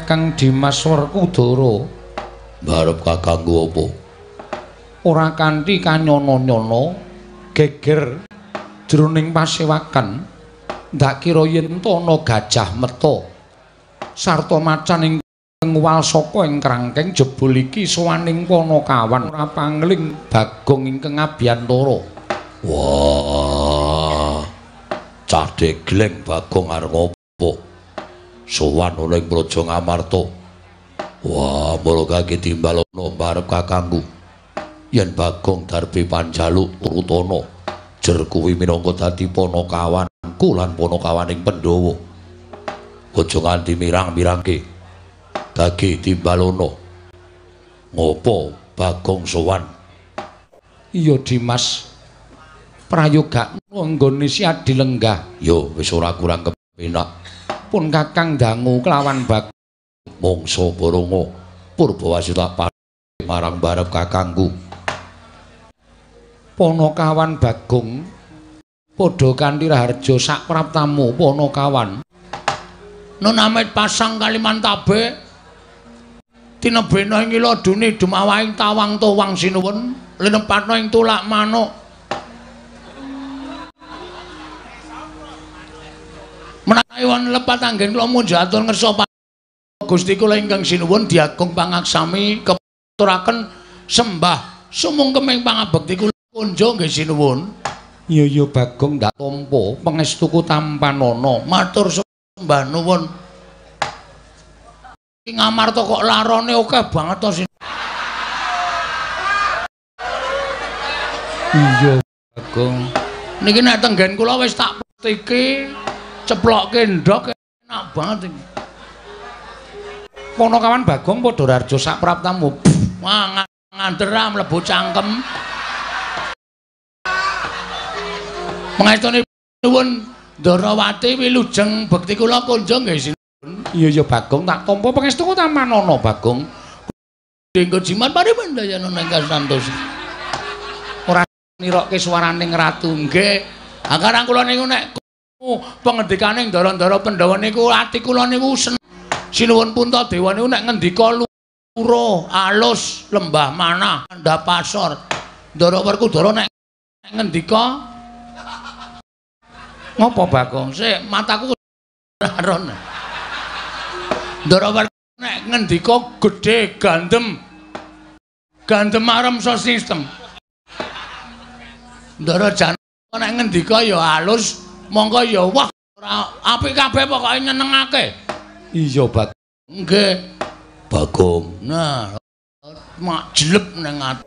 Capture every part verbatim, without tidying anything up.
Kakang Dimas Werkudara. Barep kakangku apa? Ora kanthi kanyono-nyono geger jroning pasewakan ndak kira yen ana gajah meta sarta macan ing ngwal saka ing krangkeng jebul iki sowaning Panakawan ora pangling Bagong ingkang Abiyantara. Wah, cah degleng Bagong arep ngopo? Sowan ana ing Praja Ngamarta. Wah, mulo kaki timbalono barep kakangku. Yen Bagong Darbi Panjaluk turutana, jer kuwi minangka dadi Panakawanku lan Panakawaning Pandhawa. Aja nganti mirang-mirangke. Kaki timbalono. Ngopo Bagong sowan? Iya Dimas. Prayoga nggone si Adi lenggah. Yo wis ora kurang kepenak. Pun Kakang dangu kelawan Bagong mangsa Baronga Purbawasita marang barep kakangku. Panakawan Bagong padha kanthi raharja sak praptamu Panakawan. Nun amit pasang Kalimantabe tinebena ing iladune dumawahing tawang towang sinuwun linepatna ing tulak manuk. Menawi wonten lepat anggen kula munjahaken ngersa Gusti kula ingkang sinuwun diagung pangaksami kepaturaken sembah sumungkeming pangabekti kula kunjo nggih sinuwun. Iya iya Bagong ndak tampa pangestuku tampanana matur sembah nuwun. Ing Ngamarta kok larane akeh banget to sin. Iya Bagong. Niki nek tenggen kula wis tak petiki ceplokke ndok enak banget iki. Panakawan Bagong padha raharja sak praptamu. Wah ngandera mlebu cangkem. Mangestune nuwun Ndarawati wilujeng bekti kula kunjung nggih sinuwun. Iya ya Bagong tak tampa pangestuku tamanana Bagong. Dinggo jimat pariman dayana ingkang santos. Ora nirokke swaraning ratu nggih. Angkarang kula niku nek pengendikane Ndara-ndara Pandhawa niku ati kula niku seneng. Sinuwun Puntadewa niku nek ngendika luro alus lembah manah ndapasor. Ndara Werkudara nek ngendika ngopo Bagong? Sik mataku laron. Ndara Werkudara nek ngendika gedhe gandem. Gandem arem so sistem. Ndara Janaka nek ngendika ya alus monggo ya wah ora apik kabeh pokoke nyenengake. Iya Bagong. Nggih. Bagong. Nah, mak jelep nang ati.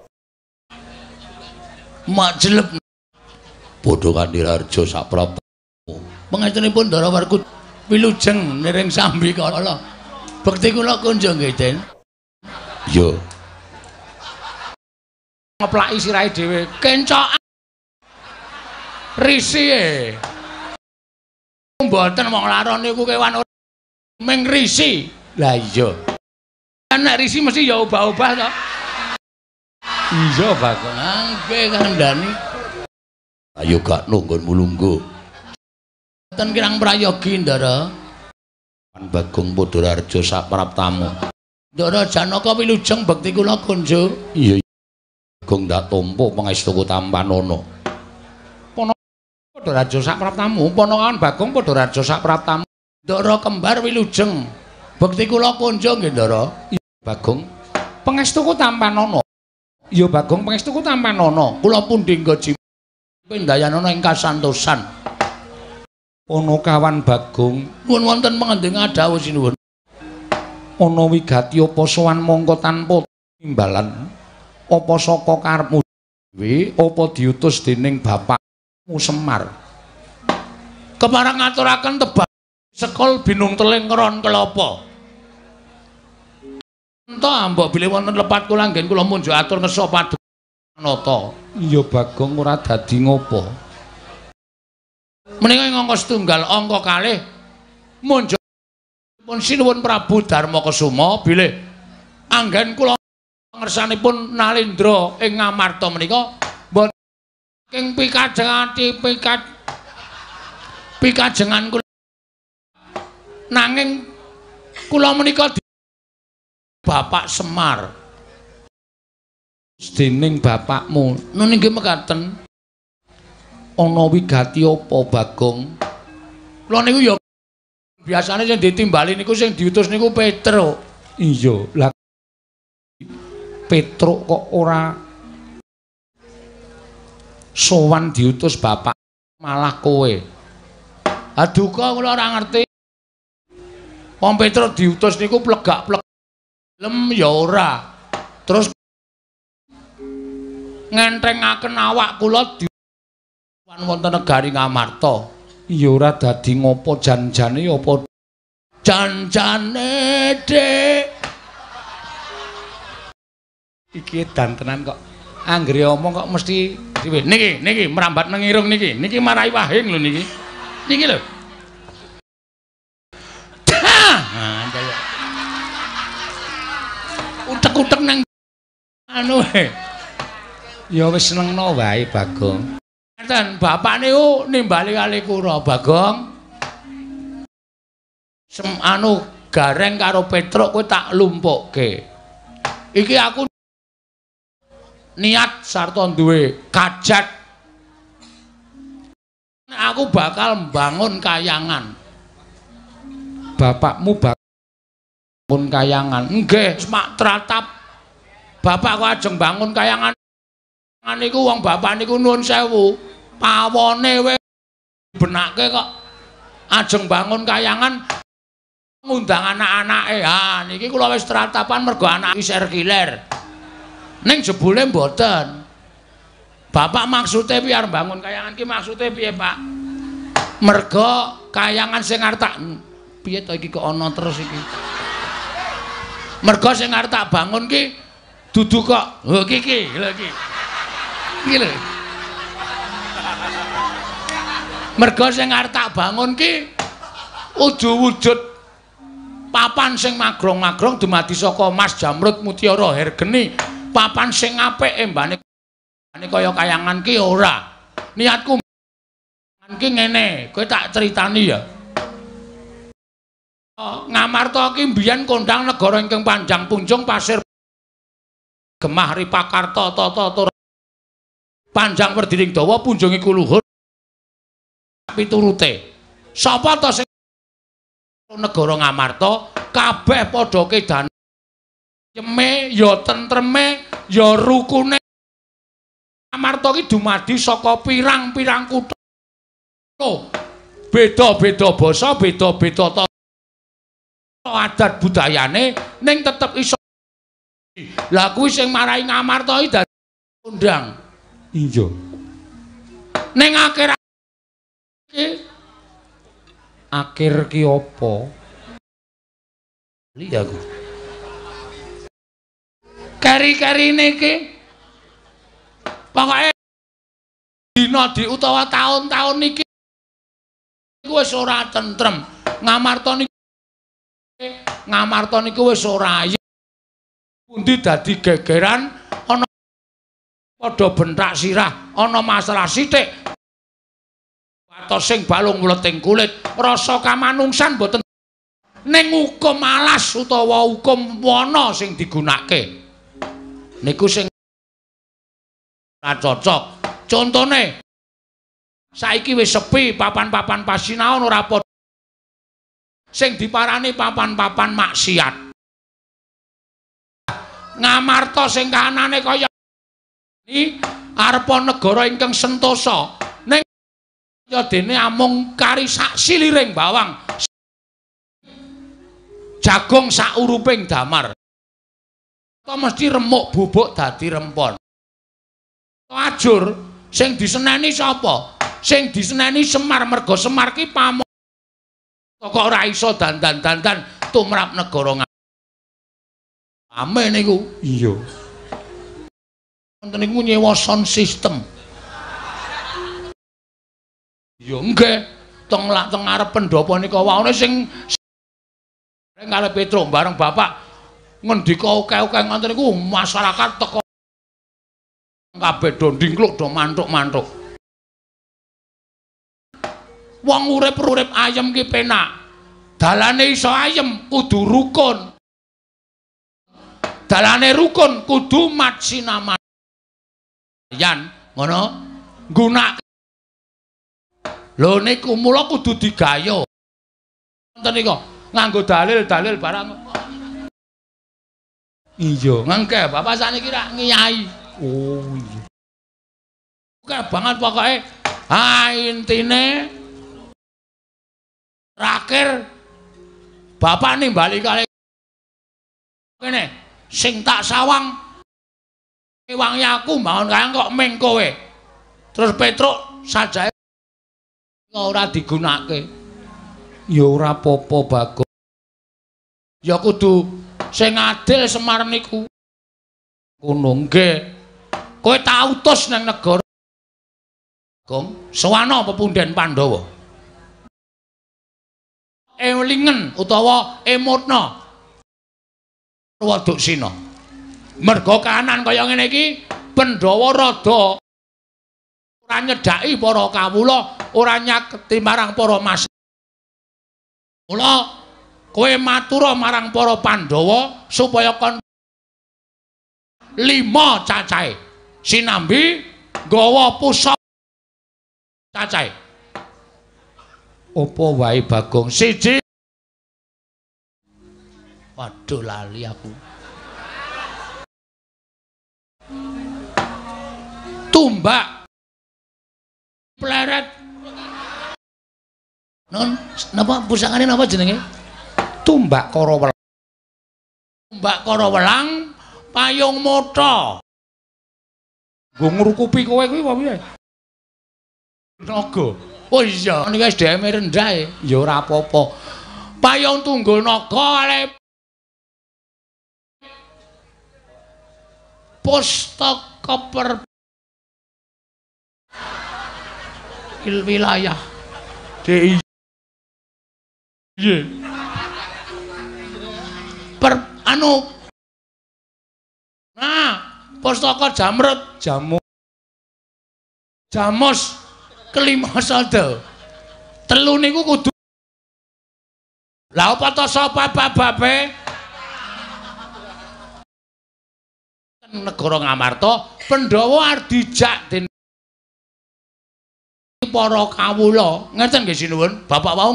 Mak jelep Padha kanthi raharja sak praptamu. Pangestunipun Ndara Werkudara wilujeng niring sambi kala. Bekti kula kunjung nggih, Den. Yo. Ngeplaki sirahe dhewe. Kencokan risi. Mboten wong laron niku kewan ming risi. Lah iya. Nek risi mesti ya obah-obah to. Iya Bagong. Nggih kandhani. Ayo gak nunggon mulunggo. Mboten kirang prayogi Ndara. Bagong padha raharja sak praptamu. Ndara Janaka wilujeng bekti kula kunjung. Iya. Bagong ndak tampa pangestuku tampanana. Padha raharja sak praptamu. Panakawan Bagong padha raharja sak praptamu. Ndara kembar wilujeng bekti kula kunjung nggih Ndara. Iya Bagong. Pangestuku tampanana. Iya Bagong pangestuku tampanana. Kula pundi nggo jimat pendayanana ing kasantosan. Panakawan Bagong nuwun wonten pangending adhawuh sinuwun. Ana wigati apa sowan mongko tanpa timbalan? Apa saka karepmu dhewe apa diutus dening bapakmu Semar? Keparang ngaturaken tebak sekol binung teling keron kelapa. Enta mbok bilih wonten lepat kula anggen kula munjuk atur ngersa padukanata. Iya Bagong ora dadi ngopo. Menika ing angka setunggal angka kalih munjuk pun sinuwun Prabu Darmakasuma bilih anggen kula ngersanipun Nalendra ing Ngamarta menika boten ing pikajengati pikaj pikajengan kula nanging kula menika Bapak Semar. Dening bapakmu. Nun nggih mekaten. Ana wigati apa Bagong? Lha niku ya biasane sing ditimbali niku sing diutus niku Petruk. Iya, lah Petruk kok ora sowan diutus bapak malah kowe. Aduka kula ora ngerti. Wong Petruk diutus niku plegak-plegak lem ya ora. Terus ngentrengaken awak kula di wonten negari Ngamarta. Ya ora dadi ngopo jan-jane apa jan-jane Dik. Iki dan tenan kok. Anggere omong kok mesti dhewe. Niki, niki merambat nang irung niki. Niki marai wahing lho niki. Niki lho. Nah, kaya utek-utek nang anu e. Ya wis senengno wae Bagong. Ngeten, bapak niku nimbali kali kula Bagong. Sem anu gareng karo Petruk kowe tak lumpukke. Iki aku niat sarta duwe kajat. Aku bakal mbangun kayangan. Bapakmu bakal bangun kayangan. Nggih, mak tratap. Bapak kok ajeng bangun kayangan. Niku wong bapak niku nuwun sewu. Pawone we benake kok ajeng bangun kayangan ngundang anak-anake. Ha niki kula wis tratapan mergo anak sirkuler. Ning jebule mboten. Bapak maksude piye arep bangun kayangan ki maksude piye, Pak? Mergo kayangan sing arep tak piye to iki kok ana terus iki. Mergo sing arep tak bangun ki dudu kok lho iki iki lho iki. Iki lho. Mergo sing arep tak bangun ki uju wujud papan sing magrong-magrong dumadi saka emas jamrut mutiara hergeni. Papan sing apik embane kaya kayangan ki ora. Niatku ki ngene, kowe tak critani ya. Ngamarta ki mbiyen kondang negara ingkang panjang punjung pasir gemah ripakarta tata panjang werdining dawa punjung iku luhur piturute. Sapa to sing negara Ngamarta kabeh padha kedan yeme ya tentreme ya rukune. Ngamarta ki dumadi saka pirang-pirang kutha. Beda-beda basa, beda-beda adat budayane ning tetep iso. Lah kuwi sing marai Ngamarta iki dadi undang. Iya. Ning akhir iki akhir ki apa? Li aku. Kari-karine iki pokoke dina di utawa taun-taun iki wis ora tentrem. Ngamarta niku Ngamarta niku wis ora ayem. Pundi dadi gegeran ana padha bentak sirah, ana masalah sithik. Watos sing balung mleting kulit, rasa kamanungsan boten ning hukum alas utawa hukum wana sing digunakake. Niku sing ora cocok. Contone saiki wis sepi papan-papan pasinaon ora padha sing diparani papan-papan maksiat. Ngamarta sing kahanane kaya iki arepa negara ingkang sentosa ning ya dene amung kari sak siliring bawang jagung sak uruping damar. To mesti remuk bubuk dadi rempon. Ajur sing diseneni sapa? Sing diseneni Semar merga Semar ki pamon kok ora iso dandan-dandan tumrap negara ame niku. Iya. Wonten niku nyewa sound system. Ya nggih, teng lak teng arep pendopo nika wae sing karo Petruk bareng bapak ngendika oke-oke ngoten niku masyarakat teko kabeh do ndingkluk do mantuk-mantuk. Wong urip-urip ayem ki penak. Dalane iso ayem kudu rukun. dalane rukun kudu mat sinamayan ngono nggunakake lho niku mula kudu digayo wonten nika nganggo dalil-dalil barang iya ngengke bapak saniki rak ngiyai oh iya oke banget pokoke ha intine terakhir bapak nimbali kali kene sing tak sawang ewangi aku mawon kaya kok ming kowe terus Petruk sajae ora digunakake ya ora apa-apa Bagong ya kudu sing adil Semar niku ngono nggih kowe tak utus nang negara Bagong sawana pepunden Pandhawa elingen utawa emutna Waduksina merga kahanan kaya ngene iki Pandhawa rada ora nyedhaki para kawula ora nyaketi marang para mas mula kowe matura marang para Pandhawa supaya kon lima cacahe sinambi nggawa pusaka cacahe apa wae Bagong siji waduh lali aku tumbak pleret non napa pusakane napa jenenge tumbak kara welang tumbak kara welang payung motha nggo ngrukupi kowe kuwi apa piye naga oh iya niki S D M rendah e ya ora apa-apa payung tunggul naga ale pustaka per wilayah D I Y per anu nah pustaka Jamrut jamu Jamus kelima sada telu niku kudu lha apa to sapa bababe negara Ngamarta Pandhawa arep dijak dening para kawula ngeten nggih sinuwun bapak wau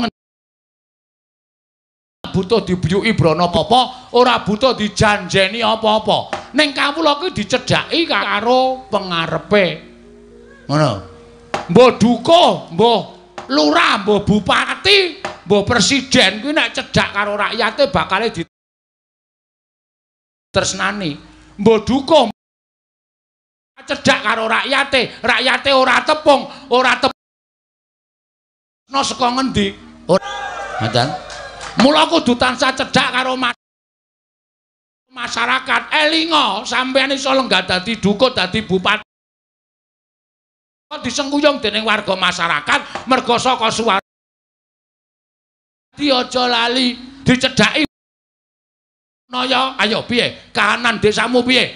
butuh dibuyuki brana apa ora butuh dijanjeni apa-apa ning kawula kuwi dicedhaki karo pengarepe ngono mbah dukuh mbah lurah mbah bupati mbah presiden kuwi nek cedhak karo rakyate bakale ditresnani mbah dukuh cedhak karo rakyate rakyate ora tepung ora tepung no saka ngendi ora ngoten mula kudu tansah cedhak karo masyarakat elinga sampeyan iso lenggah dadi dukuh dadi bupati disengkuyung dening warga masyarakat merga saka suara di aja lali dicedhaki naya ayo piye kahanan desamu piye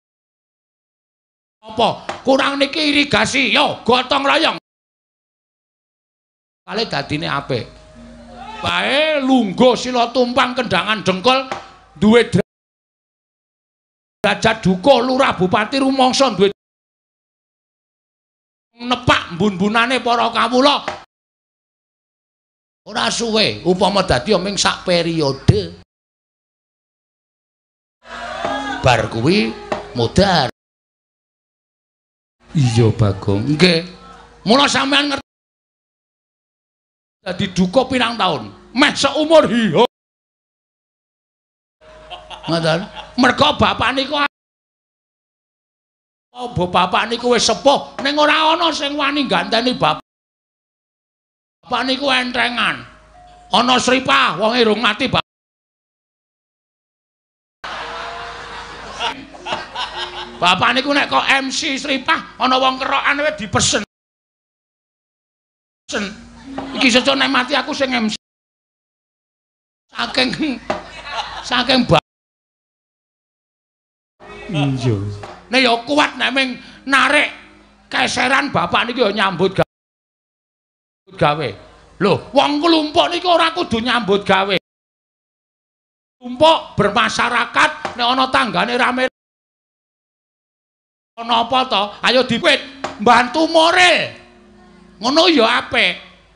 apa kurang niki irigasi yo gotong royong kali dadine apik bae lungguh sila tumpang kendangan dengkul duwe derajat dukuh lurah bupati rumangsa duwe nepak mbun-bunane para kawula ora suwe upama dadi ming sak periode bar kuwi modar iya Bagong nggih mula sampean ngerti dadi duka pirang taun meh seumur hiyo ngoten merga bapak niku oh bapak niku wis sepuh ning ora ana sing wani ganteni bapak bapak niku entrengan ana sripah wong irung mati bapak bapak niku nek kok M C sripah ana wong kerokan wis dipesen iki sejo nek mati aku sing M C saking saking ba iya nek ya kuat nek ming narik keseran bapak niki ya nyambut gawe lho wong klumpuk niki ora kudu nyambut gawe tumpuk bermasyarakat nek ana tanggane rame ana apa to ayo diwit mbantu moral ngono ya apik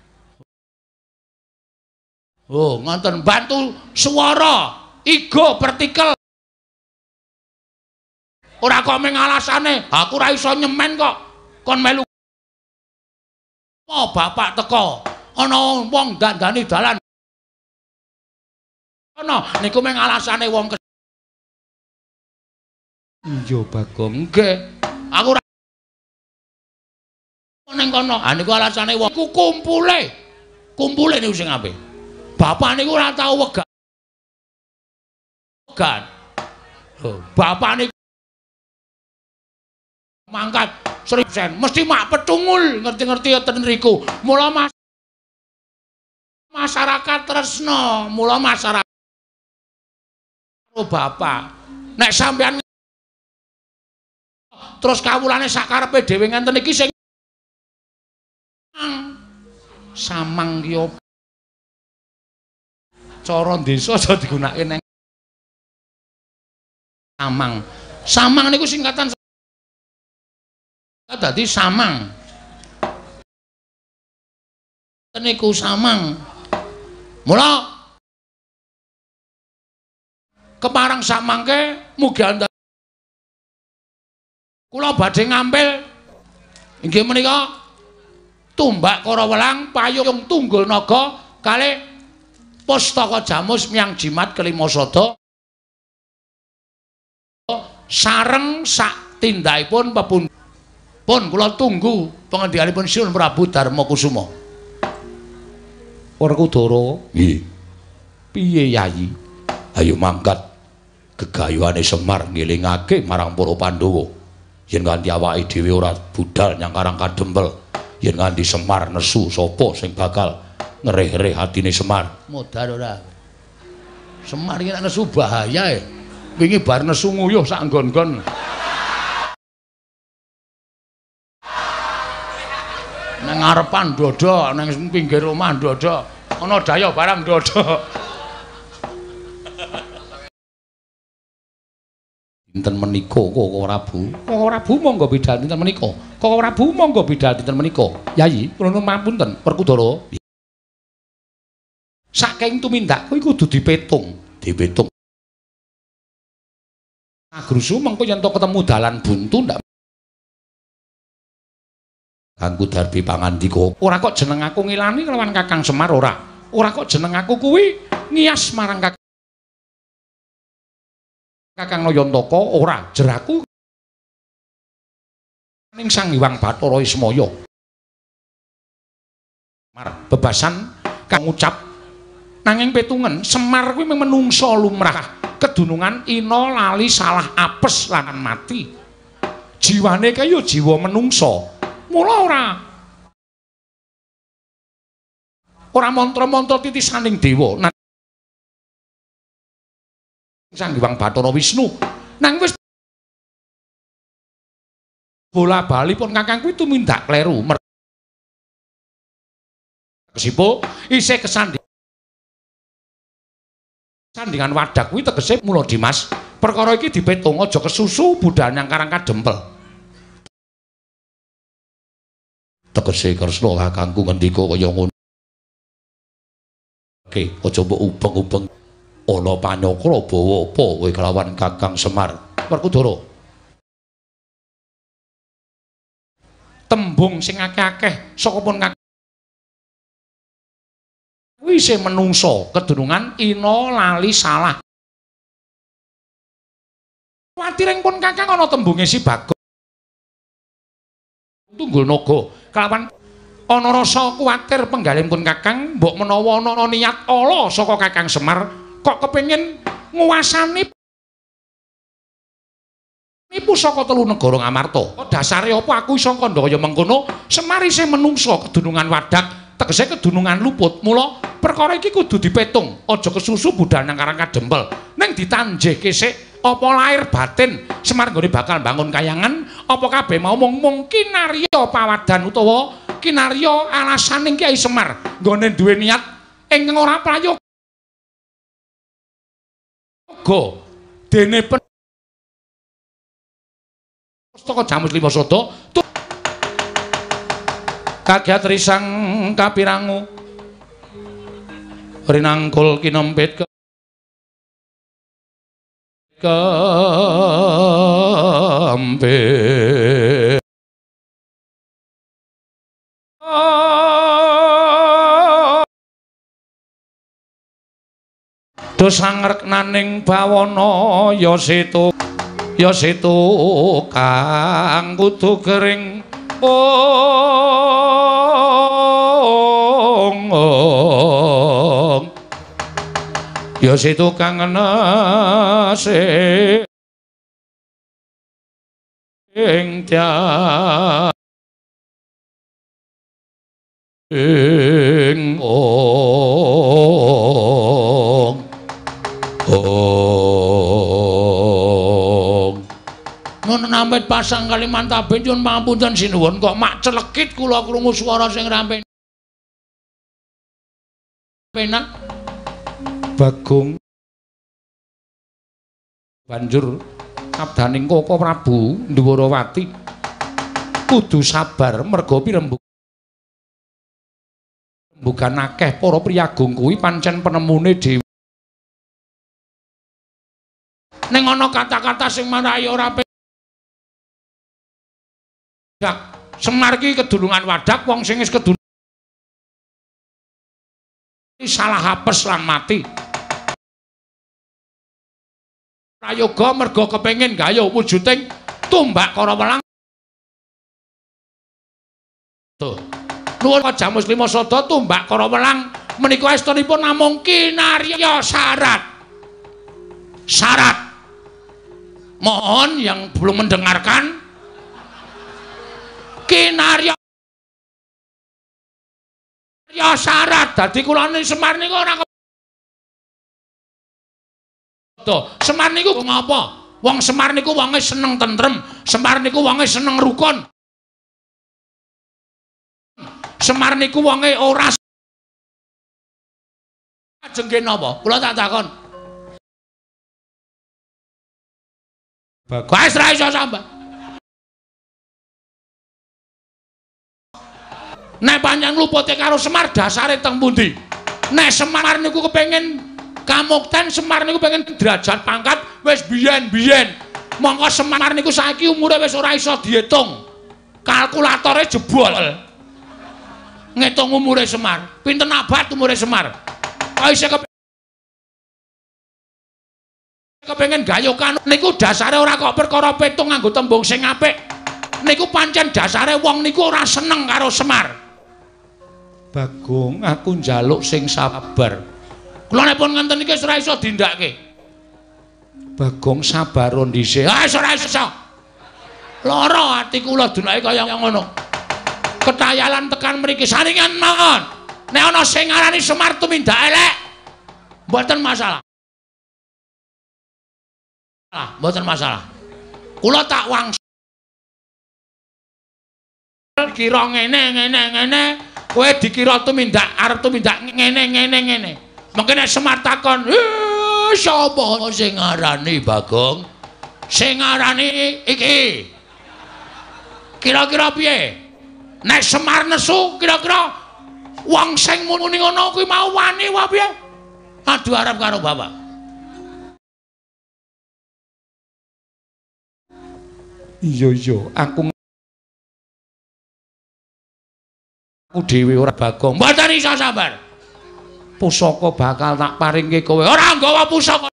oh ngoten bantu swara ego partikel ora kok meng alasane aku ora iso nyemen kok kon melu oh bapak teko ana wong dandani dalan ana niku meng alasane wong iya Bagong nggih aku ora ning kono ha niku alasane wong iku kumpule kumpule niku sing apik bapak niku ora tau wegah wegan lho bapak niku mangkat seribu persen mesti mak petungul ngerti-ngerti enten riku mula mas masyarakat tresno mula masyarakat karo bapak nek sampean terus kawulane sakarepe dhewe ngenten iki sing samang ki cara desa aja digunakake nang samang samang niku singkatan dadi samang niku samang mula keparang samangke mugi anda kula badhe ngambil inggih menika tumbak kara welang payung tunggul naga kalih pustaka jamus miang jimat kelima sada sareng sak tindhaipun pepun pun kula tunggu pengendikanipun Siun Prabu Darmakusuma Werkudara nggih piye Yayi ayo mangkat gegayuhane Semar ngilingake marang para Pandhawa yen nganti awake dhewe ora budal nyang Karang Kadempel yen nganti Semar nesu sapa sing bakal ngereh-reh atine Semar modal ora Semar iki nek nesu bahaya e wingi bar nesu nguyuh sak nggon-nggon nang ngarepan dodo nang pinggir omah dodo ana daya barang dodo dinten menika Koko Prabu Koko Prabu monggo bidhal dinten menika Koko Prabu monggo bidhal dinten menika Yayi kula nuwun pamunten Werkudara saking tumindak kuwi kudu dipetung dipetung agrusu mengko yen to ketemu dalan buntu ndak kanggo darbi pangandika ora kok jeneng aku ngilani kelawan Kakang Semar ora ora kok jeneng aku kuwi ngias marang Kakang Kakang Nayantaka ora jeraku ning Sang Hyang Bathara Ismaya Semar bebasan kang ngucap nanging petungen Semar kuwi menungsa lumrah kedunungan ina lali salah apes lan mati jiwane kaya jiwa menungsa mula ora ora mantra-mantra titisaning dewa Sang Hyang Bathara Wisnu nang wis bola bali pun Kakang kuwi tumindak kleru kesipo isih kesandhi sandingan wadak kuwi tegese mula Dimas perkara iki dipetung aja kesusu budal nyang Karang Kadempel tegese Kresna kakangku ngendika kaya ngono oke aja mbok ubeng-ubeng ana panyakra bawa apa kowe kelawan Kakang Semar Werkudara tembung sing akeh-akeh saka pun Kakang kuwi isih menungsa kedunungan ina lali salah watiring pun Kakang ana tembunge si Bagong tunggul naga kelawan ana rasa kuwatir penggalih pun Kakang mbok menawa ana niat ala saka Kakang Semar kok kepengin nguwasani ini pusaka telu negara Ngamarta dasare apa aku iso kandha kaya mengkono Semar isih menungsa kedunungan wadak tegese kedunungan luput mula perkara iki kudu dipetung aja kesusu budal nang Karang Kadempel ning ditanjihke sik apa lahir batin Semar nggone bakal bangun kayangan apa kabeh mau mung kinarya pawadan utawa kinarya alasaning Kyai Semar nggone duwe niat ingkang ora prayoga amarga dene pen Pustaka Jamus Lima Sada kagiat risang kapirangu rinangkul kinempit ke kempit dosangreknaning bawana ya setu ya setu kang kudu kering ong ong ya setu kang nase ing tya ing ong ong nun nampet pasang Kalimantaben nyuwun pangapunten sinuwun kok mak celekit kula krungu swara sing rampe penak Bagong banjur abdaning Koko Prabu Ndwarawati kudu sabar merga pirembug bukan akeh para priyagung kuwi pancen penemune dhewe ning ana kata-kata sing marahi ora penak Semar ki kedulungan wadak wong sing wis kedulungan salah hapes lan mati prayoga merga kepengin gayuh wujuding tumbak kara welang tuh nuwun Jamus Lima Sada tumbak kara welang menika estunipun namung kinarya syarat syarat mohon yang belum mendengarkan kinarya ya syarat dadi kula ning Semar niku ora to Semar niku ngapa wong Semar niku wonge seneng tentrem Semar niku wonge seneng rukun Semar niku wonge ora jengke napa kula tak takon Bagus ra iso sambat nek panjang lupute karo Semar dasare teng pundi nek Semar niku kepengin kamukten Semar niku pengen derajat pangkat wis biyen-biyen mongko Semar niku saiki umure wis ora iso diitung kalkulatore jebol ngitung umure Semar pinten abad umure Semar kok isih kepengin kepengin gayokan niku dasare ora kok perkara petung nganggo tembung sing apik niku pancen dasare wong niku ora seneng karo Semar Bagong aku njaluk sing sabar kula nepun ngenten iki ora iso dindakke Bagong sabar dhisik ah ora iso lara ati kula dunake kaya ngono ketayalan tekan mriki saringan mawon nek ana sing ngarani Semar tumindak elek mboten masalah ah mboten masalah kula tak wangsul kira ngene ngene ngene kowe dikira tumindak arep tumindak ngene ngene ngene mengko nek Semar takon eh sapa sing ngarani Bagong sing ngarani iki kira-kira piye nek Semar nesu kira-kira wong sing muni ngono kuwi mau wani wae piye aduh arep karo bapak iya iya aku aku dhewe ora Bagong mboten iso sabar pusaka bakal tak paringke kowe ora nggawa pusaka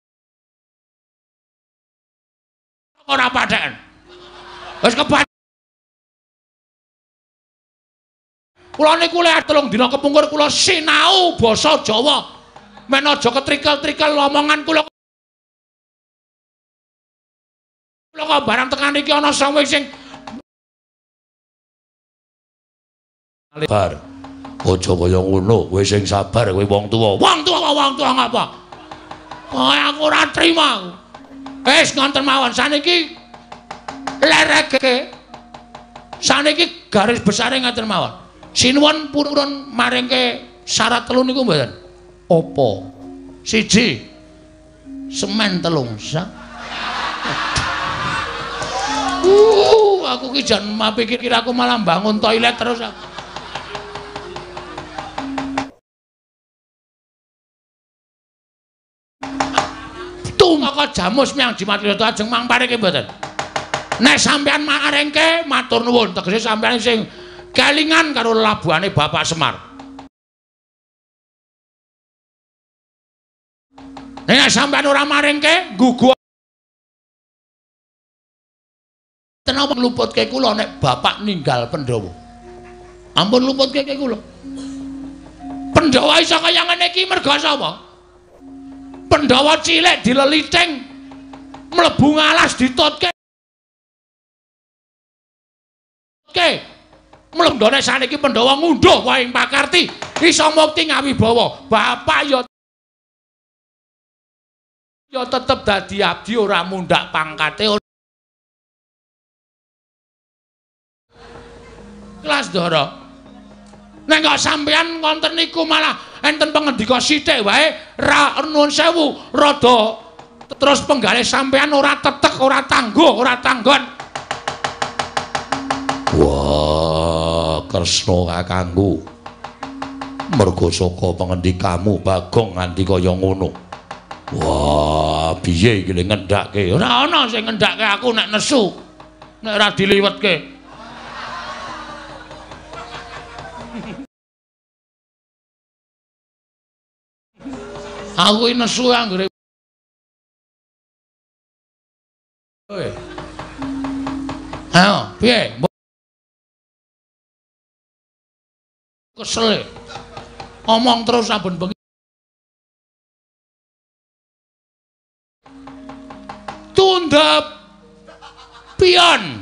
ora padhaan wis kepat kula niku lek telung dina kepungkur kula sinau basa Jawa men aja ketrikel-trikel omongan kula kula kok barang tekan iki ana sing sabar aja kaya ngono kowe sing sabar kowe wong tuwa wong tuwa wong tuwa ngapa kowe aku ora trima wis ngonten mawon saniki lereke saniki garis besare ngaten mawon sinuwun purun maringke syarat telu niku mboten apa siji Semen telung sak. Uh, aku ki jan mapikir aku malah bangun toilet terus. Tumaka jamus miyang Jimatyoto ajeng mangpareke mboten. Nek sampean marengke matur nuwun tegese sampean sing kelingan karo labuhane Bapak Semar. Nek sampean ora marengke gugu Kenapa luputke kula nek bapak ninggal Pandhawa? Ampun luputke kula. Pandhawa iso kaya ngene iki merga sapa? Pandhawa cilik dileliting mlebu ngalas ditutke. Oke. Mlebu ndone saniki Pandhawa ngunduh wae ing pakarti iso mukti ngawibawa. Bapak ya ya tetep dadi abdi ora mundhak pangkate. Kelas Ndara. Nek kok sampeyan wonten niku malah enten pangandika sithik wae ra nuwun sewu rada terus penggalih sampeyan ora tetek, ora tangguh, ora tanggon. Wah, Kresna kakangku. Mergo saka pangendikamu Bagong nganti kaya ngono. Wah, piye iki ngendhake? Ora ana sing ngendhake aku nek nesu. Nek ora diliwetke. Aku iki nesu anggere. Oi. Ayo, piye? Kesel. Omong terus saben bengi. Tundhep pion.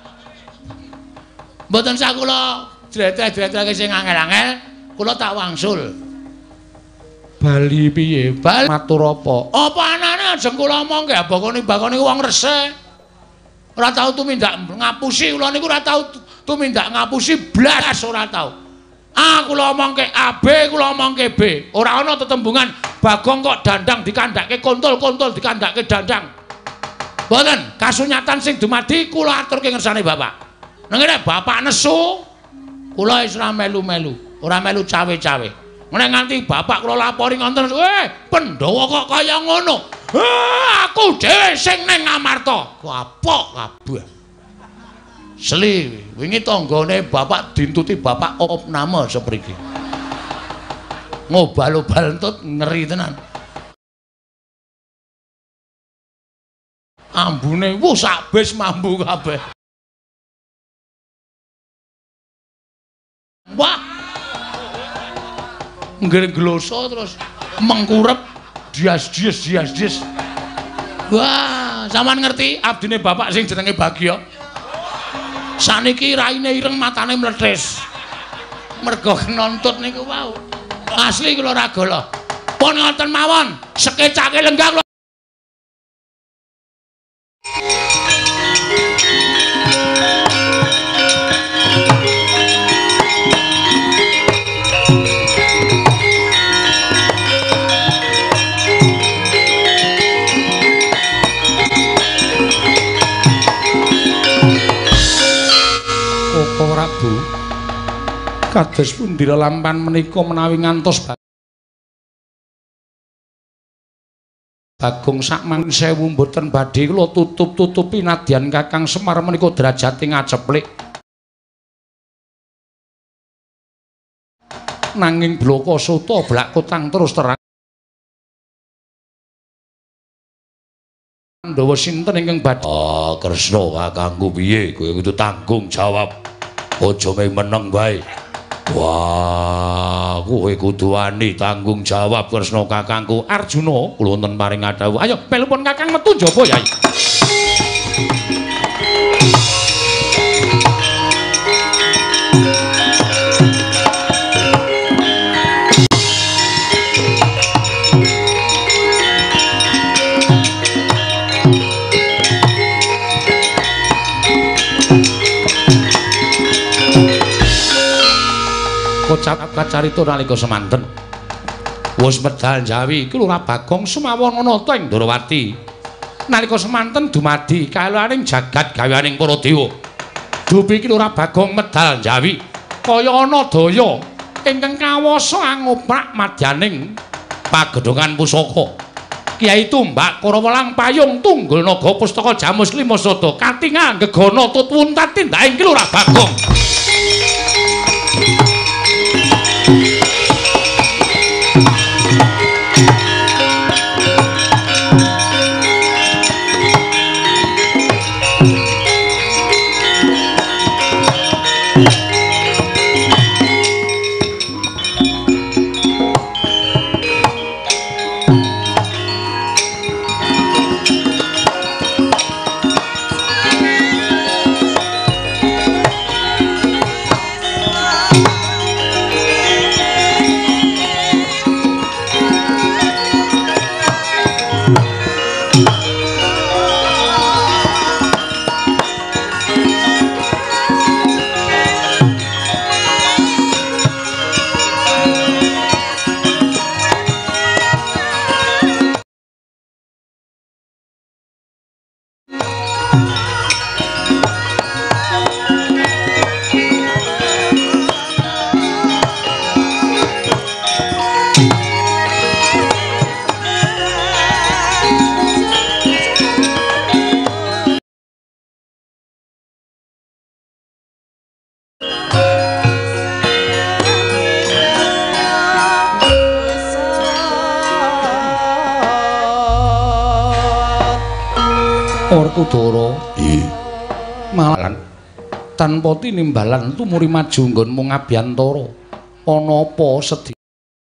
Mboten sakula jretek-jreteke sing angel-angel, kula tak wangsul. Bali piye? Bali matur apa? Apa anane ajeng kula omong ge bakone-bakone wong resik. Ora tau tumindak ngapusi kula niku ora tau tumindak ngapusi blas ora tau. A kula omongke A, B kula omongke B. Ora ana tetembungan Bagong kok dandang dikandhake kontol-kontol dikandhake dandang. Mboten, kasunyatan sing dumadi kula aturke ngersane Bapak. Nengene Bapak nesu, kula wis ora melu-melu, ora melu cawe-cawe. Nek nganti bapak kula lapori ngonten, "Eh, Pandhawa kok kaya ngono?" "Eh, aku dhewe sing ning Ngamarta." Kapok kabeh. Seli, wingi tanggane bapak dintuti bapak opname sepriki. Ngobal-obal entut ngeri tenan. Ambune wuh sak bis mambu kabeh. Wah. Nggloso terus mengkurep dias-dias dias-dias. Wah, sampean ngerti abdine bapak sing jenenge Bagya. Saniki raine ireng matane mlethis. Mergo kenontut niku wau. Asli kula ora golo. Pun ngoten mawon, sekecake lenggah kula. Prabu kados pundi lampan menika menawi ngantos Bagong sakman sewu mboten badhe kula tutup-tutupi nadyan Kakang Semar menika derajate ngaceplik nanging bloko soto blak kotang terus terang Pandhawa sinten ingkang badhe Ah Kresna kakangku piye kowe kudu tanggung jawab aja mung meneng wae. Wah, kowe kudu wani tanggung jawab Kresna kakangku. Arjuna kula wonten paring adhawuh. Ayo pelupun kakang metu njaba Yai. Kocap kacarita nalika semanten Wis medal Jawi iki Lurah Bagong sumawon ana ta ing Ndrawati. Nalika semanten dumadi kaelaning jagat gaweaning para dewa. Dupi iki Lurah Bagong medal Jawi kaya ana daya ingkang kawasa angoprak madyaning pagedhongan pusaka. Kyai Tumbak Karawelang Payung Tunggul Naga Pustaka Jamus Lima Sada katingal gegana tutwuntat tindaking Lurah Bagong. Kudara nggih malan tanpa tinimbalan tumuri maju nggonmu ngabiyantara ana apa sedhi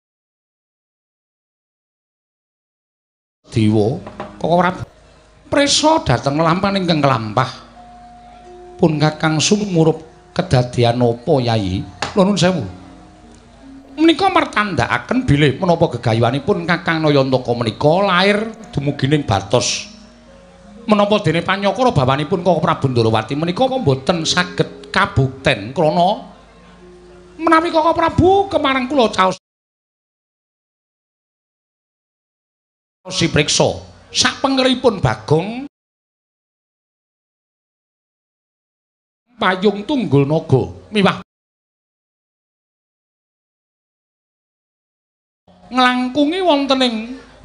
Dewa kok ora prisa dhateng lampahan ingkang kelampah pun Kakang sumurup kedadian apa Yayi nuwun sewu menika martandhakaken bilih menapa gegayuhanipun Kakang Nayantaka menika lair dumugining batos menapa dene panyakara bawanipun Koko Prabu Ndrawati menika kok mboten saged kabukten krana menawi Koko Prabu kemareng kula caos sipriksa sapengeripun Bagong Payung Tunggul Naga miwah nglangkungi wonten ing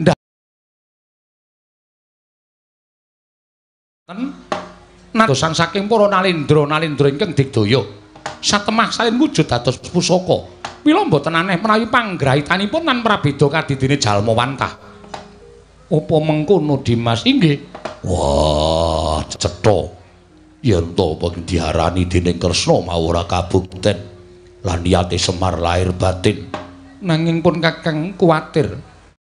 nadosan saking para nalendra-nalendra ingkang digdaya satemah salin wujud dados pusaka mila mboten aneh menawi panggrahitanipun lan prabéda kadidine jalma wantah apa mengkono Dimas inggih wah cetha yen to diarani dening Kresna mau ora kabukten lan niyate Semar lahir batin nanging pun Kakang kuwatir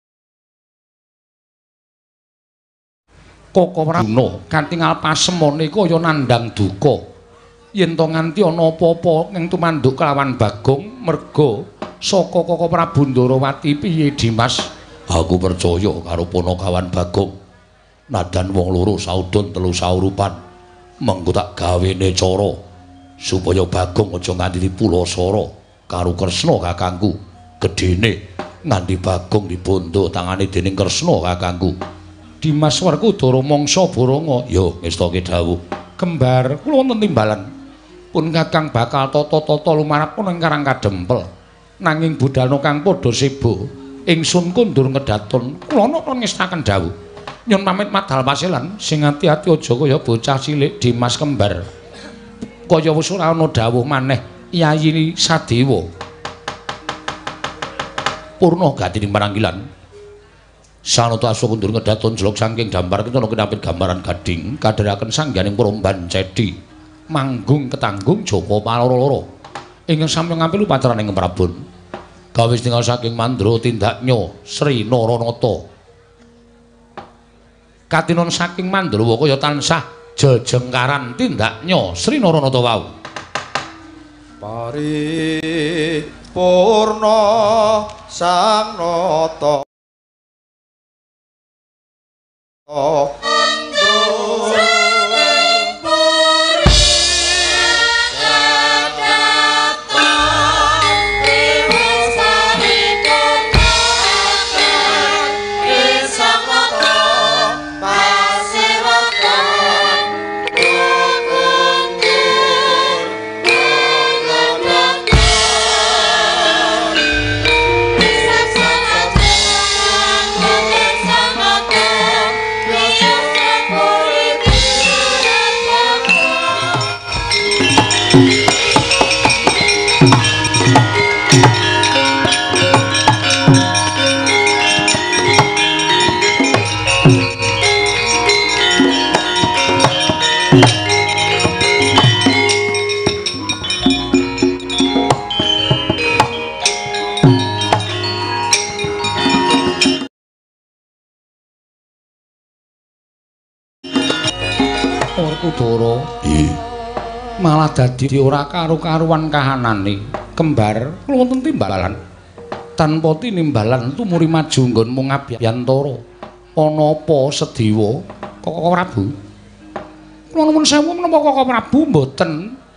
Koko Prabu katingal pasemone kaya nandhang duka yen to nganti ana apa-apa ing tumanduk kelawan Bagong merga saka Koko Prabu Ndrawati piye Dimas aku percaya karo Panakawan Bagong nadan wong loro saudon telu saurupan mengko tak gawene cara supaya Bagong aja nganti dipulasara karo Kresna kakangku gedene nganti Bagong dibondo tangane dening Kresna kakangku Dimas Werkudara mangsa Baranga ya ngestake dawuh kembar kula wonten timbalan pun Kakang bakal tata-tata lumarap ana ing Karang Kadempel nanging budalna kang padha sebo ingsun kundur ngedaton kula nata ngestaken dawuh nyun pamit madal paselan sing ati-ati aja kaya bocah cilik Dimas kembar kaya wis ora ana dawuh maneh Yayi Sadewa purna gatining maranggilan Sanata asa kundur ngedaton jelok saking dampar kita kinapit gambaran gading kadharaken sangganing peromban cedhi manggung ketanggung Joko paloro-loro ingkang sami ngampil upacaraning Prabon gawis tinggal saking Mandra tindaknya Sri Naranata katinon saking Mandrawa kaya tansah jejengkaran tindaknya Sri Naranata wau paripurna sang nata Oh, Werkudara. Nggih. Malah dadi ora karu-karuan kahanane. Kembar kula wonten timbalan. Tanpa tinimbalan tumuri maju nggon mung Abyantara. Ana apa Sedewa Koko Prabu? Kula nuwun sewu menapa Koko Prabu mboten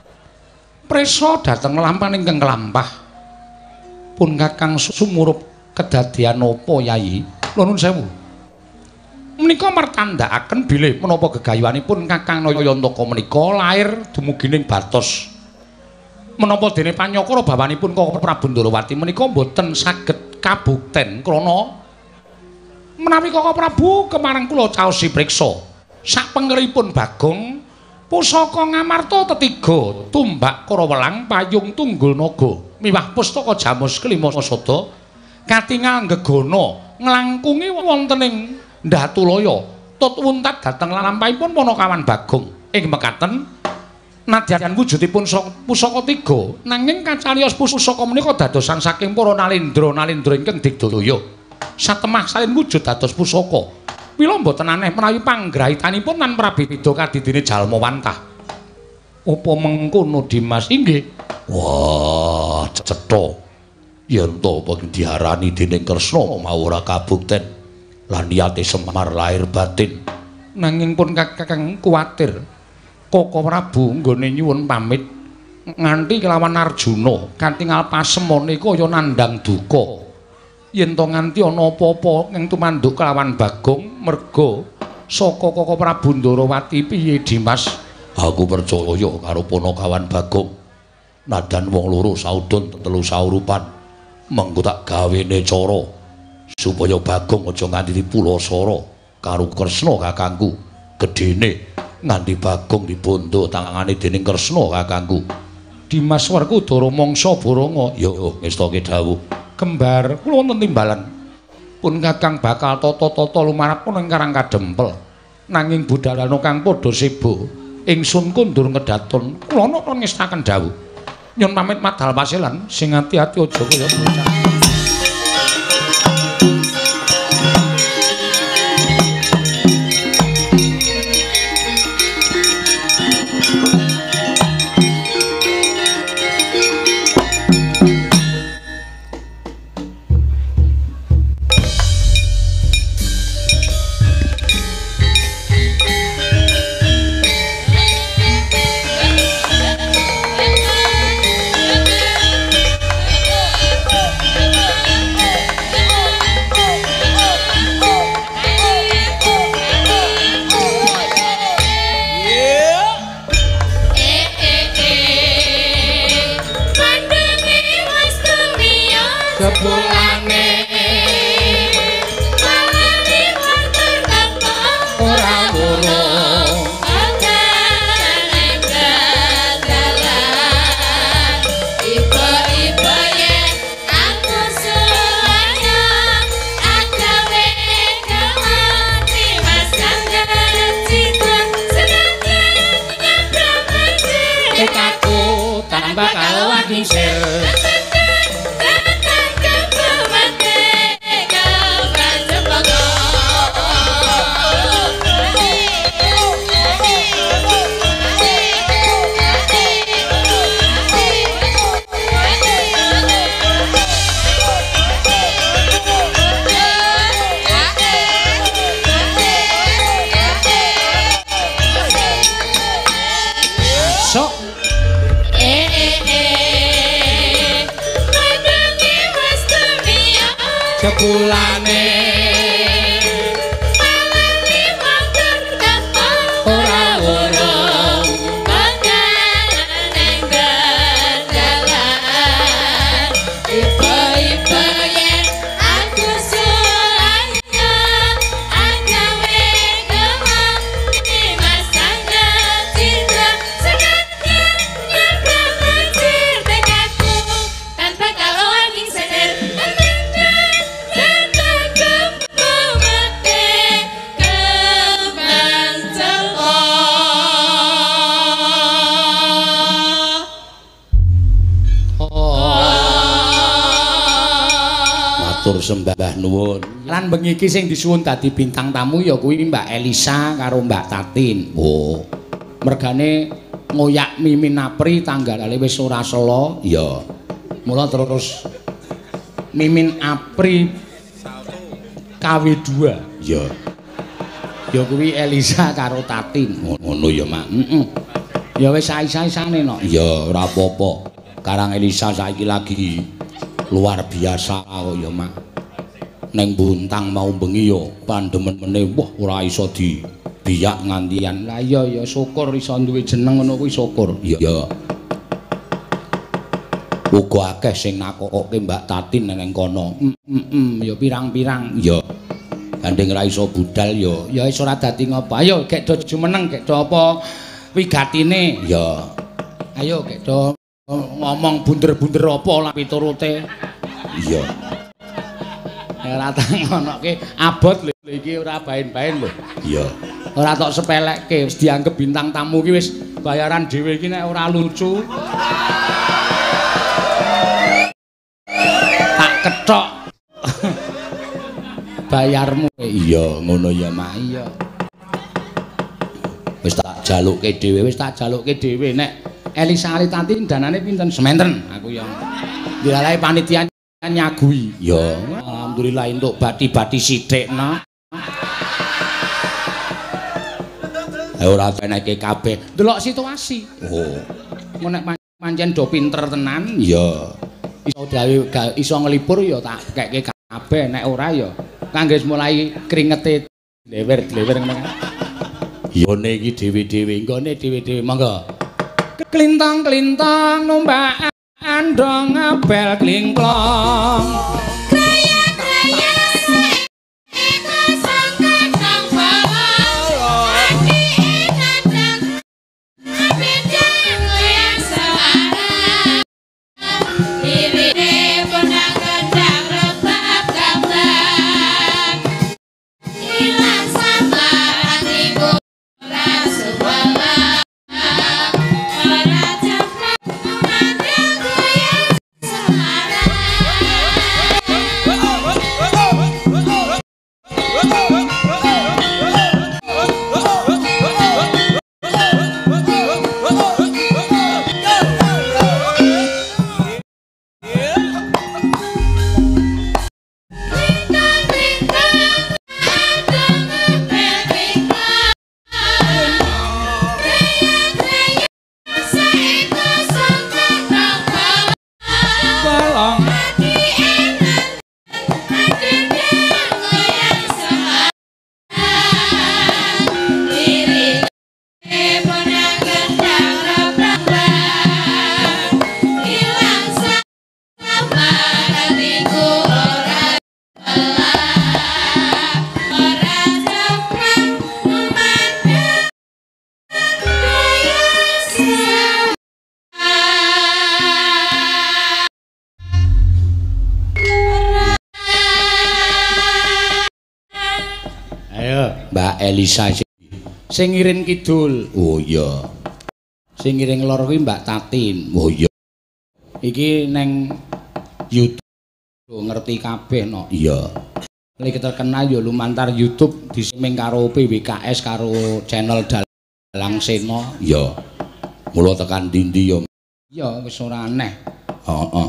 prisa dhateng lampahan ingkang kelampah. Pun Kakang sumurup kedadian apa Yayi? Kula nuwun sewu. Menika martandhakaken bilih menapa gegayuhanipun Kakang Nayantaka menika lair dumugi ning Batos. Menapa dene panyakara bawanipun Koko Prabu Ndarawati menika boten saged kabukten krana menawi Koko Prabu kemareng kula caosi priksa sapengeripun Bagong pusaka Ngamarta tetiga tumbak Karawelang payung tunggul naga miwah pustaka Jamus kelima sada katingal gegana nglangkungi wonten ing Ndatulaya tut wuntat dhateng lampahipun Panakawan Bagong ing mekaten nadyan wujudipun pusaka tiga nanging kacarios pusaka menika dadosan saking para nalendra-nalendra ingkang digdaya satemah salin wujud dados pusaka mila mboten aneh menawi panggrahitanipun lan prabéda kadidine jalma wantah apa mengkono Dimas inggih wah cetha yen to diarani dening Kresna mau ora kabukten lan niyate Semar lahir batin nanging pun Kakang kuwatir Koko Prabu nggone nyuwun pamit nganti kelawan Arjuna katingal pasemone kaya nandhang duka yen to nganti ana apa-apa ing tumanduk kelawan Bagong merga saka Koko Prabu Ndarawati piye Dimas aku percaya karo Panakawan Bagong nadan wong loro saudon telu saurupan mengko tak gawene cara supaya Bagong aja nganti dipulasara karo Kresna kakangku gedene nganti Bagong dibondo tangane dening Kresna kakangku Dimas Werkudara mangsa Baranga yo ngestake dawuh kembar kula wonten timbalan pun Kakang bakal tata-tata lumarap ing Karang Kadempel nanging budalana kang padha seba ingsun kundur ngedaton kula nata ngestaken dawuh nyun pamit madhal pasilan sing ati-ati aja kaya bocah. sembah nuwun. Lan bengi iki sing disuwun dadi bintang tamu ya kuwi Mbak Elisa karo Mbak Tatin. Oh. mergane ngoyak Mimin Apri tanggale wis ora sela. Iya. Mula terus Mimin Apri K W dua. Iya. Ya kuwi Elisa karo Tatin. Ngono ya, Mak. Heeh. Ya wis sae-saesane no. Iya, ora apa-apa. Karang Elisa saiki lagi luar biasa kok ya, Mak. Neng Buntang mau bengi ya pandemen-mene wah ora iso di biyak ngantian. Lah iya ya syukur iso duwe jeneng ngono kuwi syukur. Iya. Uga akeh sing nakokoke Mbak Tatin neng kono. Heeh, ya pirang-pirang. Iya. Gandeng ra iso budal ya. Ya wis ora dadi ngopo. Ayo gek do jumeneng gek do apa wigatine. Ya. Ayo gek do ngomong bunder-bunder apa lah piturute. Iya. Ya ora tak ngonoke abot lho iki ora bain-bain lho. Iya. Ora tok sepelekke wis dianggep bintang tamu ki wis bayaran dhewe iki nek ora lucu. Tak ketok. Bayarmu. Iya, ngono ya, Mak. Iya. Wis tak jalukke dhewe, Wis tak jalukke dhewe nek Elisa Aritati danane pinten? Sementen aku ya. Dilalahi panitia nyagui. Ya, alhamdulillah entuk bati-bati sithikna. Eh ora teneke kabeh. Delok situasi. Oh. Mun nek pancen do pinter tenan, Ya. Iso gawe iso nglipur ya tak kekke kabeh, nek ora ya kangge mulai kringete lewer-lewer ngono kan. Yone iki dhewe-dhewe, nggone dhewe-dhewe monggo. Kelintang-kelintang numpak andong abel klingklong. Mbak Elisa sing ngiring kidul. Oh iya. Sing ngiring lor kuwi Mbak Tatin. Oh iya. Iki neng YouTube ngerti kabeh no. Iya. Lek terkenal ya lumantar YouTube diseming karo P W K S karo channel Dalang Sena. Iya. Mula tekan ndi-ndi ya. Iya wis ora aneh. Heeh.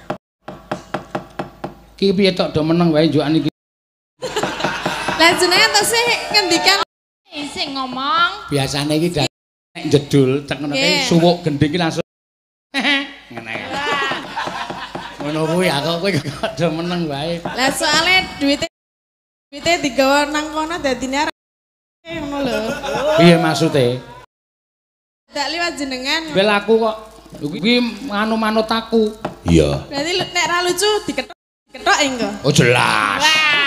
Ki piye tok do meneng wae njukan iki. Lah jenengan to sih ngendikan sing ngomong. Biasane iki nek jedul cek ngono kae suwuk gending iki langsung ngene. Ngono kuwi aku kowe kok do meneng wae. Lah soalnya duite duite digawa nang kono dadine ngono lho. Piye maksude? Dak liwat jenengan. Bel aku kok kuwi anu manut aku. Iya. Berarti nek ra lucu diketok diketok engko. Oh jelas.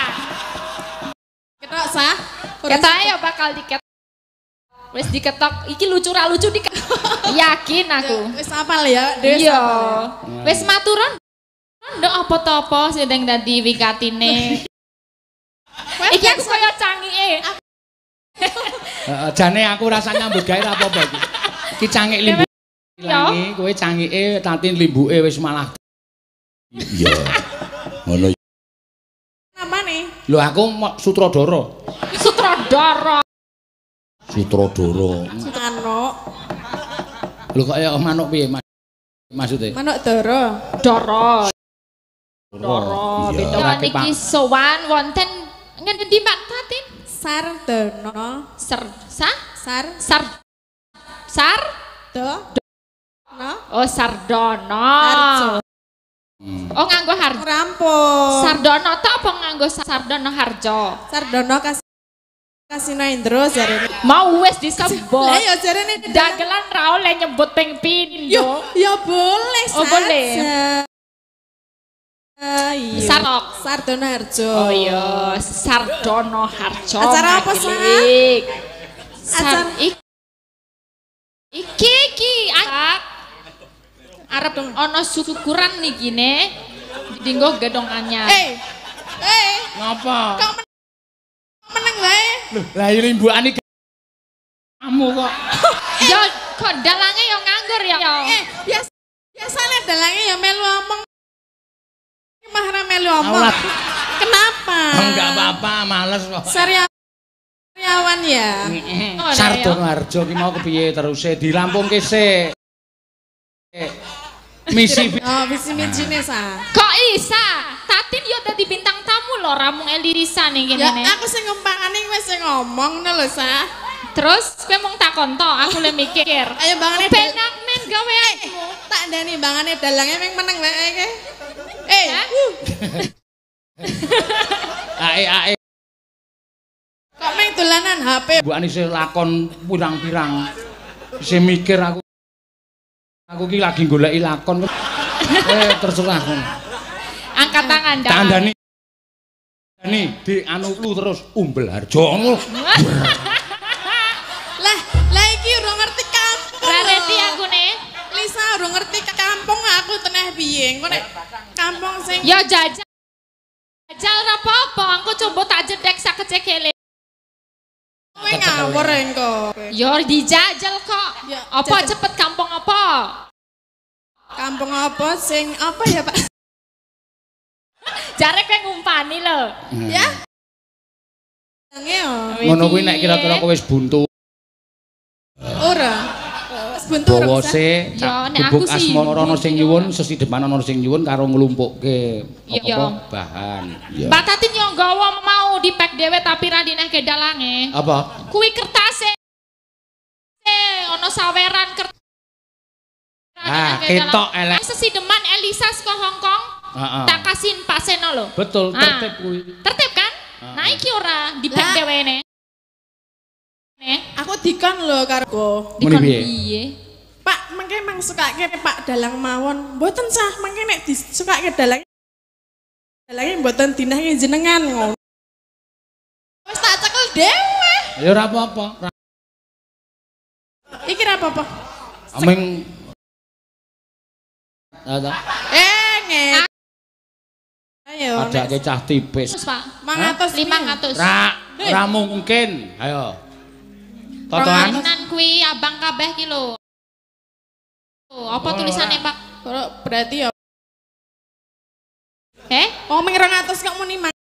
Ketok sah? Ketoke ya bakal diketok. Wis diketok, iki lucu ra lucu diketok. Yakin aku. Wis apal ya, Des. Iya. Wis maturan. Ndok apa to apa sing dadi wikatine. Iki aku kaya cangike. Heeh, jane aku rasa nyambut gawe ra apa-apa iki. Iki cangik limbu. Langi kowe cangike Tatin limbuke wis malah. Iya. Ngono. Apa nih? Lho aku sutradara. Sutradara. Sutradara. Manuk. Lho kok ya manuk piye Mas? Maksude? Manuk dara. Dara. Dara. Beda niki sowan wonten ngendi Mbak Tatin? Sardono. Ser sa? Sar. Sar. Sar? Do. No. Oh Sardono. Harjo. Hmm. Oh nganggo harjo. Rampung. Sardono to apa nganggo Sardono Harjo? Sardono kas Kasino Indro jarene. Mau wis disebut. Lah ya jarene dagelan ra oleh nyebut ping pindho. Ya boleh Oh boleh. Ah iya. Sarok. Sardono Harjo. Oh iya, Sardono Harjo. Acara apa, Sa? Sar iki iki iki arep ana syukuran niki ne. Dinggo gedong anyar. Eh. Eh. Ngapa? Kok meneng wae? Lho, lah ini mbokane kamu kok. Ya kok dalange ya nganggur ya. Eh, biasa biasane dalange ya melu omong. Mahra melu omong. Aulat. Kenapa? Enggak apa-apa, males kok. Sariawan ya. Oh, Sardono Harjo ki mau kepiye teruse dirampungke sik. Misi Oh, visi misine sa. Kok isa? Tatin yo dadi bintang tamu lho, ramung elirisan iki Ya ngene. aku sing ngumpakane wis sing ngomong lho sa. Terus kowe mung takon to, aku le mikir. Ayo bangane penak men gaweanmu. tak ndani bangane dalange ming meneng wae iki. Eh. ae ae Kok ming dolanan H P? mbokane isih lakon pirang-pirang. Isih mikir aku. Aku ki lagi goleki lakon. Eh terserah. Angkat tangan dah. Tandani. Tandani di anuku terus Umbel Harjo. Lah, lah iki ora ngerti kampung. Ora ngerti aku ne. Lisa ora ngerti kampung aku teneh piye. Engko nek kampung sing Ya jajal. Jajal ora apa-apa, engko coba tak jedek sak kecekele. kowe ngawur engko. Yo dijajal kok. Ya, Apa jajal. cepet kampung apa? Kampung apa sing apa ya, Pak? Jare kowe ngumpani lho. Ya. Nge Ngono kuwi nek kira-kira kowe wis buntu. ora. Wis buntu ora. Bawose Ya, nek aku gubuk sih asmara ana sing nyuwun, sesidepan ana sing nyuwun karo nglumpukke Ya. apa bahan. Ya. Mbak Tatin yo nggawa mau dipek dhewe tapi ra dinehke dalange. Apa? Kuwi kertase. Ono saweran kertas. Ah, ketok elek. Sesideman Elisa saka Hong Kong. Heeh. Tak kasihin Pak Seno lho. Betul, Ah. tertib kuwi. Tertib kan? Nah iki ora dipek Lah. dhewe ne. Ne, Aku dikon lho karo dikon piye? piye? Pak, mengke mang sukake Pak dalang mawon. Mboten sah, mengke nek disukake dalang dalange mboten dinahke jenengan ngono. Wis tak cekel dhewe. Ya ora apa-apa. Iki ra apa-apa. Ameng ada Eh, nge. Ayo. ada cah tipis. Terus Pak, mangatus lima ratus. Ra, ora mungkin. Ayo. Totoan. Totoanan kuwi abang kabeh ki lho. Oh, apa tulisannya Pak? Kalau berarti ya. Eh? Oh, ming rong atus kok muni mang.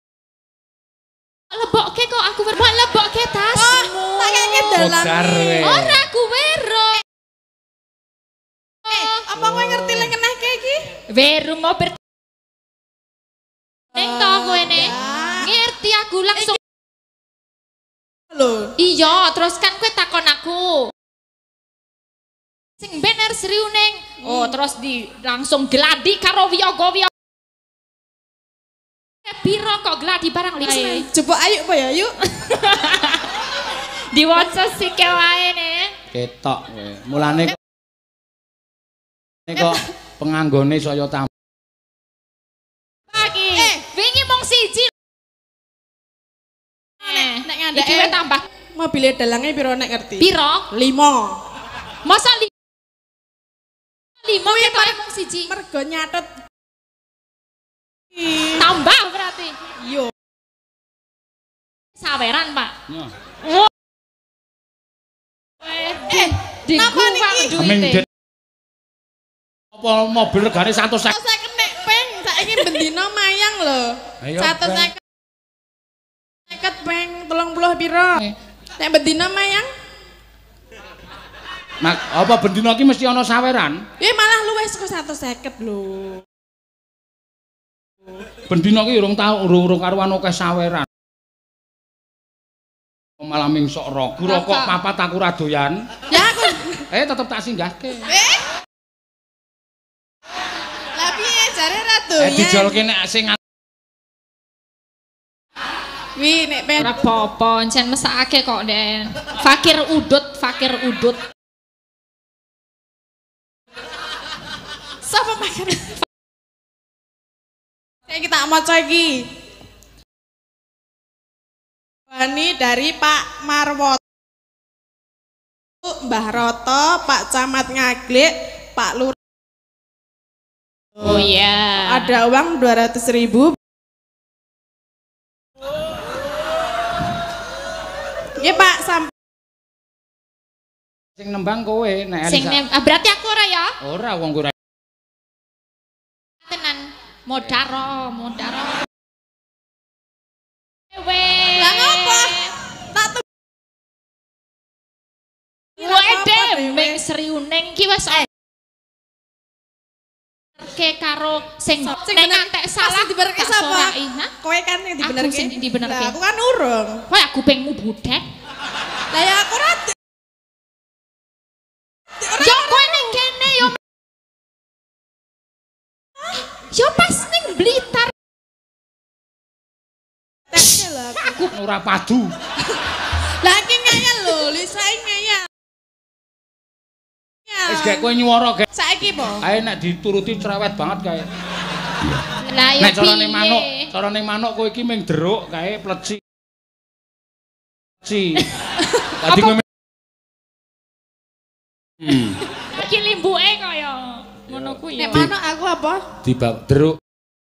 Lebokke kok aku wer lebokke tasmu. Tak kene dalang. Bodar we. Ora aku wero. Eh, apa kowe ngerti lek kenehke iki? Weru mau ber Neng to kowe ne. Ngerti aku langsung. Lho. Iya, terus kan kowe takon aku. Sing bener serius neng. Oh, terus di langsung gladi karo wiyoga-wiyoga. Piro kok gladi barang liya. Coba ayo apa ya, yuk. Diwaca sike wae ne. Ketok kowe. Mulane kok penganggone saya tambah. Lagi. Eh. Wingi mung siji. Nek nek ngandake Iki wae tambah mobile dalange piro nek ngerti? piro? lima. Masa li lima ketoknya mung siji. Mergo nyatet. Tambah berarti. Yo. Saweran, Pak. Ya. Eh, di napa gua niki? Ameng duite. det. Apa mobil regane seratus Saya kena peng, saiki bendino mayang lho. Ayo, seratus Peng. seket peng telung puluh piro? Nek bedina mayang? Mak, apa bendina iki mesti ana saweran? Ya malah luwih saka seratus seket lho. Bendina iki urung tau urung karuan akeh saweran. Malah mingsok ragu rokok papat aku ra doyan. Ya aku. Eh tetep tak singgahke. Eh. Lah piye jare ra doyan? Eh dijolke nek sing Wi nek pen Ora apa-apa, encen mesakake kok, Den. Fakir udut, fakir udut. Sapa makan? Saya kita maca iki. Wani dari Pak Marwoto, Mbah Roto, Pak Camat Ngaglik, Pak Lur. Oh iya. Ada uang dua ratus ribu. Iya Pak, sampai sing nembang kowe nek Sing nem, ah, berarti aku ora ya? ora wong ora Tenan modaro, modaro. Ewe. lah ngapa? Tak tuh. Wede ming seriuning ki wis ke karo sing Sing nek bener- ngantek pas salah dibenerke tak sapa? sorai, ha? Kowe kan yang dibenerke. Aku sing dibenerke. Lah aku kan urung. Kowe aku pengmu budek. Lah ya aku ra Yo kowe ning kene yo. Yo pas ning Blitar. tekne lah aku. aku ora padu. Lah iki ngeyel lho, Lisa ngeyel. Wis gek kowe nyuwara gek. Saiki po. Ae nek dituruti cerewet banget kae. Lah yo Nek carane piye? manuk, carane manuk kowe iki ming deruk kae pleci. Si. Tadi kowe Hmm. Iki limbuke kaya ngono kuwi Nek yo. manuk aku apa? Dibab deruk.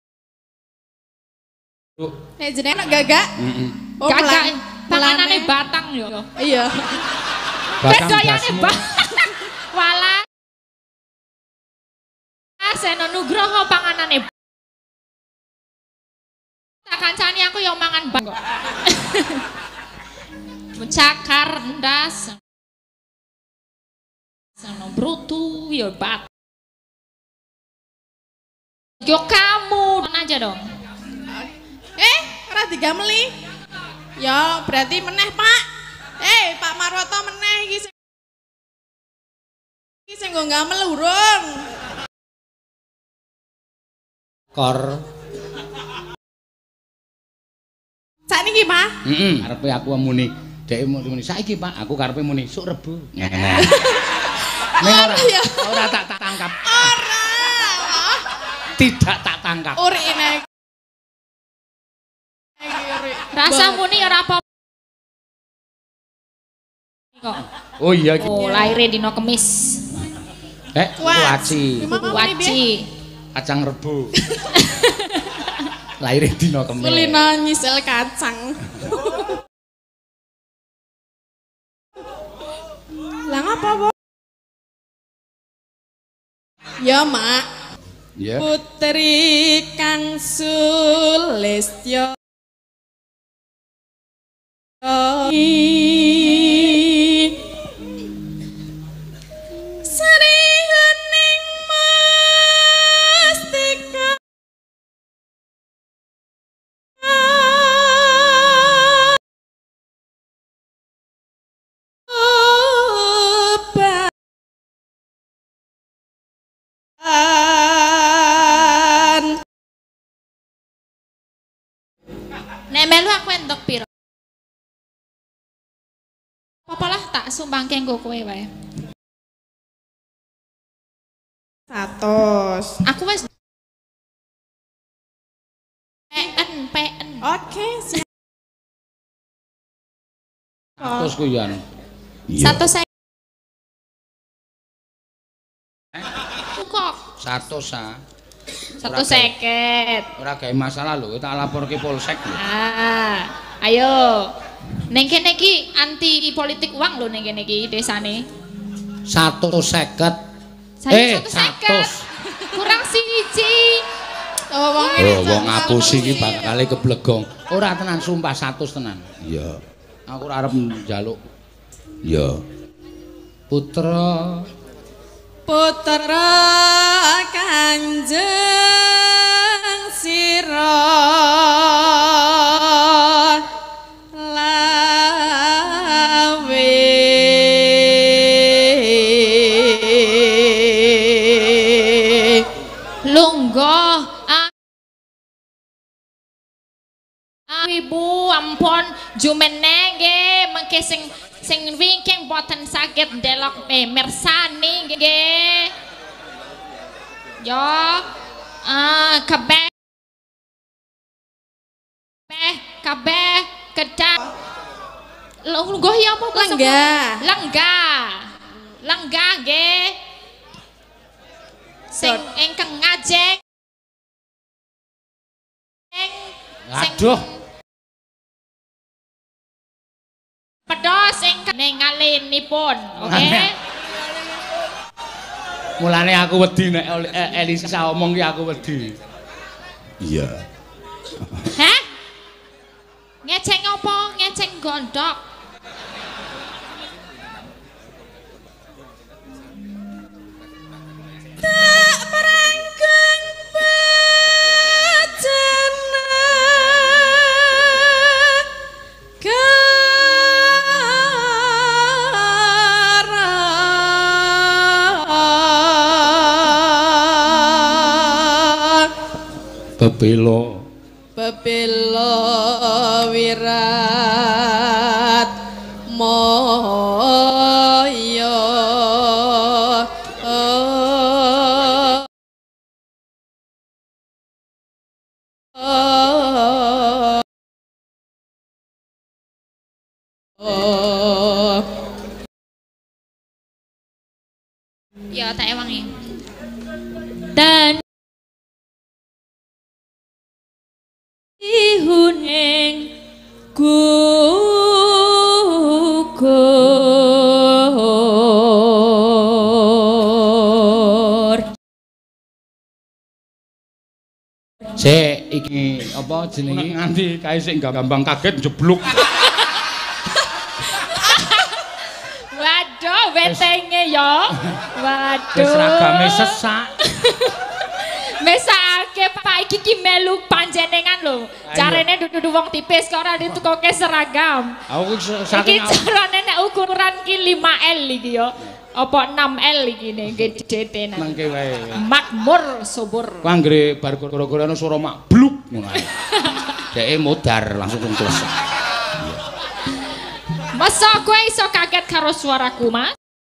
Deruk. Nek jenenge gagak. Heeh. Oh, Gagak pelan- panganane pelane. batang yo. Iya. Batang Bedoyane gasmu. ba. Wala. Seno Nugroho panganane. Tak kancani aku yo mangan bang kok. Mencakar ndas. Sono brutu yo bat. Yo kamu aja dong. Eh, ora digameli. Ya, berarti meneh, Pak. Eh, Pak Marwoto meneh iki sing iki sing nggo gamel urung. Kor. Sakniki, Pak. Heeh, karepe aku muni. Dek muni saiki Pak, aku karepe muni suk Rebo. Ngene. Ning ora ya. ora tak tak tangkap. Ora. Tidak tak tangkap. Uri nek. Iki uri. Rasa muni ora apa. Kok. Oh iya iki. Oh, lahirnya dino Kemis. Eh, kuaci. Gimana muni, Waci. Kacang Rebo. Lahir dina Kemis. Kulino nyisel kacang. Lah ngapa, Bu? Ya, Mak. Ya. Putri Kang Sulistyo. Sari hening mastika. Nek melu aku entuk piro? Apa lah tak sumbangke nggo kowe wae. Satos. Aku wis pen pen. Oke, siap. Terus ku yan. Satu saya. Kok Satu sa. satu seket. Ora gawe masalah lho, tak laporke polsek lho. Ah, ayo. Neng kene iki anti politik uang lho neng kene iki desane. Satu seket. Saya Eh, satu seket. Kurang siji. Oh, wong Oh, wong ngapusi iki bakale keblegong. Ora tenan sumpah satu tenan. Iya. Aku ora arep njaluk. Ya. Putra Putra Kanjeng Sira lawe lungguh Ibu ampun jumene nggih mengke sing sing wingking boten saged ndelok eh mirsani nggih. Yo ah kabeh kabeh kabeh kedah lungguh ya apa kok lenggah lenggah lenggah nggih sing ingkang ngajeng aduh pedos ingkang ningalinipun oke mulane aku wedi nek Elisa omong ki aku wedi. Iya. Hah? Ngeceng apa? Ngeceng gondok. tak merangkeng bacana karan Bebelo Bebelo wirat moyo Ya tak ewangi. Dan ihuning gugur. Sik iki apa jenenge nganti kae sik gampang kaget jeblok. Waduh, wetenge ya. Waduh. Wis seragame sesak. Mesake Pak iki ki melu panjenengan lho. Carane dudu wong tipis kok ora ditukoke seragam. Aku Iki saking carane nek ukuran ki lima L iki ya. Apa enam L iki ne gedhe nang. nangke wae. Makmur subur. Ku anggere bar gara-gara ana swara mak bluk ngono ae. Deke modar langsung tungkles. Masa kowe iso kaget karo suaraku, Mas?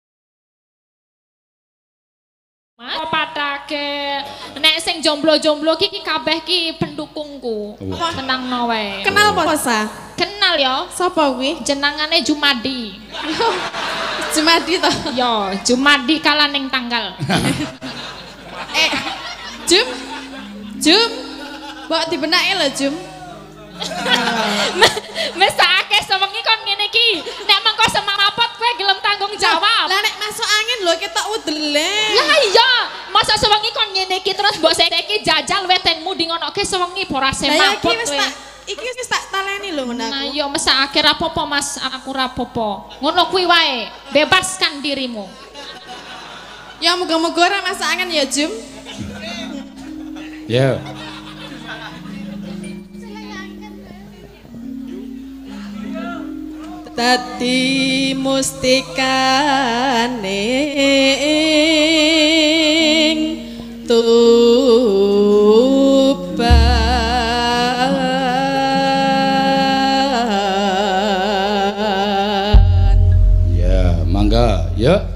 Mas patake nek sing jomblo-jomblo ki kabeh ki pendukungku. Tenangno wae. kenal apa sa Kenal ya, sapa kuwi jenengane Jumadi. Jumadi to Yo, Jumadi kala ning tanggal. eh Jum Jum mbok dibenake lho Jum Wis akeh sewengi kon ngene iki. Nek mengko semapot kowe gelem tanggung jawab. lah nek masuk angin lho ketok udele Lah iya, masa sewengi kon ngene iki terus mbok saiki jajal wetengmu di ngonoke sewengi ora lah ya semapot iki wis kowe. tak iki wis tak taleni lho ngono aku Nah yo mesake rapopo Mas, aku rapopo. Ngono kuwi wae, bebaskan dirimu. ya muga-muga ora masuk angin ya Jum Ya. dadi mustikane tuban Ya, mangga. Ya.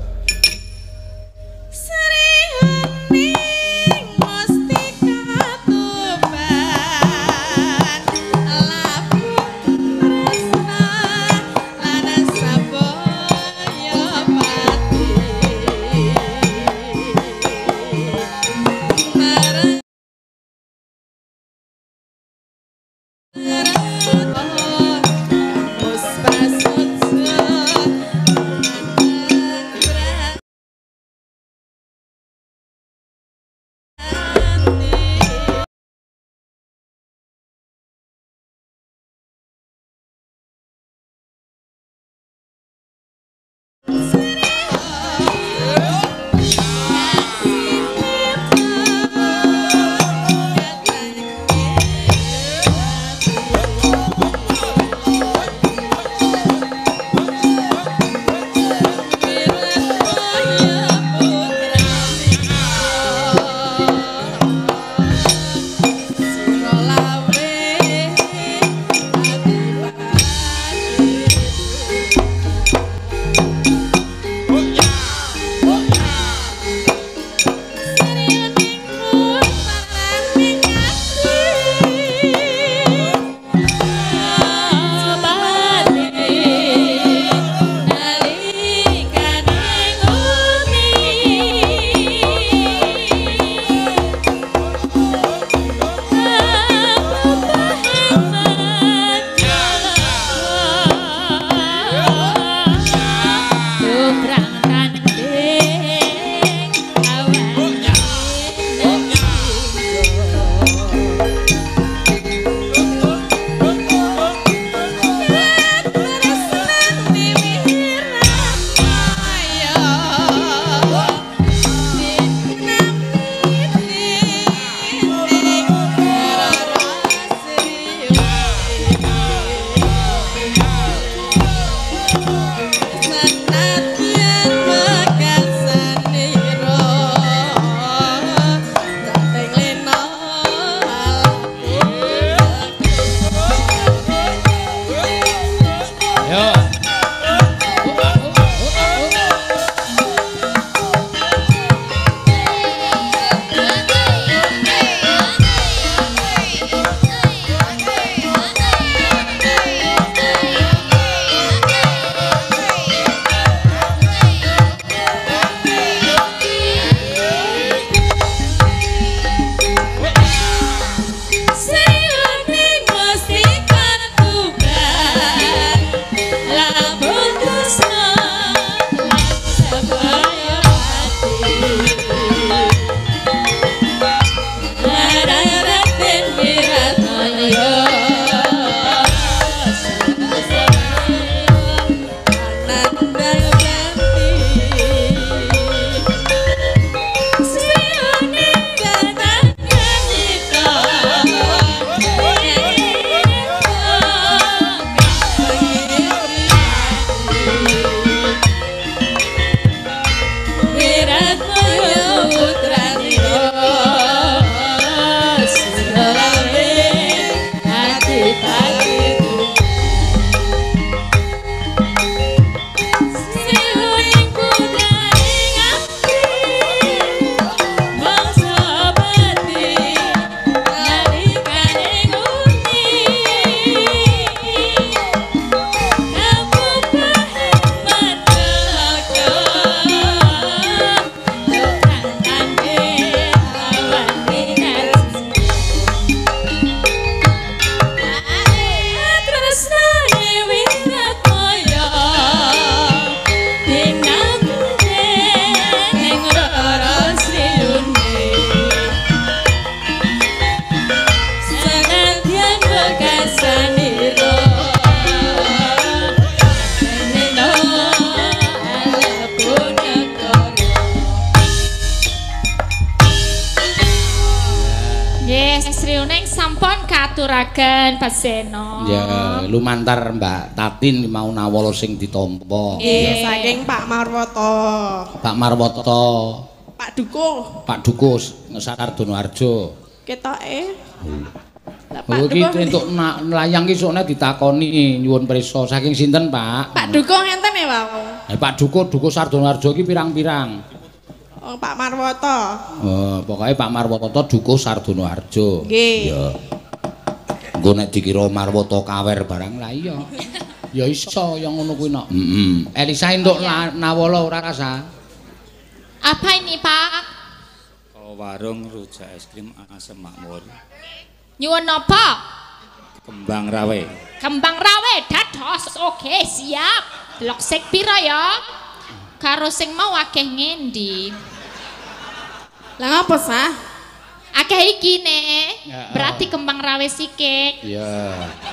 Sriuning sampun katuraken Paseno. Ya, lumantar Mbak Tatin mau nawala sing ditampa. Nggih, saking Pak Marwoto. Pak Marwoto. Pak Dukuh. Pak Dukus ngesar Donoarjo. Ketoke. Lah Oh, Pak iki Dukuh. entuk layang ki sokne ditakoni nyuwun prisa saking sinten, Pak? Pak Dukuh ngenten ya, Pak. Eh, Pak Dukuh Dukus Sardonoarjo ki pirang-pirang? Oh, Pak Marwoto. Oh, pokoknya Pak Marwoto Dukuh Sardonoarjo. Nggih. Ya. Engko nek dikira Marwoto kawer barang lah iya. Ya iso yang ngono kuwi nok. Heeh. Elisa entuk nawala ora rasa? Apa ini, Pak? Oh, warung rujak es krim Asem Makmur. Nyuwun napa? Kembang rawe. Kembang rawe dados. Oke, siap. Blok sek pira ya? Karo sing mau akeh ngendi? Lah ngapa sah? Akeh iki nek. Ya, Berarti kembang rawe sikik. Iya.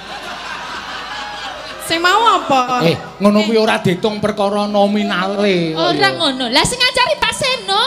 Sing mau apa? Eh, ngono kuwi ora diitung perkara nominale. Ora ngono. Lah sing ngajari Pak Seno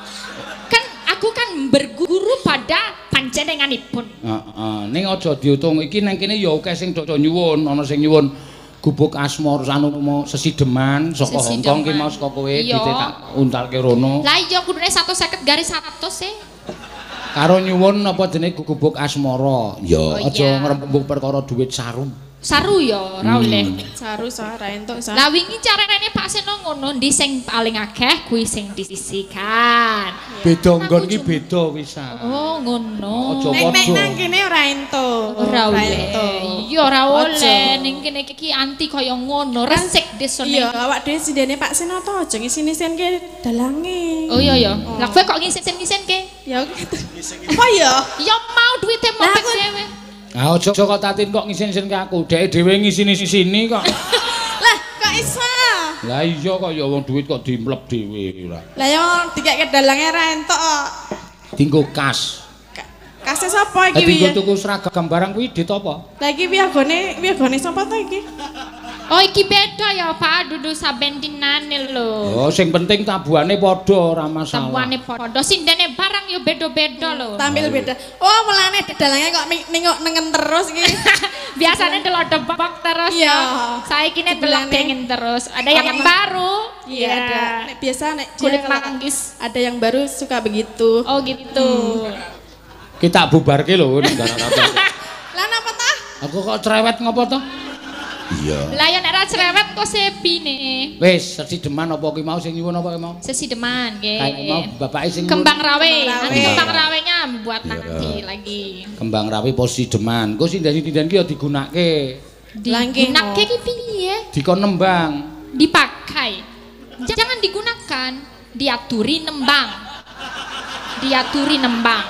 kan aku kan berguru pada panjenenganipun. Heeh, ning aja diutung iki nang kene ya akeh sing do nyuwun, ana sing nyuwun gubuk asmor anu mau sesideman saka Hongkong ki mau saka kowe dicetak untalke rono. Lah iya kudune seratus lima puluh garis seratus e. Karo nyuwun apa jenenge gubuk asmara. Ya Oh, aja iya. ngrembug perkara duit sarum. Saru ya ora oleh. Saru sah ra entuk sah. Lah wingi carane Pak Seno ngono ndi sing paling akeh kuwi sing disisikan. Beda nggon ki beda wisan. Oh ngono. Aja Nek nek padha. nang kene ora entuk. Ora oleh. Iya ora oleh Aja. ning kene iki anti kaya ngono resik desone. Iya, awak dhewe sindene Pak Seno to aja ngisi-ngisinke dalange. Oh iya ya. Lah kowe kok ngisin-ngisinke? Ya gitu. Apa ya? Ya mau duite mau Lah, pek aku- dhewe. Ah aja kok Tatin kok ngisin-ngisin ke aku. Dhek dhewe ngisini-sini kok. Lah, kok iso? Lah iya kok ya wong duit kok dimlep dhewe ora. Lah yo dikek dalange ra entuk kok. Dinggo kas. Ka- Kase sapa iki Dadi wi? nggo tuku seragam barang kuwi dit apa? Lah iki wiagone wiagone sapa to iki? Oh iki beda ya Pak, dudu saben dinane lho. Oh sing penting tabuhane padha ora masalah. Tabuhane padha, sindene barang ya beda-beda lho. Tampil beda. Oh, mulane dalange kok ning- nengok nengen terus iki. Biasanya delok debok terus Iya. ya. Saiki nek delok Sebelane. pengen terus. Ada yang baru. Iya, ada. Nek biasa nek dia Kulit kalau manggis. ada yang baru suka begitu. Oh gitu. Kita bubarke lho ning gara-gara. Lah napa tah? Aku kok cerewet ngopo to? Iya. Lah ya nek ra cerewet kok sepine. Wis sesideman apa ki mau sing nyuwun apa ki mau? Sesideman Kayak mau nggih. bapake sing Kembang rawe. Kembang Nanti rawe. kembang rawenya buat Iya. nanti lagi. kembang rawi posisi deman. Engko sinden-sinden ki ya digunakake. Digunakke ki piye? Dikon nembang. Dipakai. Jangan digunakan, diaturi nembang. Diaturi nembang.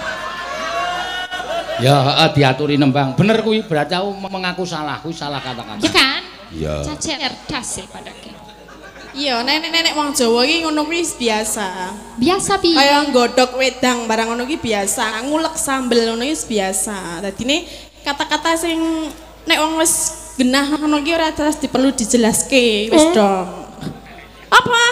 Ya heeh diaturi nembang. Bener kuwi berarti aku mengaku salah, kuwi salah kata-kata. Ya kan? Iya. Cacer cerdas ya padake. Iya, nenek-nenek wong Jawa iki ngono kuwi biasa. Biasa piye? Kaya nggodhog wedang barang ngono ki biasa, ngulek sambel ngono ki biasa. Dadine kata-kata sing nek wong wis genah ngono ki ora terus diperlu dijelaske, wis dong. Apa?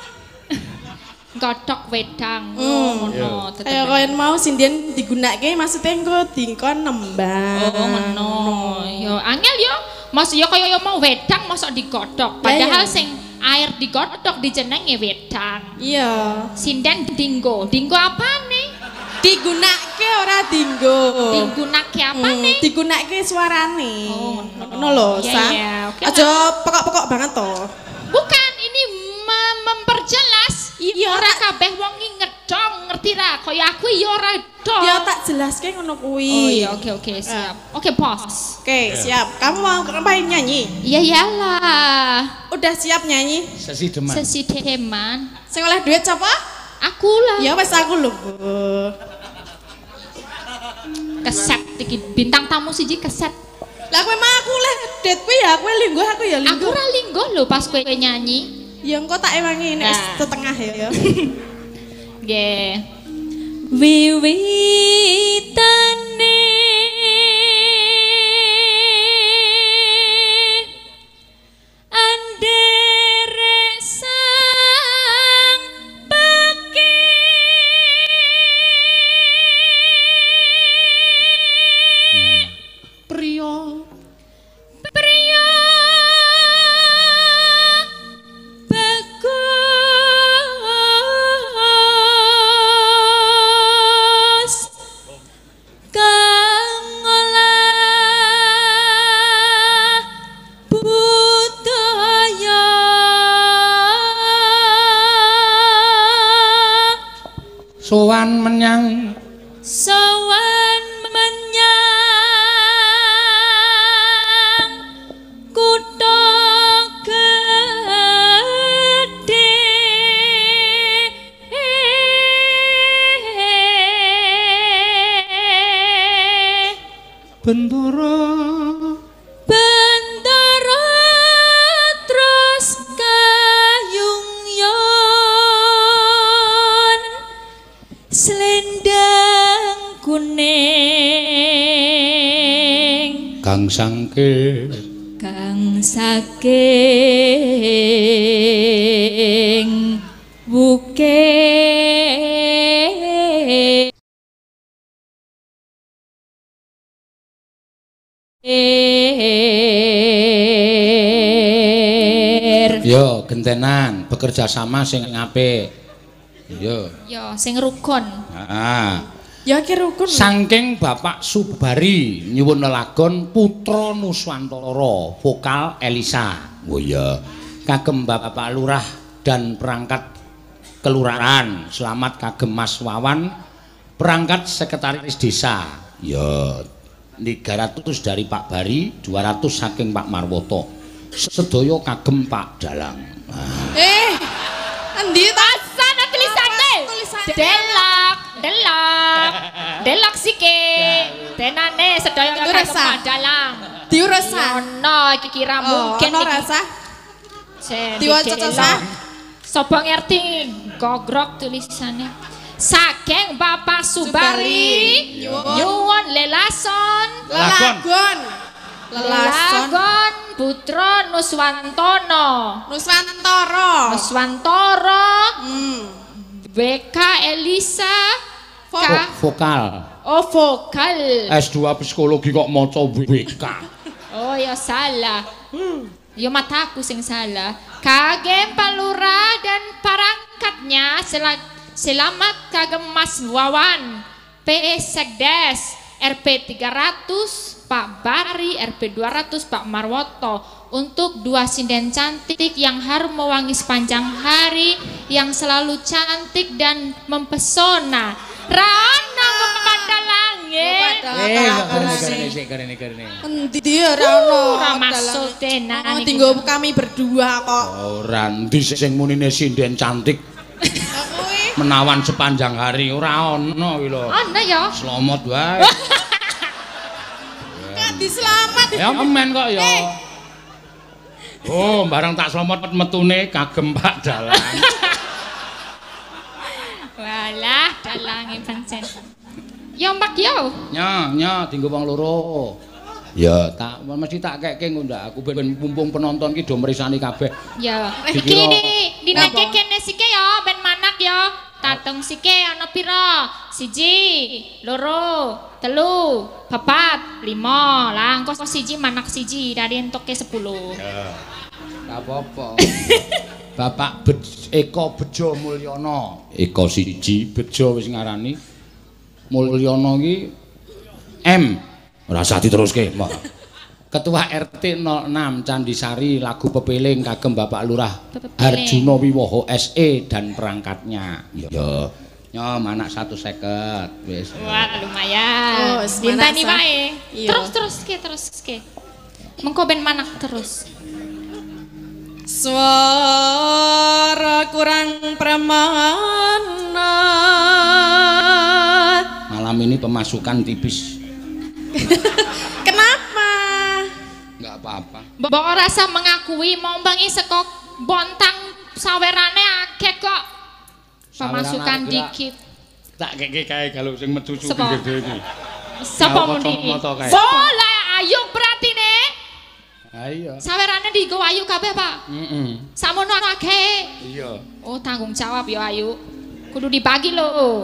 Godhog wedang Hmm. ngono. Kaya kaya mau sinden digunakake maksudnya engko dingkon nembang. Oh ngono. Yo angel yo. Mas yo kaya yo mau wedang mosok digodhog. Padahal iya. sing air digodhog dijenenge wedang. Iya. Sinden dinggo. Dinggo apane? Digunakake ora dinggo. Digunakke Hmm, apane? digunakake suarane. Oh, ngono lho, Iya, Sa. iya, oke Aja pokok-pokok banget to. Bukan, ini me- memperjelas. Iya, Ora tak- kabeh wong iki ngedong, ngerti ra? Kaya aku ya ora dong. Ya tak jelaske ngono kuwi. Oh iya, oke oke, siap. Oke, bos. Oke, siap. Kamu mau ngapain nyanyi? Iya iyalah. Udah siap nyanyi? Sesi deman. Sesi deman. Sing oleh duit siapa? Aku lah. Ya wes aku lho. Keset iki bintang tamu siji keset. Lah kowe mah aku oleh duit kuwi ya, kowe linggo aku ya Aku linggo. ora linggo lho pas kowe nyanyi. Ya engko tak ewangi nek wis Nah. setengah ya. Nggih. Wiwitane anderek sang Bendara Bendara terus kayungyon selendang kuning kang sangke kang saking buke yo gentenan bekerja sama sing apik yo yo sing rukun heeh Ya ki rukun. saking Bapak Subari nyuwun lelagon Putra Nuswantara vokal Elisa oh iya kagem Bapak Lurah dan perangkat kelurahan selamat kagem Mas Wawan perangkat sekretaris desa ya tiga ratus dari Pak Bari dua ratus saking Pak Marwoto sedaya kagem Pak Dalang nah. Eh endi ta sana tulisane delok delok delok sike tenane sedaya kagem Pak Dalang diurasa ono iki kira mungkin ono rasa diwaca sah sapa ngerti gogrok tulisannya saking Bapak Subari nyuwun lelason lelagon lelagon Putra Nuswantana Nuswantara Nuswantara hmm. B K Elisa Vo vokal oh vokal S dua psikologi kok maca W K oh ya salah ya mataku sing salah kagem Pak Lurah dan perangkatnya sel selamat kagem Mas Wawan P E Sekdes R P tiga ratus Pak Bari R P dua ratus Pak Marwoto untuk dua sinden cantik yang harum mewangi sepanjang hari yang selalu cantik dan mempesona Rana kepada langit eh karene karene karene endi ora ono ora masuk tenan tinggal kami berdua kok ora endi sing munine sinden cantik menawan sepanjang hari ora ono kuwi lho ana ya selamat wae di selamat ya men kok ya oh barang tak selamat metune kagem Pak Dalang walah dalange pancen ya mbak yo nya nya dienggo wong loro ya tak mesti tak keke ngundak aku ben mumpung penonton ki do mrisani kabeh ya iki dinake kene sike ya ben manak ya tatung sike ana pira siji loro telu papat lima lah engko siji manak siji dari entoke sepuluh ya gak apa-apa Bapak Eko Bejo Mulyono Eko siji Bejo wis ngarani Mulyono ki M ora usah diteruske Ketua R T nol enam Candisari lagu pepeling kagem Bapak Lurah Harjuno Wiwoho S E dan perangkatnya ya ya manak satu seket wis wah lumayan oh, dintani wae iya. terus terus ke terus ke mengko ben manak terus suara kurang permana malam ini pemasukan tipis kenapa nggak apa-apa mbok rasa mengakui mombangi sekok bontang sawerane akeh kok pemasukan dikit tak keke kae kalau sing metu-metu gede iki sapa muni bola ayo beratine ayo sawerane dienggo ayu kabeh Pak heeh samono akeh iya oh tanggung jawab ya ayu kudu dibagi lho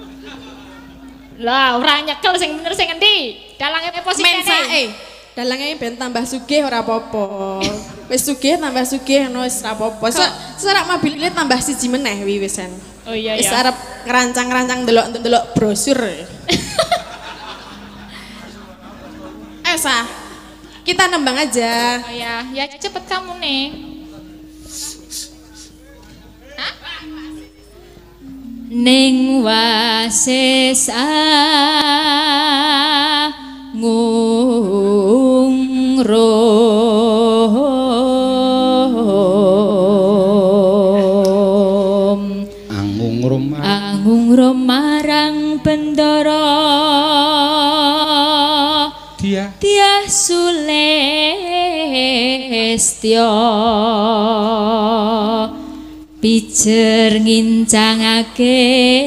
lah ora nyekel sing bener sing endi dalange posisine men sae dalange ben tambah sugih ora apa-apa wis sugih tambah sugih ngono wis ora apa-apa serak mobilnya tambah siji meneh wi wisan oh iya wis ya arep ngerancang-rancang delok-delok brosur ayo sah kita nembang aja oh ya ya cepet kamu nih Hah? Ning wasesa ngungrom angungrum angungrom marang bendara Sulestyo pijer ngincangake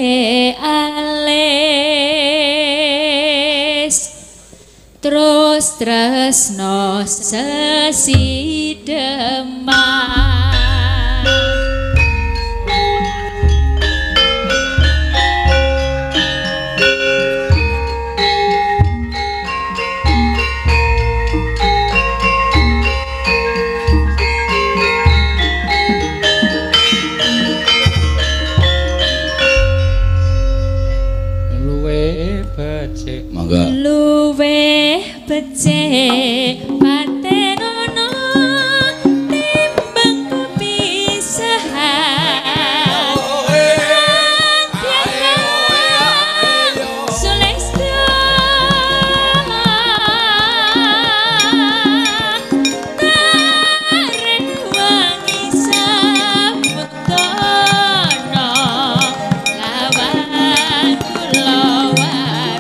alis terus tresno sesideman luweh becik paten ono timbang kepisahan Sulestyo tarik wangi saputono lawan kulawan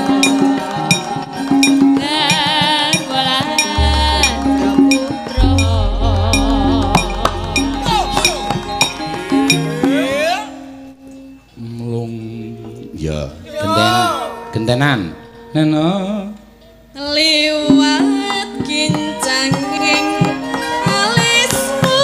gentenan neno liwat kincanging alismu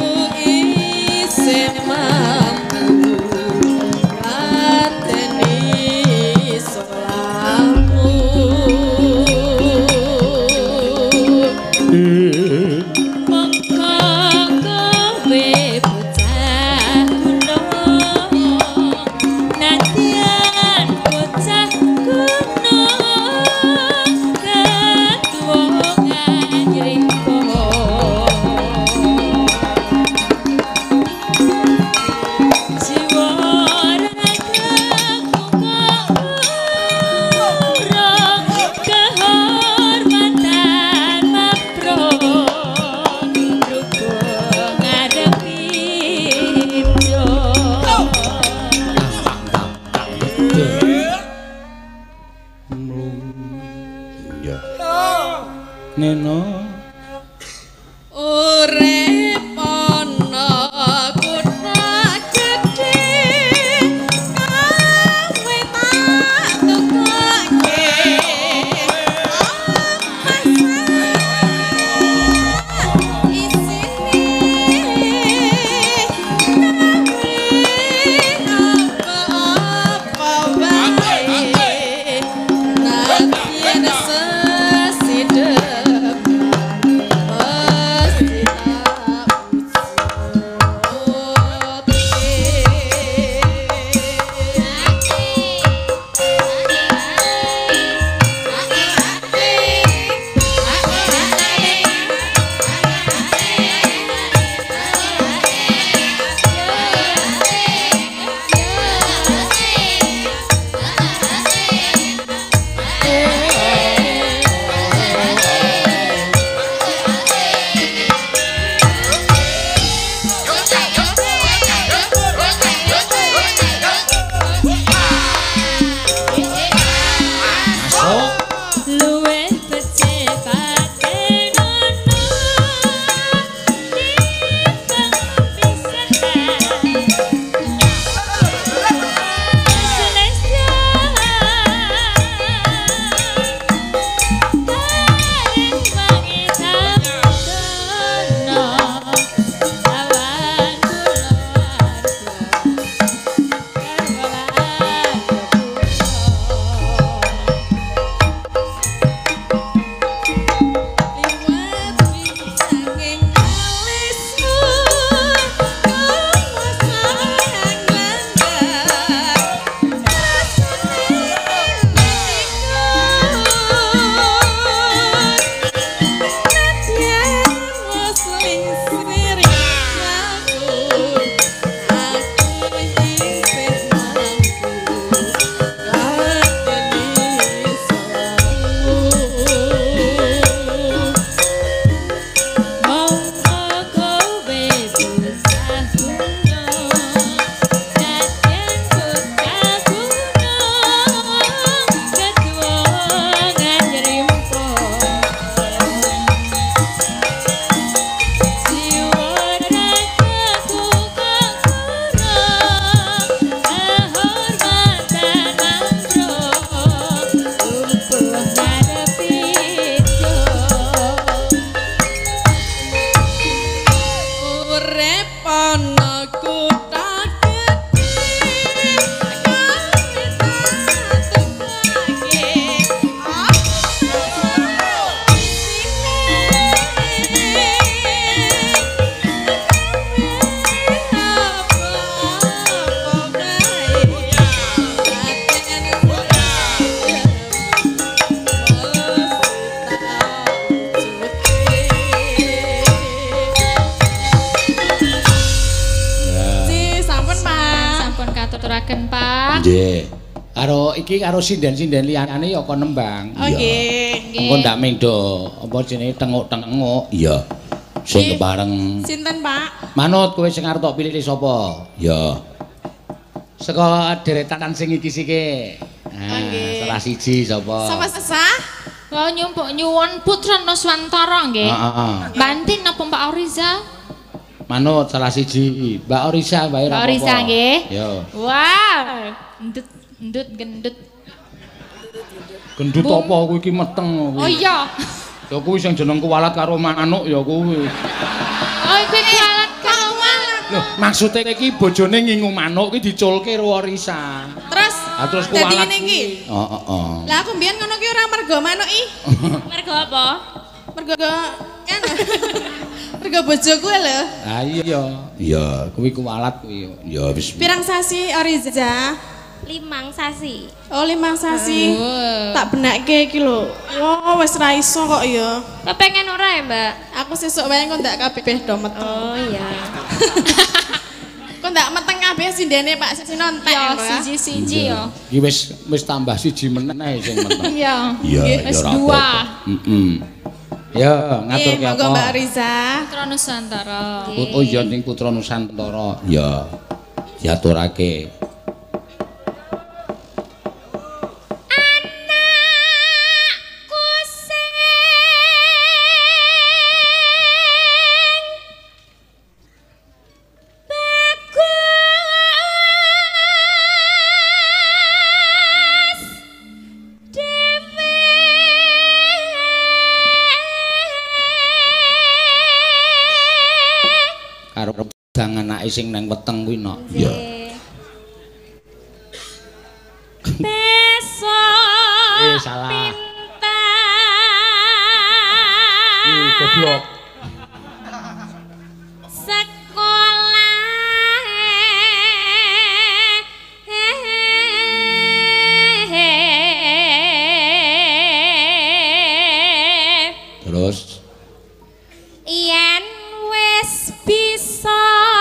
Mampu, kateni urip ana kutha aturaken Pak. Nggih. Karo iki karo sinden-sinden liyane ya kon nembang. Oh nggih. Engko ndak mengdo apa jenenge tenguk-tenguk. Iya. Sing bareng. Sinten, Pak? Manut kowe sing arep tok pilih sapa? Ya. Saka deretan sing iki sike. Nah, salah siji sapa? Sapa sesah? Kula nyumpuk nyuwun Putra Nuswantara nggih. Heeh. Bantin napa Mbak Oriza? Manut salah siji, Mbak Orisa bae Mbak Orisa nggih. Yo. Wah, endut endut gendut. Gendut apa kuwi iki meteng kuwi. Oh iya. Ya kuwi sing jeneng kuwalat karo manuk ya kuwi. Oh kuwi kuwalat karo manuk. Lho, maksude iki bojone ngingu manuk ki diculke karo Orisa. Terus Ah terus dadi kuwalat ngene iki. Heeh, heeh. Lah aku mbiyen ngono ki ora mergo manuk i. Mergo apa? Mergo kan. Mergo bojoku lho. Ah iya. Iya, kuwi kuwalat kuwi. Ya wis. Pirang sasi Oriza? Limang sasi. Oh, limang sasi. Oh. Tak benakke iki lho. Wah, wis ra iso kok ya. Kepengen ora ya, Mbak? Aku sesuk wae kok ndak kabeh do meteng. Oh iya. Kok ndak meteng kabeh sindene Pak Sinon entek. Ya siji-siji ya. Iki wis wis tambah siji meneh sing meteng. Iya. Iya, Wis ya ora dua. apa-apa. Heeh. Ya, ngatur ki Nggih, apa? monggo Mbak Riza. Putra Nusantara. Oh iya ning Putra Nusantara. Ya. Diaturake. Dang anake sing nang weteng kuwi nok. Iya. Besok Eh salah. Ih goblok. sekolah Terus yen wis bisa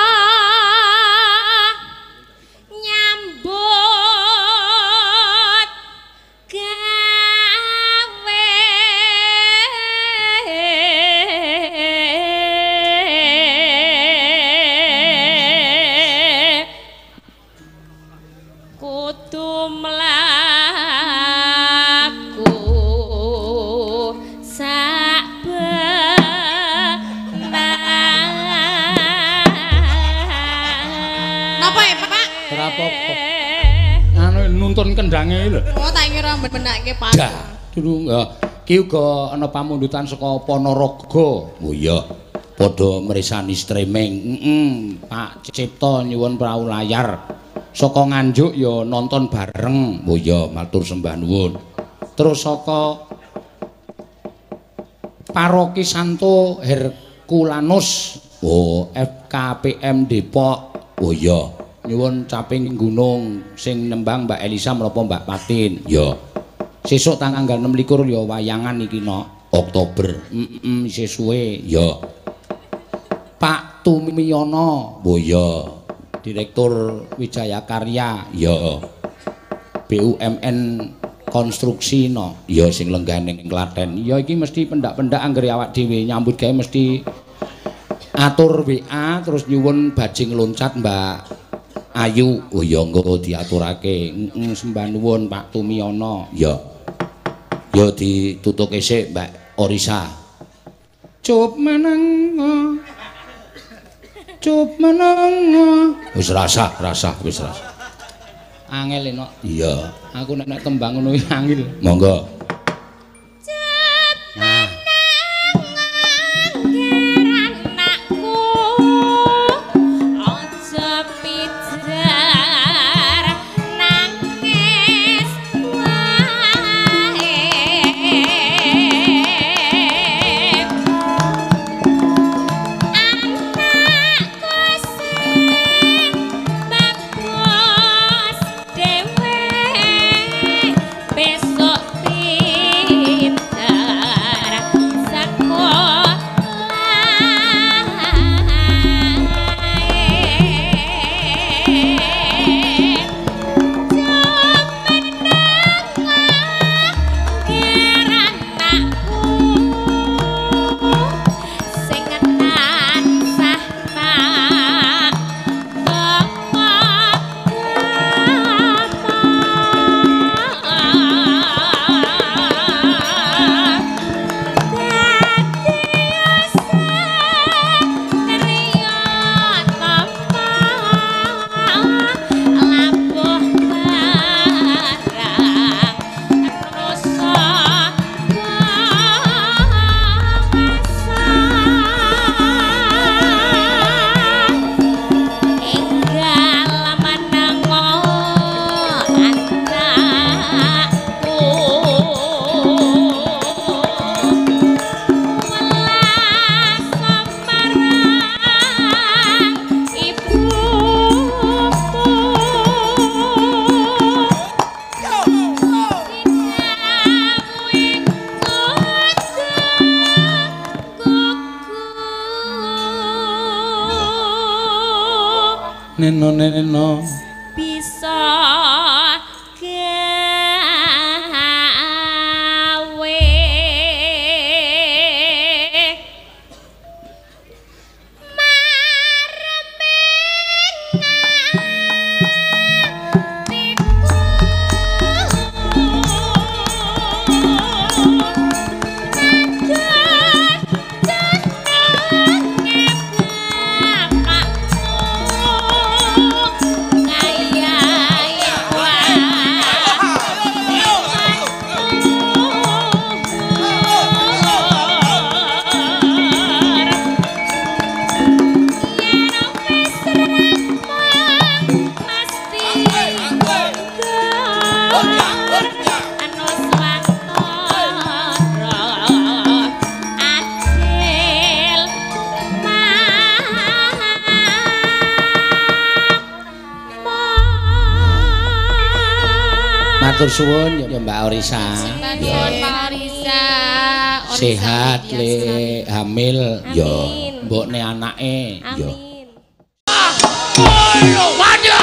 nyambut gawe kudu mlaku Napa ya, Pak? ora apa-apa. Anu nuntun kendange lho. Oh, tak kira benakke Pak. Dah. Durung ya. Ki uga ana pamundutan saka Ponorogo. Oh iya. Padha mresani streaming. Heeh. Pak Cipto nyuwun prau layar. Saka Nganjuk ya nonton bareng. Oh iya, matur sembah nuwun. Terus saka Paroki Santo Herculanus. Oh, F K P M Depok. Oh iya. Nyuwun caping gunung sing nembang Mbak Elisa menapa Mbak Patin. Ya. Sesuk tanggal enam likur ya wayangan iki no. Oktober. Heeh, isih suwe. Ya. Pak Tumiyono. Oh iya. Direktur Wijaya Karya. Ya. B U M N konstruksi no. Ya sing lenggane ning Klaten. Ya iki mesti pendak-pendak anggere awak dhewe nyambut gawe mesti atur W A terus nyuwun bajing loncat Mbak Ayu. Oh ya engko diaturake. Heeh sembah nuwun Pak Tumiyono. Ya. Ya ditutuke sik Mbak Orisa. Cup meneng. Cup meneng. Wis rasah, rasah wis rasah. Angel enak. Iya. Aku nek nek tembang ngono iki angel. Monggo. Nah. Neno neno bisa gawe matur suwun ya Mbak Orisa. Ya Mbak Orisa. Sehat le hamil ya. Mbokne anake ya. Ayo wajah.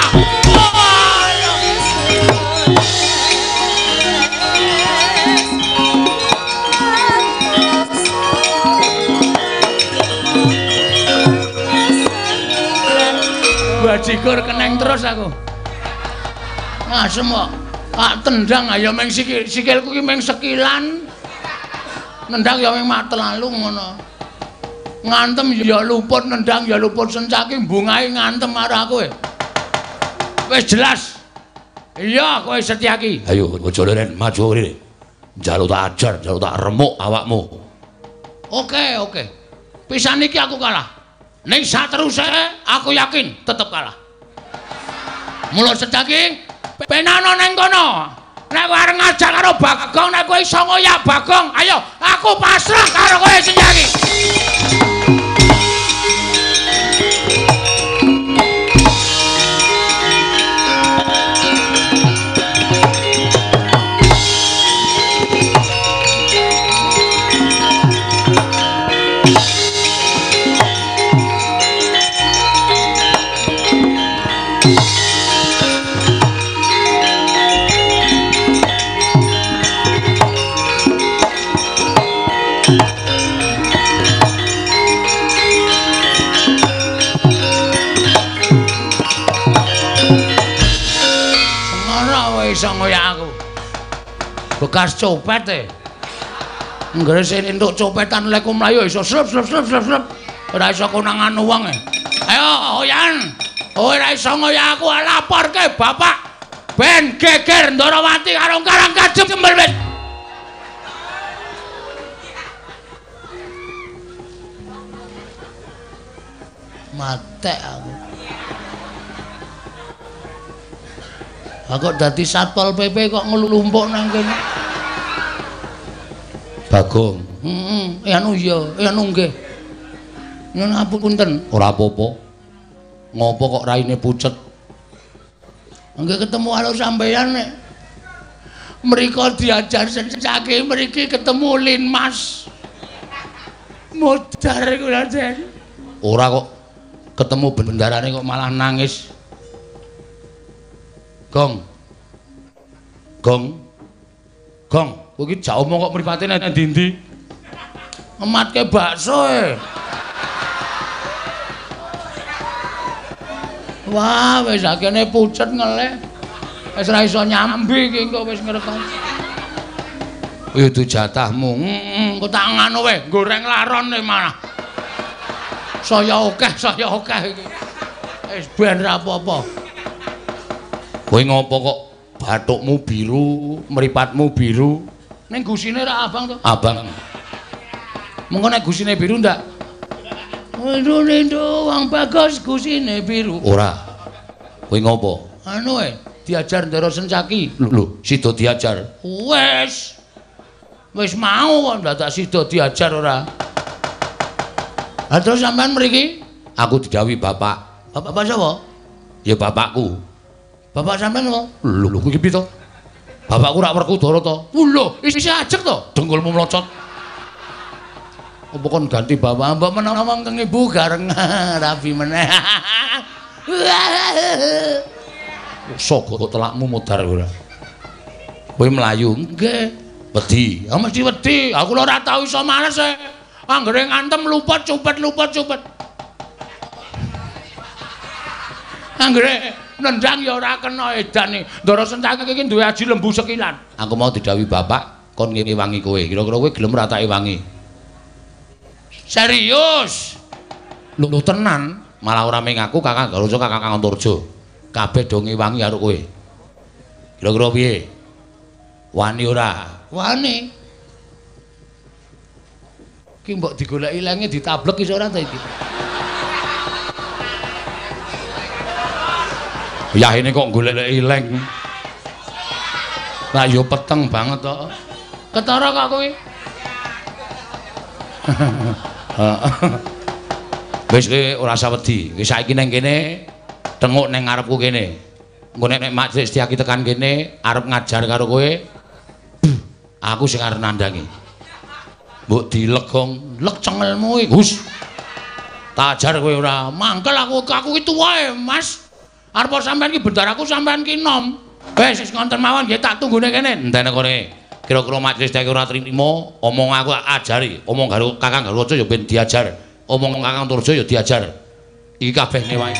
Bajigur keneng terus aku. Ngasem kok. Tak tendang ayo meng sikil sikilku ki meng sekilan. Nendang ya meng mat lalu ngono. Ngantem ya luput nendang ya luput sencaki bungae ngantem karo aku. Wis jelas. Iya kowe Setyaki. Ayo aja leren maju rene. Njaluk tak ajar, njaluk tak remuk awakmu. Oke, oke. Pisan iki aku kalah. Ning sateruse aku yakin tetep kalah. Mula Setyaki penano neng kono. Nek kowe arep ngajak karo Bagong, nek kowe iso ngoyak Bagong, ayo aku pasrah karo kowe Setyaki. Iso ngoyak aku. Bekas copet e. Nggresene entuk copetan leku mlayu iso slep slep slep slep slep. Ora iso konangan wong e. Ayo Hoyan. Ora iso ngoyak aku laporke bapak. Ben geger Ndarawati karo Karang Kajembel wis. Matek aku. Aku dadi Satpol P P kok ngelumpuk nang kene. Bagong. Heeh, mm anu iya, anu nggih. Nyuwun apunten. Ora apa-apa. Ngopo kok raine pucet? Nggih ketemu karo sampeyan nek. Mriko diajar Setyaki, mriki ketemu Linmas. Modar kula Den. Ora kok ketemu bendarane kok malah nangis. Gong. Gong. Gong, kowe iki jak omong kok mripate nang ndi-ndi? Ematke bakso e. Wah, wis akene pucet ngeleh. Wis ora iso nyambi iki engko wis ngrekon. Itu jatahmu. Heeh, engko tak ngono wae, goreng laron e malah. Saya akeh, saya akeh iki. Wis ben ra apa-apa. Kowe ngopo kok bathukmu biru, mripatmu biru? Ning gusine ra abang to? Abang. Mengko nek gusine biru ndak? Waduh lendo wong bagus gusine biru. Ora. Kowe ngopo? Anu e, diajar Ndara Sencaki. Lho, sida diajar. Wes. Wis mau kok dadak sida diajar ora. Lah terus sampean mriki? Aku didhawuhi bapak. Bapak sapa? Ya bapakku. Bapak sampean apa? Lho, kowe iki piye to? Bapakku rak Werkudara to. Lho, isih ajeg to? Dengkulmu mlocot. Apa kon ganti bapak mbok menawa wong kang ibu gareng rabi meneh. Sogo telakmu mudar ora. Kowe mlayu nggih. Wedi. Ya mesti wedi. Aku lho ora tau iso males e. Anggere ngantem luput cupet luput cupet. Anggere nendang ya ora kena edane. Ndara Sencake iki duwe aji lembu sekilan. Aku mau didhawuhi bapak kon ngewangi kowe. Kira-kira kowe gelem ora tak ewangi? Serius. Lho tenan, malah ora ming aku Kakang Garusa Kakang Anturja. Kabeh do ngewangi karo kowe. Kira-kira piye? Wani ora? Wani. Ki mbok digoleki lenge ditablek iso ora ta iki? Ya ini kok golek ileng. Lah yo peteng banget to. Ketara kok kowe. Wis kowe ora usah wedi. Wis saiki ning kene tenguk ning ngarepku kene. Engko nek Mak Setyaki tekan kene arep ngajar karo kowe. Aku sing arep nandangi. Mbok dilegong, lek cengelmu iki. Hus. Tak ajar kowe ora. Mangkel aku aku ki tuwae, Mas. Arep sampean ki bentar aku sampean ki nom. Wis wis ngonten mawon nggih tak tunggune kene. Entene kene. Kira-kira majelis iki ora trimo, omong aku ajari. Omong karo Kakang Garusa ya ben diajar. Omong Kakang Turja ya diajar. Iki kabeh newae.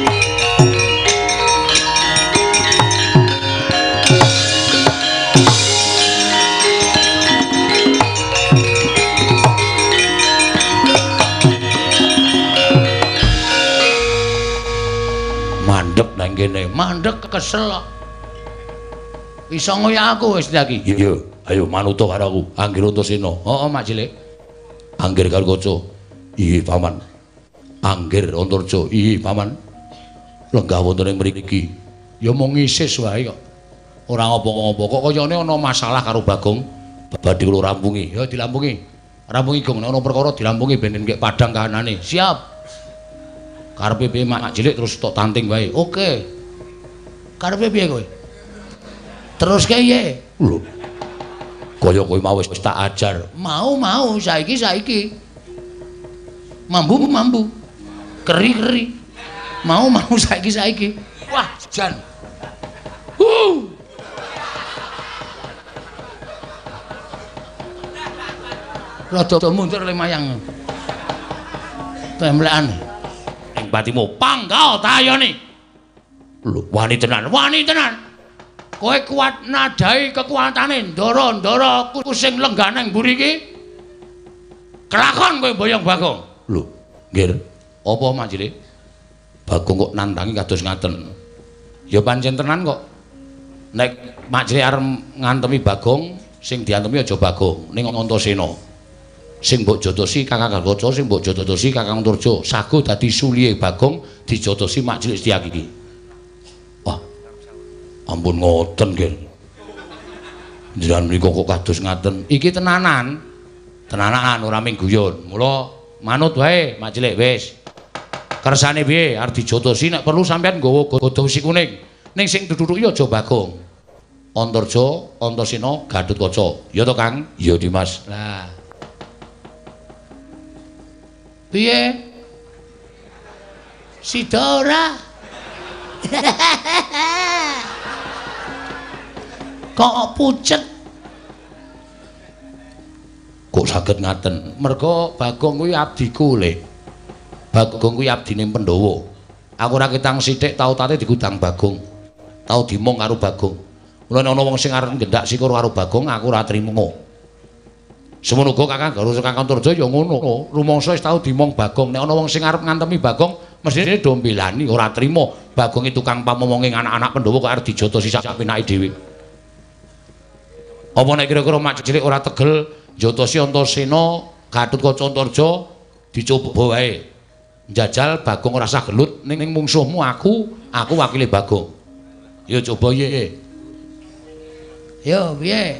Mandek nang kene, mandek kesel kok. Iso ngoyak aku wis iki. Iya, ayo manuto karo aku. Anggir Antasena. Heeh, Mak Cilik. Anggir karo kaca. Iya, Paman. Anggir Antarja. Iya, Paman. Lenggah wonten ing mriki. Ya mung ngisis wae kok. Ora apa-apa kok kayane ana masalah karo Bagong. Badhe kula rampungi. Ya dilampungi. Rampungi Gong, nek ana perkara dilampungi ben nggih padhang kahanane. Siap. Karepe piye Mak Cilik terus tok tanting wae. Oke. Karepe piye kowe? Terus kaya lho. Kaya kowe mau wis tak ajar. Mau mau saiki saiki. Mambu mambu. Keri keri. Mau mau saiki saiki. Wah, jan. Huh. Rada mundur le mayang. Temlekan. Ing batimu panggao tayone. Lho, wani tenan, wani tenan. Kowe kuat nadai kekuatane ndara-ndara kusing lenggah nang mburi iki. Kelakon kowe boyong Bagong. Lho, nggih. Apa Mak Cilik? Bagong kok nandangi kados ngaten. Ya pancen tenan kok. Nek Mak Cilik arep ngantemi Bagong, sing diantemi aja Bagong, ning Antasena. Sing mbok jotosi Kakang Garusa, sing mbok jotosi Kakang Turja. Sago dadi suliye Bagong dijotosi Mak Cilik Setyaki iki. Ampun ngoten nggih. Njenengan mriku kok kados ngaten. Iki tenanan. Tenanan ora ming guyon. Mula manut wae Mak Cilik wis. Kersane piye arep dijotosi nek perlu sampean nggawa godhong wesi kuning. Ning sing duduk ya aja Bagong. Antarja, Antasena, Gatotkaca. Ya to Kang? Ya Dimas. Lah. Piye? Sida ora? Kok pucet? Kok saged ngaten? Merga Bagong kuwi abdiku le. Bagong kuwi abdine Pandhawa. Aku ora ketang sithik tau tate digudang Bagong. Tau dimong karo Bagong. Mula nek ana wong sing arep ngendak sikur karo Bagong aku ora trimo. Semono uga Kakang Garusa Kakang Turja ya ngono. Rumangsa wis tau dimong Bagong. Nek ana wong sing arep ngantemi Bagong mestine do mbelani ora trimo. Bagong iki tukang pamomonge anak-anak Pandhawa kok arep dijotosi sak penake dhewe. Apa nek kira-kira Mak Cilik ora tegel jotosi Antasena, Gatotkaca Antarja dicoba wae. Njajal Bagong ora usah gelut ning mungsuhmu aku, aku wakile Bagong. Ya coba ye. Yo piye?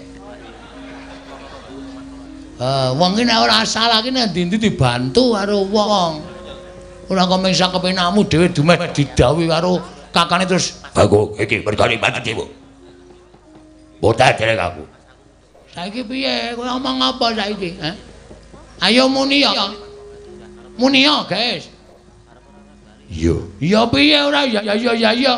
Eh wong iki nek ora salah iki nek ndi-ndi dibantu karo wong. Ora kok mung sak kepenakmu dhewe dumeh didhawuhi karo kakane terus Bagong iki mergane banget ibu. Boten derek aku. Saiki piye? Kowe ngomong apa saiki? Heh? Ayo muni ya. Muni ya, guys. Iya. Ya piye ora ya ya ya ya.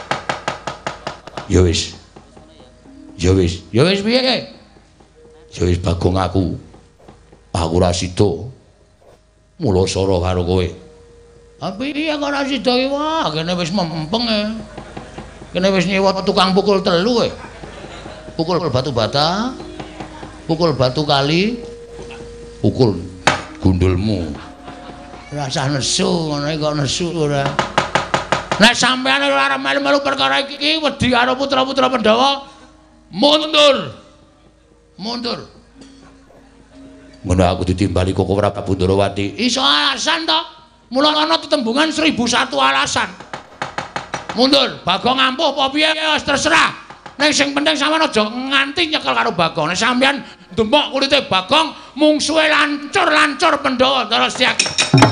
Ya wis. Ya wis. Ya wis piye? Ya wis Bagong aku. Aku ora sida. Mula sara karo kowe. Ah piye kok ora sida iki wah, kene wis mempeng e. Kene wis nyewa tukang pukul telu e. Pukul batu bata. Pukul batu kali. Pukul gundulmu. Rasa nesu ngono kok nesu ora. Nek sampeyan ora arep melu-melu perkara iki wedi karo putra-putra Pandhawa, mundur. Mundur. Ngono aku ditimbali Koko Prabu Ndrawati. Iso alasan to? Mula ana tetembungan seribu satu alasan. Mundur, Bagong ampuh apa piye wis terserah. Nek sing penting sampeyan aja nganti nyekel karo Bagong. Nek sampeyan ndemok kulite Bagong mungsuhe lancur-lancur Pandhawa Ndara Setyaki.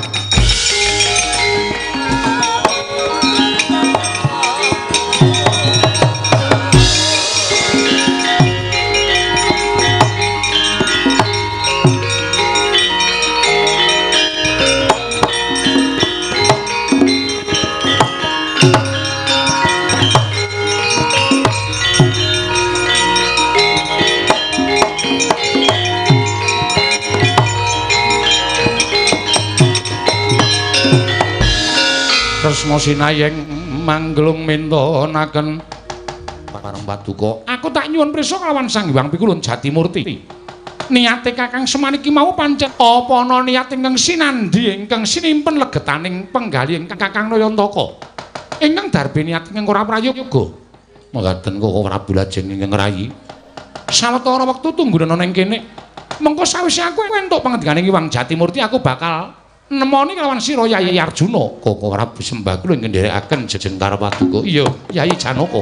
Tresna sinayeng manglung mintonaken Parang Paduka. aku tak nyuwun prisa kalawan Sang Hyang Pikulun Jatimurti. Niate Kakang Semaniki mau pancen apa ana niat ingkang sinandhi ingkang sinimpen legetaning penggali ingkang Kakang Nayantaka. Ingkang darbe niat ingkang ora prayoga. Mekaten Koko Prabu lajeng ingkang rayi. Sawetara wektu tunggunen ana ing kene. Mengko sawise aku entuk pangandikaning Hyang Jatimurti aku bakal nemoni kelawan sira Yayi Arjuna. Koko Prabu Sembaguna ingkang nderekaken Jejentara Paduka. Iya, Yayi Janaka.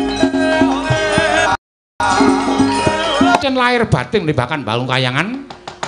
Pancen lahir batin mlibakan Balung Kayangan.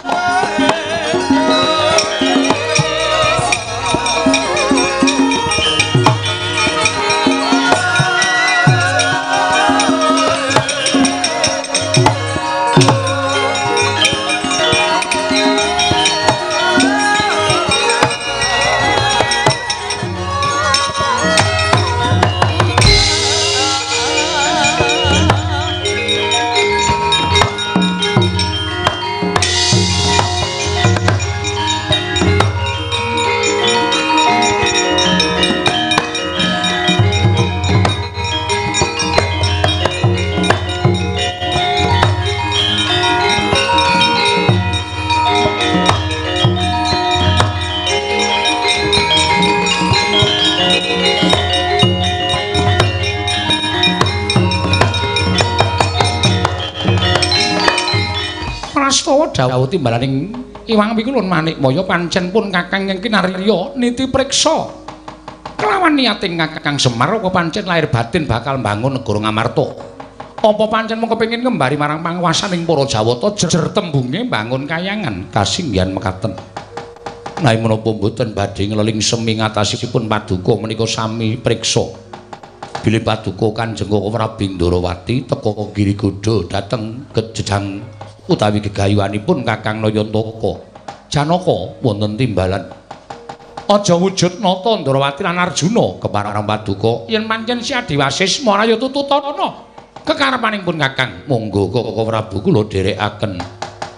Prastawa dawuh timbalaning Hyang Pikulun Manikmaya pancen pun Kakang ingkang kinarya niti priksa kelawan niating Kakang Semar apa pancen lahir batin bakal mbangun negara Ngamarta. Apa pancen mung kepengin ngembari marang panguwasaning para Jawata jejer tembunge mbangun kayangan kasinggihan mekaten. Nanging menapa mboten badhe ngleling semi ngatasipun Paduka menika sami priksa. Bilih Paduka Kanjeng Koko Prabu Ndrawati teka Girigoda dhateng kejejang utawi gegayuhanipun Kakang Nayantaka. Janaka wonten timbalan. Aja wujud nata Ndrawati lan Arjuna keparang Paduka yen pancen si Adiwasis maraya tututana kekarepanipun Kakang. Monggo Koko Prabu kula dherekaken.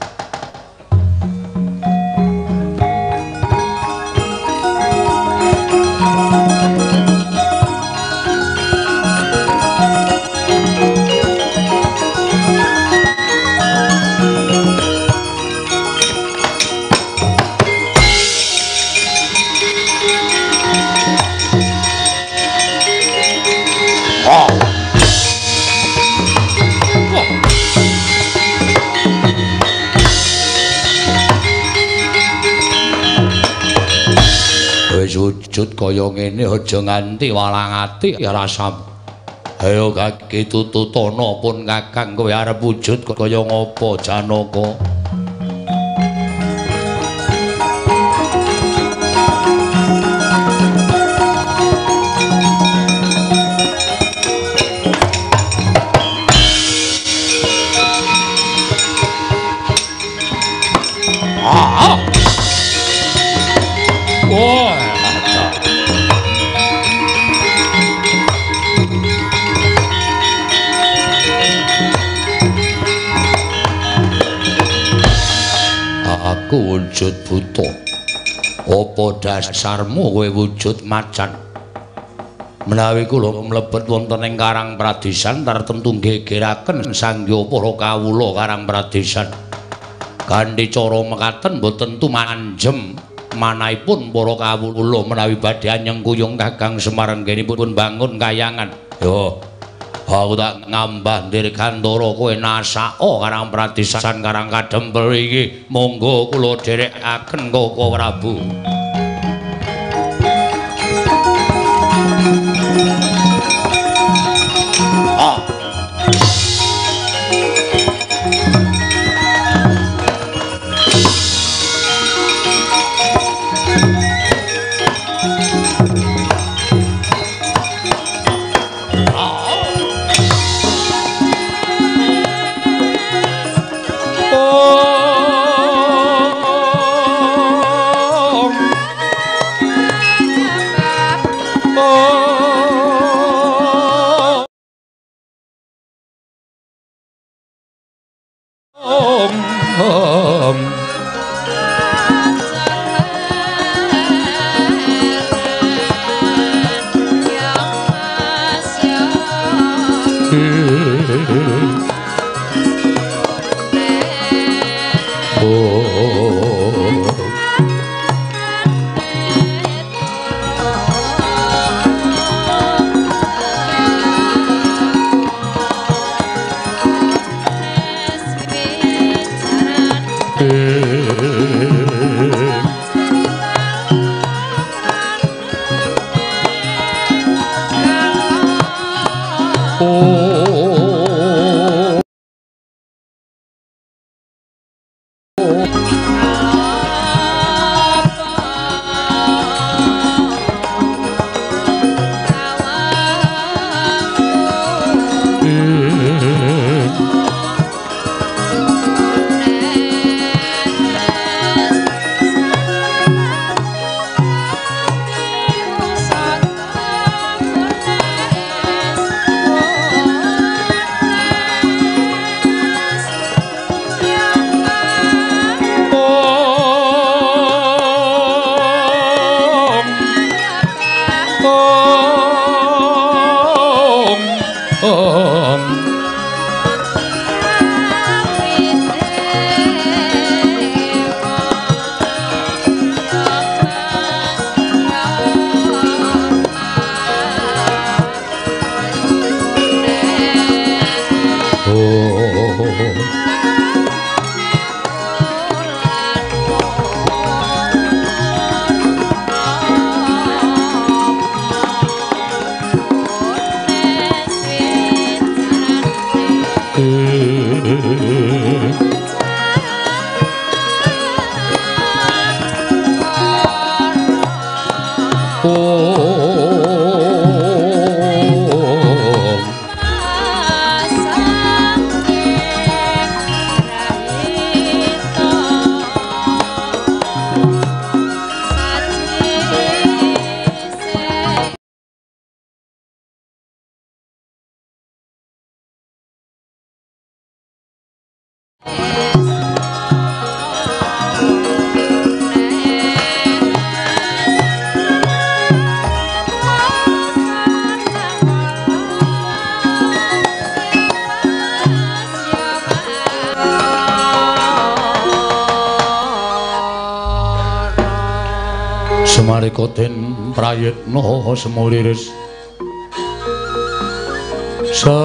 Wujud kaya ngene aja nganti walang ati ya rasam. Ayo kaki tututana pun Kakang kowe arep wujud kaya ngapa Janaka? Ah. Wah. wujud buta. Apa dasarmu kowe wujud macan? Menawi kula mlebet wonten ing Karang Pradesan tartemtu gegeraken sangya para kawula Karang Pradesan. Kanthi cara mekaten boten tumanjem manahipun para kawula menawi badhe nyengkuyung Kakang Semar nggenipun bangun kayangan. Yo, aku tak ngambah Dirgantara kowe nasaka Karang Pradesan Karang Kadempel iki. Monggo kula dherekaken Koko Prabu. Ah. Semarikoten prayitna semuriris sa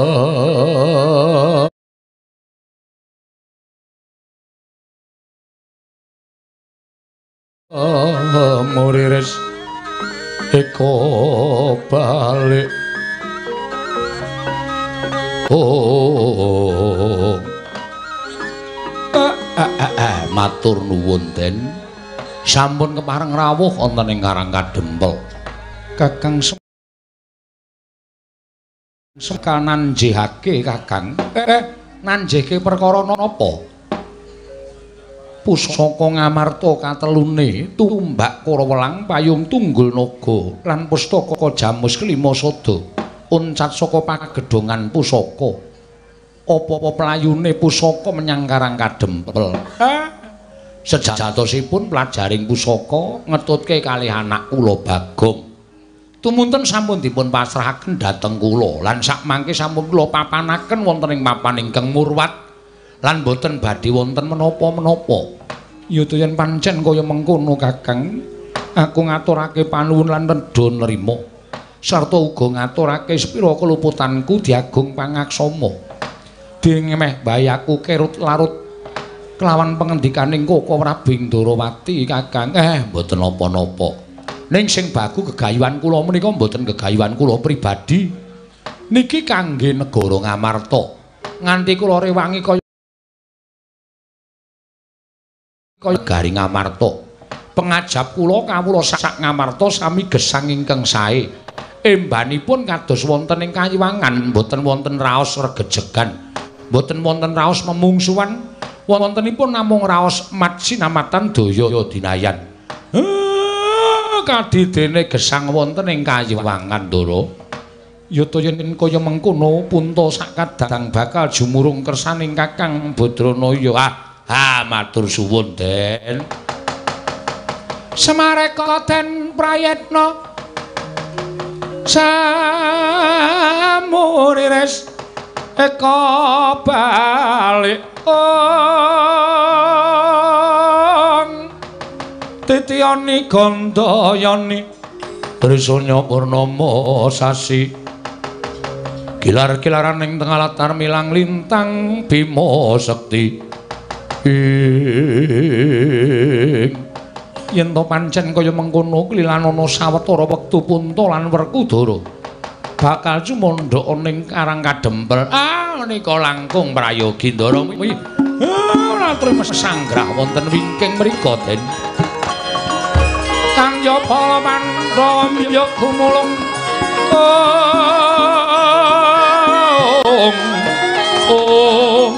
muriris eko balik oh ah, ah, ah, matur nuwun den sampun kepareng rawuh wonten ing Karang Kadempel Kakang sekanan njihake Kakang eh nanjihke perkara napa pusaka ngamarta katelune tumbak Kurawelang payung tunggul naga lan pustaka jamus kelima sada uncat saka pagedhongan pusaka apa-apa playune pusaka menyang Karang Kadempel. Ah, Sejatosipun pelajaring pusaka ngetutke kalih anak kula Bagong. Tumunten sampun dipun pasrahaken dhateng kula lan sakmangke sampun kula papanaken wonten ing papan ingkang murwat lan boten badhe wonten menapa-menapa. Ya to yen pancen kaya mengkono Kakang, aku ngaturake panuwun lan nedha nrima sarta uga ngaturake sepira keluputanku Diagung Pangaksama. Dingemeh bayaku kerut larut kelawan pengendikaning Koko Prabu Ndarawati Kakang. Eh mboten napa-napa. Ning sing bagu gegayuhan kula menika mboten gegayuhan kula pribadi. Niki kangge negara Ngamarta. Nganti kula rewangi kaya kaya negari Ngamarta. Pengajap kula kawula sak Ngamarta sami gesang ingkang sae. Embanipun kados wonten ing kayiwangan, mboten wonten raos regejegan, mboten wonten raos memungsuhan, wontenipun namung raos mat sinamatan daya dinayan. Kadidene gesang wonten ing kayiwangan Ndara. Ya to yen kaya mengkono punta sakadang bakal jumurung kersaning Kakang Badranaya. Ah, ha matur suwun Den. Semareka Den Prayetna Samurires eka balik ong titiyani gandayani trisanya purnama sasi kilar-kilaran ing tengah latar milang lintang Bima Sekti ing yen to pancen kaya mengkono klilan ana sawetara wektu Punta lan Werkudara bakal cumandha ning Karang Kadempel. Ah menika langkung prayogi Ndara kuwi. Ora terus sanggrah wonten wingking mriku Den. Kang Japa Pandhawa miya gumulung. Oh. Oh.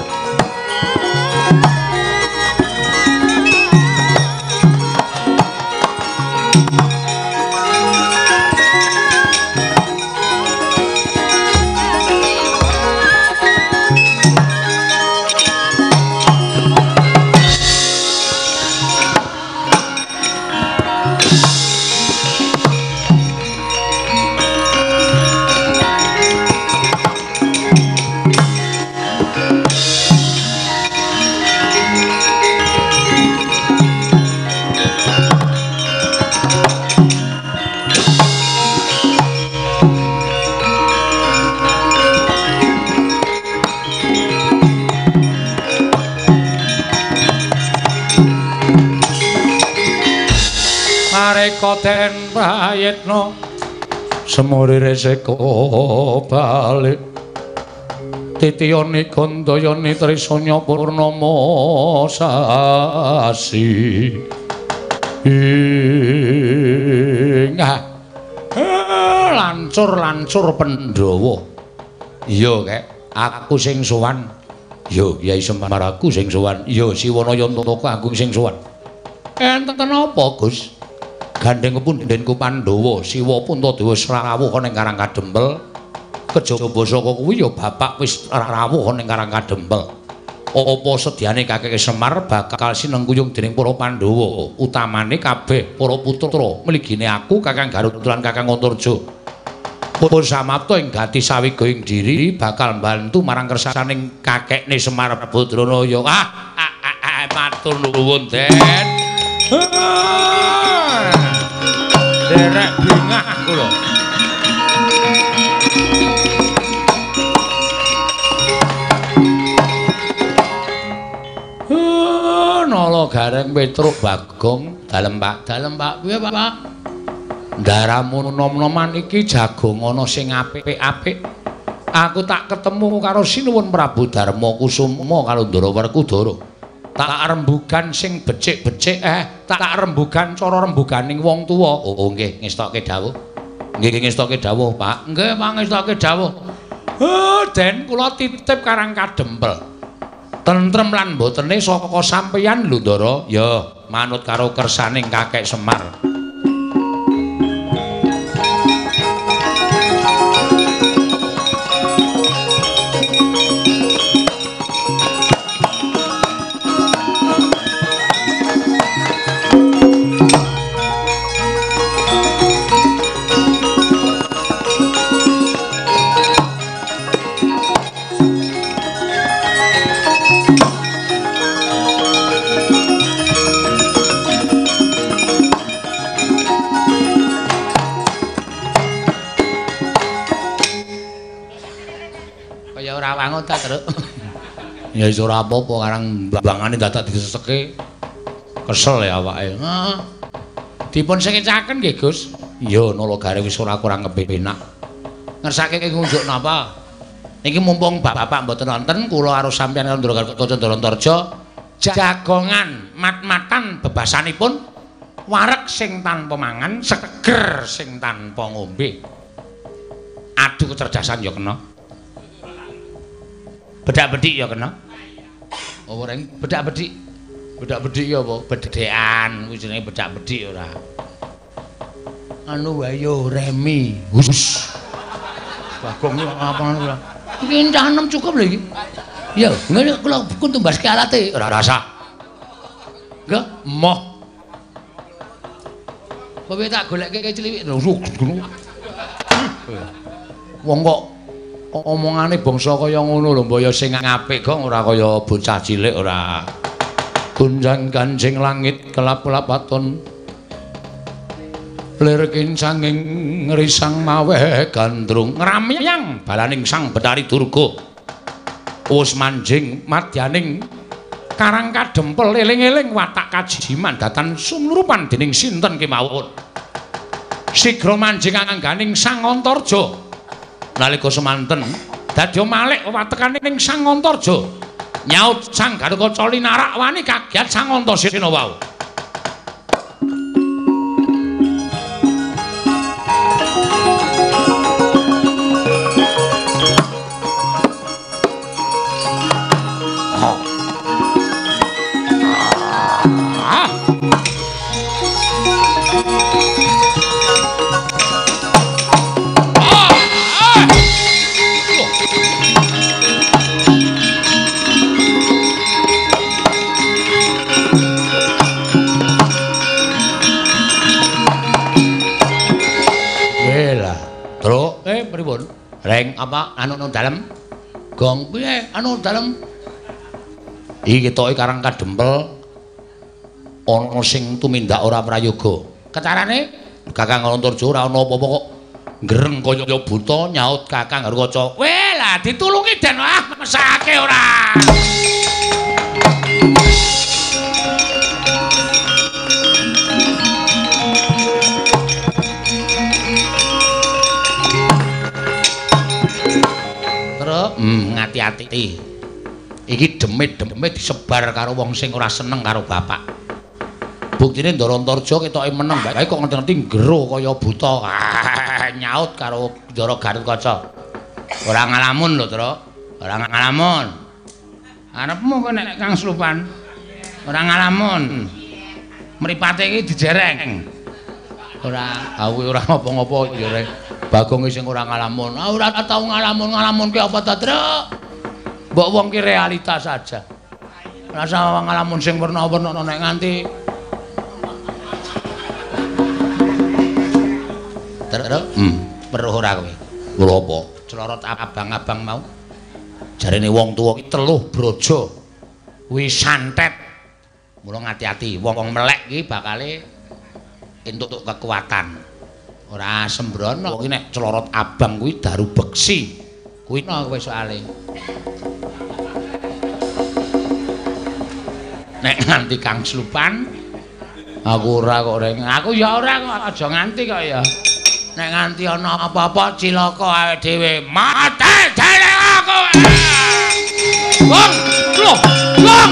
Mareka Den Prayetna semurire seka balik titiyane gandayane trisanya purnama sasi ing lancur-lancur Pandhawa. Iya kek aku sing sowan. Yo Kyai Semar aku sing sowan. Yo Siwana Yantaka aku sing sowan. Enten apa Gus? Gandeng kepundhenku Pandhawa, Siwa Puntadewa rawuh ning Karang Kadempel. Kejaba saka kuwi ya bapak wis rawuh ning Karang Kadempel. Apa sediane Kakek Semar bakal sinengkuyung dening para Pandhawa, utamane kabeh para putra mligine aku Kakang Garut lan Kakang Antarja. Pun samapta ing gati sawiga ing diri bakal mbantu marang kersaning kakekne Semar Badranaya. Ah, ah, ah, ah matur nuwun Den. Derek bingah aku lho. Nala Gareng Petruk Bagong, dalem Pak, dalem Pak. Piye Pak? Ndaramu nom-noman iki jagung ana sing apik-apik. Aku tak ketemu karo Sinuwun Prabu Darma Kusuma karo Ndara Werkudara. Tak rembugan sing becik-becik eh tak rembugan cara rembuganing wong tuwa. Oh nggih ngestokke dawuh. Nggih ngestokke dawuh Pak. Nggih Pak ngestokke dawuh. Oh Den kula titip Karang Kadempel. Tentrem lan mbotene saka sampeyan lho Ndara. Ya manut karo kersaning Kakek Semar. kaya ora wangun ta, Truk. Ya iso ora apa-apa karang mbangane dadak diseseke. Kesel ya awake. Heeh. Dipun sekecaken nggih, Gus. Ya nala gare wis ora kurang kepenak. Ngersake ngunjuk napa? Niki mumpung bapak mboten wonten, kula karo sampeyan karo Kaca Ndarantarja jagongan mat-matan bebasanipun wareg sing tanpa mangan, seger sing tanpa ngombe. Adu kecerdasan ya kena. Bedak-bedik ya kena. Oh, ora bedak-bedik. Bedak-bedik ya apa? Bedekan kuwi jenenge bedak-bedik ora. Anu wae yo remi. Hus. Bagong apa ora. Iki cah enem cukup lho iki. Ya, ngene kula pun tumbaske alate ora rasa. Enggak, moh. Kowe tak goleke ciliwik ngono. Wong kok omongane bangsa kaya ngono lho, mbaya sing apik kok ora kaya bocah cilik ora. Gunjang kancing langit kelap-kelap waton. Lir kincanging risang maweh gandrung ngramyang balaning sang Betari Durga. Wus manjing madyaning karang kadempel eling-eling watak kajiman datan sumlurupan dening sinten kemawon. Sigra manjing angganing Sang Antarja. Nalika semanten dadya malih watekaning ning Sang Antarja. Nyaut Sang Gatotkaca linarak wani kagiat Sang Antasena wau. Reng apa anu nang dalem? Gong piye anu dalem? Iki ketoke karang kadempel ana sing tumindak ora prayoga. Kecarane Kakang Antarja ora ana apa-apa kok ngreng kaya buta nyaut Kakang Harkaca. Weh lah ditulungi den ah mesake ora. Hmm, ngati-ati. Iki demit-demit disebar karo wong sing ora seneng karo bapak. Buktine Ndarantarja ketoke meneng bae kok ngerti-ngerti ngero kaya buta. Ah, nyaut karo Ndara Gatotkaca. Ora ngalamun lho, Tru. Ora ngalamun. Arepmu kok nek Kang Slupan. Ora ngalamun. Mripate iki dijereng. Ora, aku ora apa-apa ya, Rek. Bagong sing ora ngalamun. Ah ora tau ngalamun-ngalamun ki apa ta, Truk? Mbok wong ki realitas saja. Rasa ngalamun sing werna-werna nek nganti Truk, hmm, weruh ora kowe. Lho apa? Clorot abang-abang mau. Jarene wong tuwa ki teluh braja. Kuwi santet. Mula ngati-ati, wong-wong melek ki bakale entuk kekuatan. Ora sembrono kuwi nek clorot abang kuwi daru beksi. Kuwi no kowe soale. Nek nganti Kang Slupan aku ora kok reng. Aku ya ora kok aja nganti kok ya. Nek nganti ana apa-apa cilaka awake dhewe mate dene aku. Wong, lho, wong.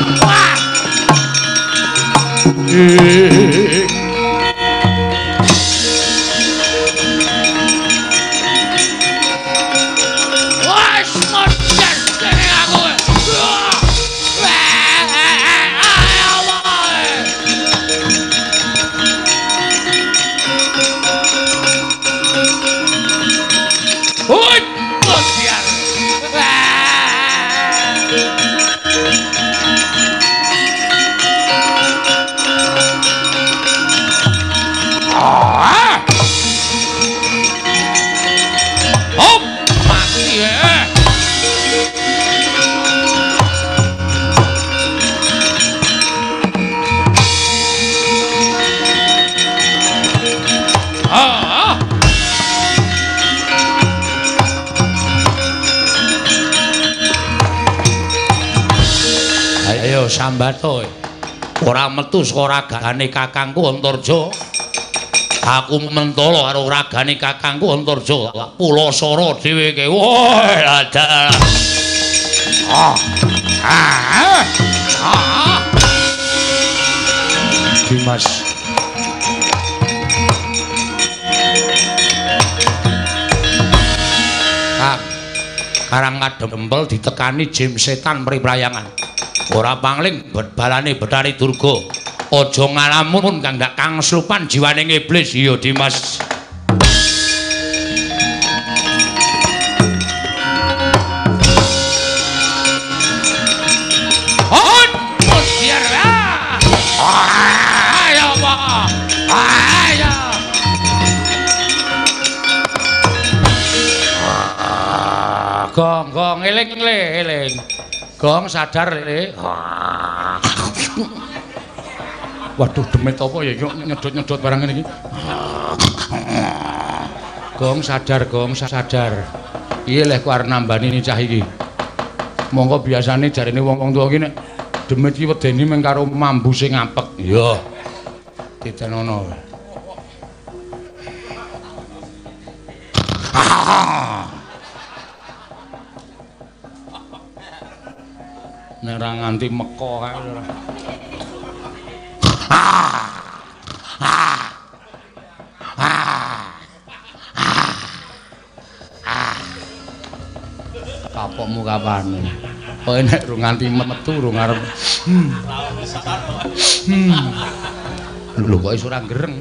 Sambata ora metu saka ragane kakangku Antarja. Aku mentolo karo ragane kakangku Antarja. Pulasara dhewe ke. Woi, ada. Ah. Ah. Ah. Dimas. Kang Karang Kadempel ditekani jim setan priprayangan. Ora pangling balane Bathari Durga. Aja ngalamun kang ndak kang slupan jiwaning iblis. Iya Dimas. On musiar. Ayo Pak. Ayo. Gong gong eling le eling. Gong sadar le. Waduh demit apa ya nyedot-nyedot barang ini. Gong sadar, gong sadar. Iya leh ku arep nambani cah iki. Monggo biasane jarine wong-wong tuwa iki nek demit iki wedeni mung karo mambu sing apek. Iya. Ditenono. Nek ora nganti meko kae ora. Kapokmu kapan? Kowe nek ru nganti metu ru ngarep. Hmm. Hmm. Lho kok iso ora gereng.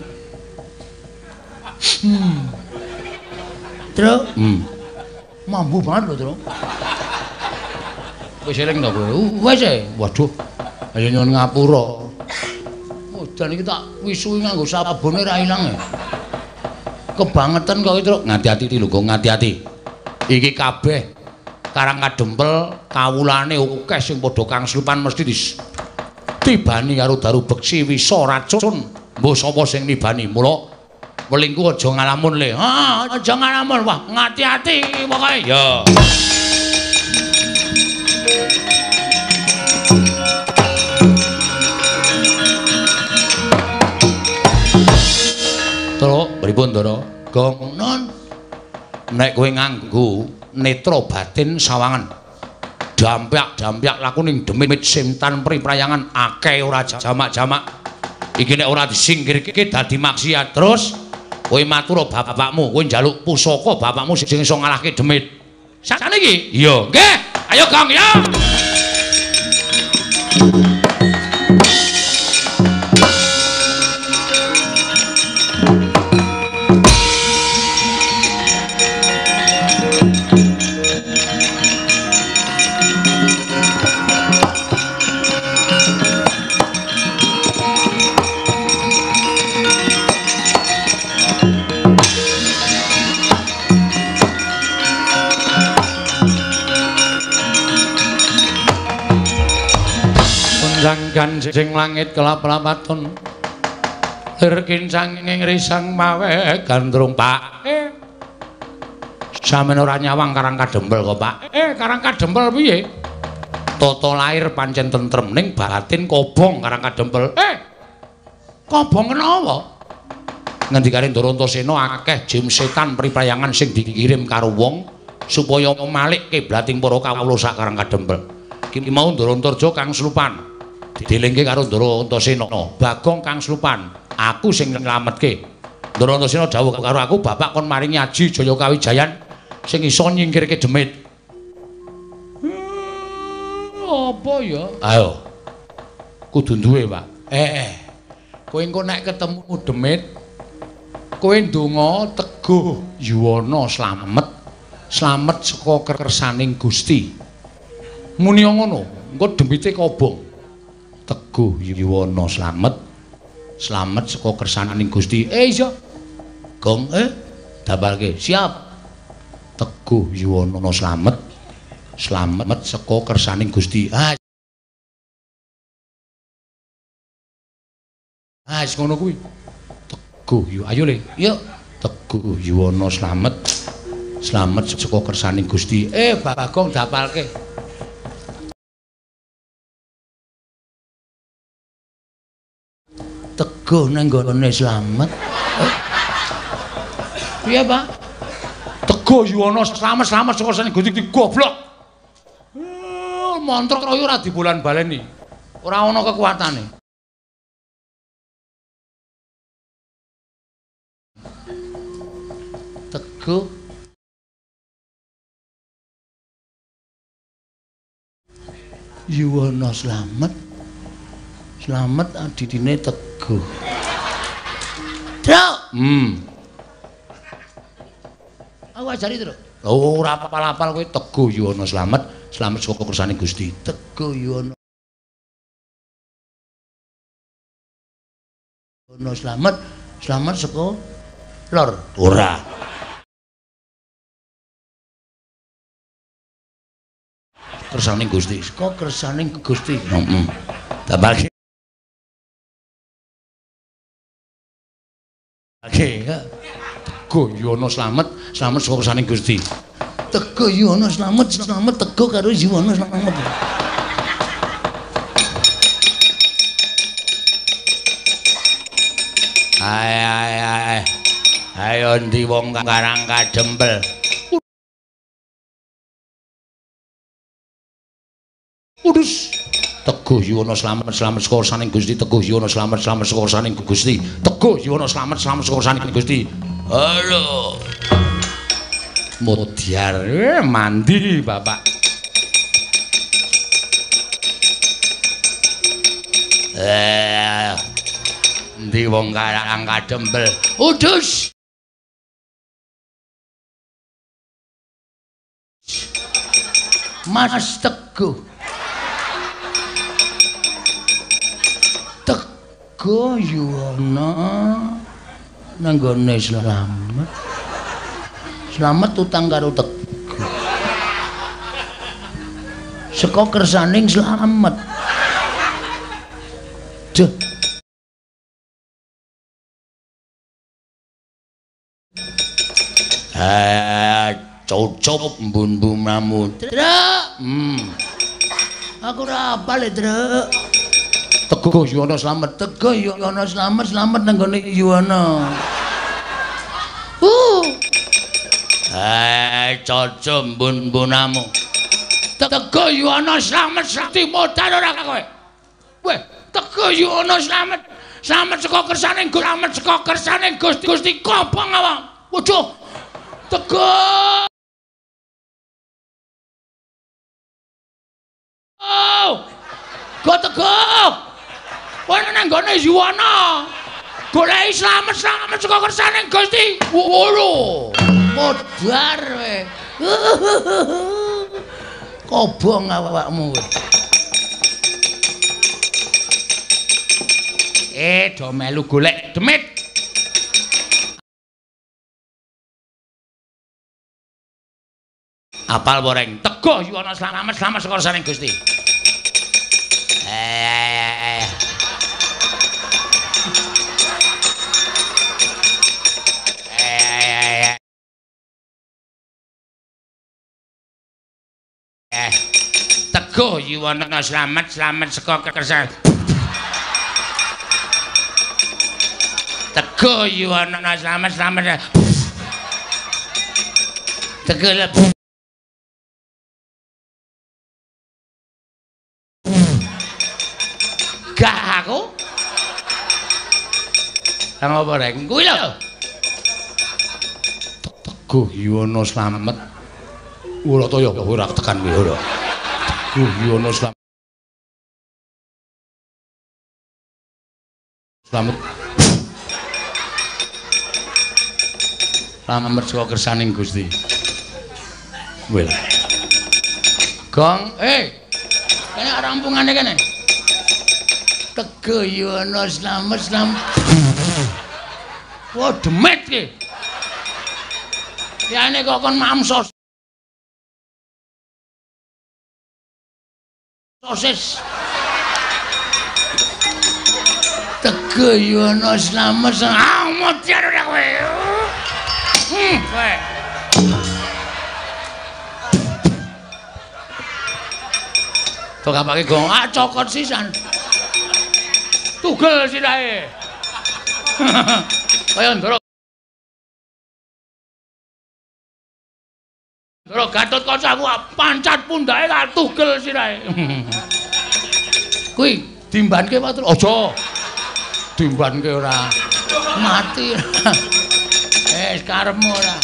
Hmm. Truk. Hmm. Mambu banget lho, Truk. Wis eling to kowe? Wis e. Waduh. Ayo nyuwun ngapura. Dan iki tak wisuhi nganggo sabune ra ilang ya. Kebangetan kok iki, Truk. Ngati-ati lho, kok ngati-ati. Iki kabeh Karang Kadempel kawulane akeh sing padha kang slupan mesti dis tibani karo daru beksi wisa racun. Mbok sapa sing nibani? Mula welingku aja ngalamun le. Ha, aja ngalamun. Wah, ngati-ati pokoke. Ya. Truk, pripun, Ndara? Gong non. Nek kowe nganggo netra batin sawangan. Dampyak-dampyak laku ning demit simtan priprayangan akeh ora jamak-jamak. Iki nek ora disingkirke dadi maksiat. Terus kowe matur bapakmu, kowe njaluk pusaka bapakmu sing iso ngalahke demit. Sakjane iki? Iya, nggih. Ayo, Gong, ya. Janggan sing langit kelap-lapaton lir kincang ing risang mawe gandrung Pak. Eh. Sampeyan ora nyawang Karang Kadempel kok, Pak. Eh, Karang Kadempel piye? Tata lair pancen tentrem ning batin kobong Karang Kadempel. Eh. Kobong kenapa? Ngendikane Ndara Antasena akeh jim setan priprayangan sing dikirim karo wong supaya malik kiblating para kawula sak Karang Kadempel. Ki mau Ndara Antarja kang slupan. Dilingke karo Ndara Antasena. Bagong kang slupan, aku sing nyelametke. Ndara Antasena dawuh karo aku, Bapak kon maringi aji Jaya Kawijayan sing iso nyingkirke demit. Hmm, apa ya? Ayo. Kudu duwe, Pak. Eh. Kowe engko nek ketemu demit, kowe ndonga teguh yuwana slamet. Slamet saka kersaning Gusti. Muni ngono, engko demite kobong. Teguh yuwana slamet, slamet saka kersananing Gusti. Eh iso. Gong eh dapalke. Siap. Teguh yuwana slamet, slamet saka kersaning Gusti. Ah. Ah, wis ngono kuwi. Teguh yu ayo le. Yuk. Teguh yuwana slamet, slamet saka kersaning Gusti. Eh Bagong dapalke. Teguh nang gone Slamet. Piye, Pak? Teguh Yuwana slamet-slamet saka sane Gusti goblok. Mantra kaya ora dibulan baleni. Ora ana kekuatane. Teguh Yuwana slamet. Slamet adidine Teguh. Truk. Hmm. Aku ajari, Truk. Oh, ora apal-apal kowe Teguh Yuwana slamet, slamet saka kersane Gusti. Teguh Yuwana. Yuwana slamet, slamet saka lor. Ora. Kersaning Gusti, saka kersaning Gusti. Heeh. Tambah Oke, Teguh Yuwana slamet, slamet saka kersaning Gusti. Teguh Yuwana slamet, slamet Teguh karo Yuwana slamet. Hai hai hai. Ayo ndi wong karang kadempel. Udus. Teguh Yuwana slamet, slamet saka kersaning Gusti. Teguh Yuwana slamet, slamet saka kersaning Gusti. Teguh Yuwana slamet, slamet saka kersaning Gusti. Halo. Mudyar mandi, Bapak. Eh. Ndi wong karang kadempel. Udus. Mas Teguh. Teguh Yuwana nang gone slamet. Slamet utang karo Teguh. Saka kersaning slamet. Duh. Eh, cocok mbun-mbunamu. Truk. Hmm. Aku ora apal, Truk. Teguh Yuwana slamet, Teguh Yuwana slamet, slamet nang gone Yuwana. Uh. Eh, cocok mbun-mbunamu. Teguh Yuwana slamet sakti modal ora kowe. Weh, Teguh Yuwana slamet, slamet saka kersaning Gusti, slamet saka kersaning Gusti Gusti kobong awak. Waduh. Teguh. Oh. Go Teguh. Kowe nang gone Yuwana. Goleki slamet-slamet saka kersaning Gusti. Woro. Modar kowe. Kobong awakmu kowe. Eh, do melu golek demit. Apal boreng. Teguh Yuwana slamet, slamet saka kersaning Gusti. Eh. Eh. Eh. Teguh Yuwana slamet, slamet saka kersaning. Teguh Yuwana slamet, slamet. Teguh gak aku nang apa rek kuwi lho. Teguh Yuwana slamet ora to ya ora tekan kuwi ora. Teguh Yuwana slamet slamet slamet saka kersaning Gusti. Kuwi lho. Gong eh kene rampungane kene. Teguh Yuwana slamet, slamet. Wah, demit ki. Yane kok kon mamsos. Sosis. Teguh Yuwana slamet, ah modar ora kowe. Hmm, kowe. Kok gak pake gong, ah cokot sisan. Tugel sirahe. Kaya ndara Ndara Gatotkaca aku pancat pundake tak tugel sirahe. Kuwi dimbanke wae aja. Dimbanke ora mati. Eh karepmu ora.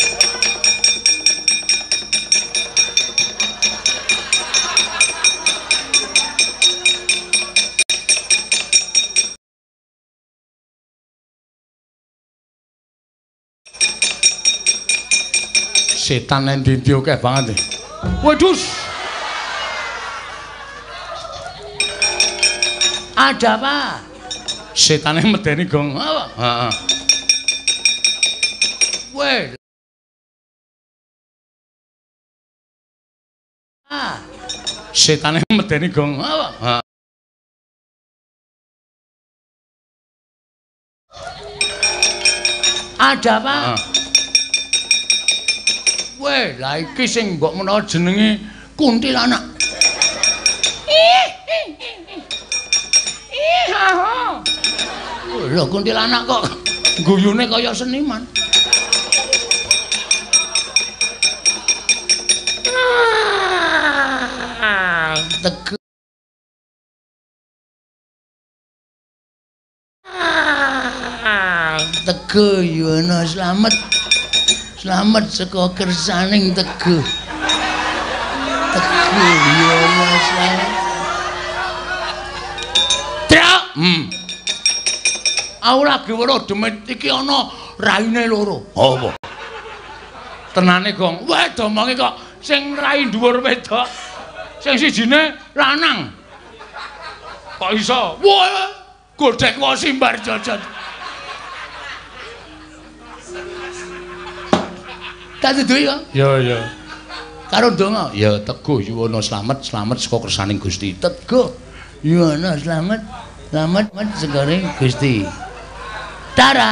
Setan nang ndi akeh banget. Waduh. Ada apa? Setane medeni gong. Apa? Heeh. Weh. Ah. Setane medeni gong. Apa? Heeh. Ada apa? Heeh. Weh, lah iki sing mbok menawa jenenge kuntilanak. Ih. Ih, ha. Lho kuntilanak kok guyune kaya seniman. Ah, tege. Ah, tege yo ana slamet. Slamet saka kersaning Teguh. Teguh ya Mas. Trak. Hmm. Aku lagi weruh demit iki ana raine loro. Apa? Tenane, Gong. Wah, domonge kok sing rai dhuwur wedok. Sing sijine lanang. Kok iso? Wah, godhek wae simbar jojot. Tak duwe ya? Ya, ya. Karo ndonga, ya Teguh yuwana slamet, slamet saka kersaning Gusti. Teguh yuwana slamet, slamet sakaring Gusti. Tara.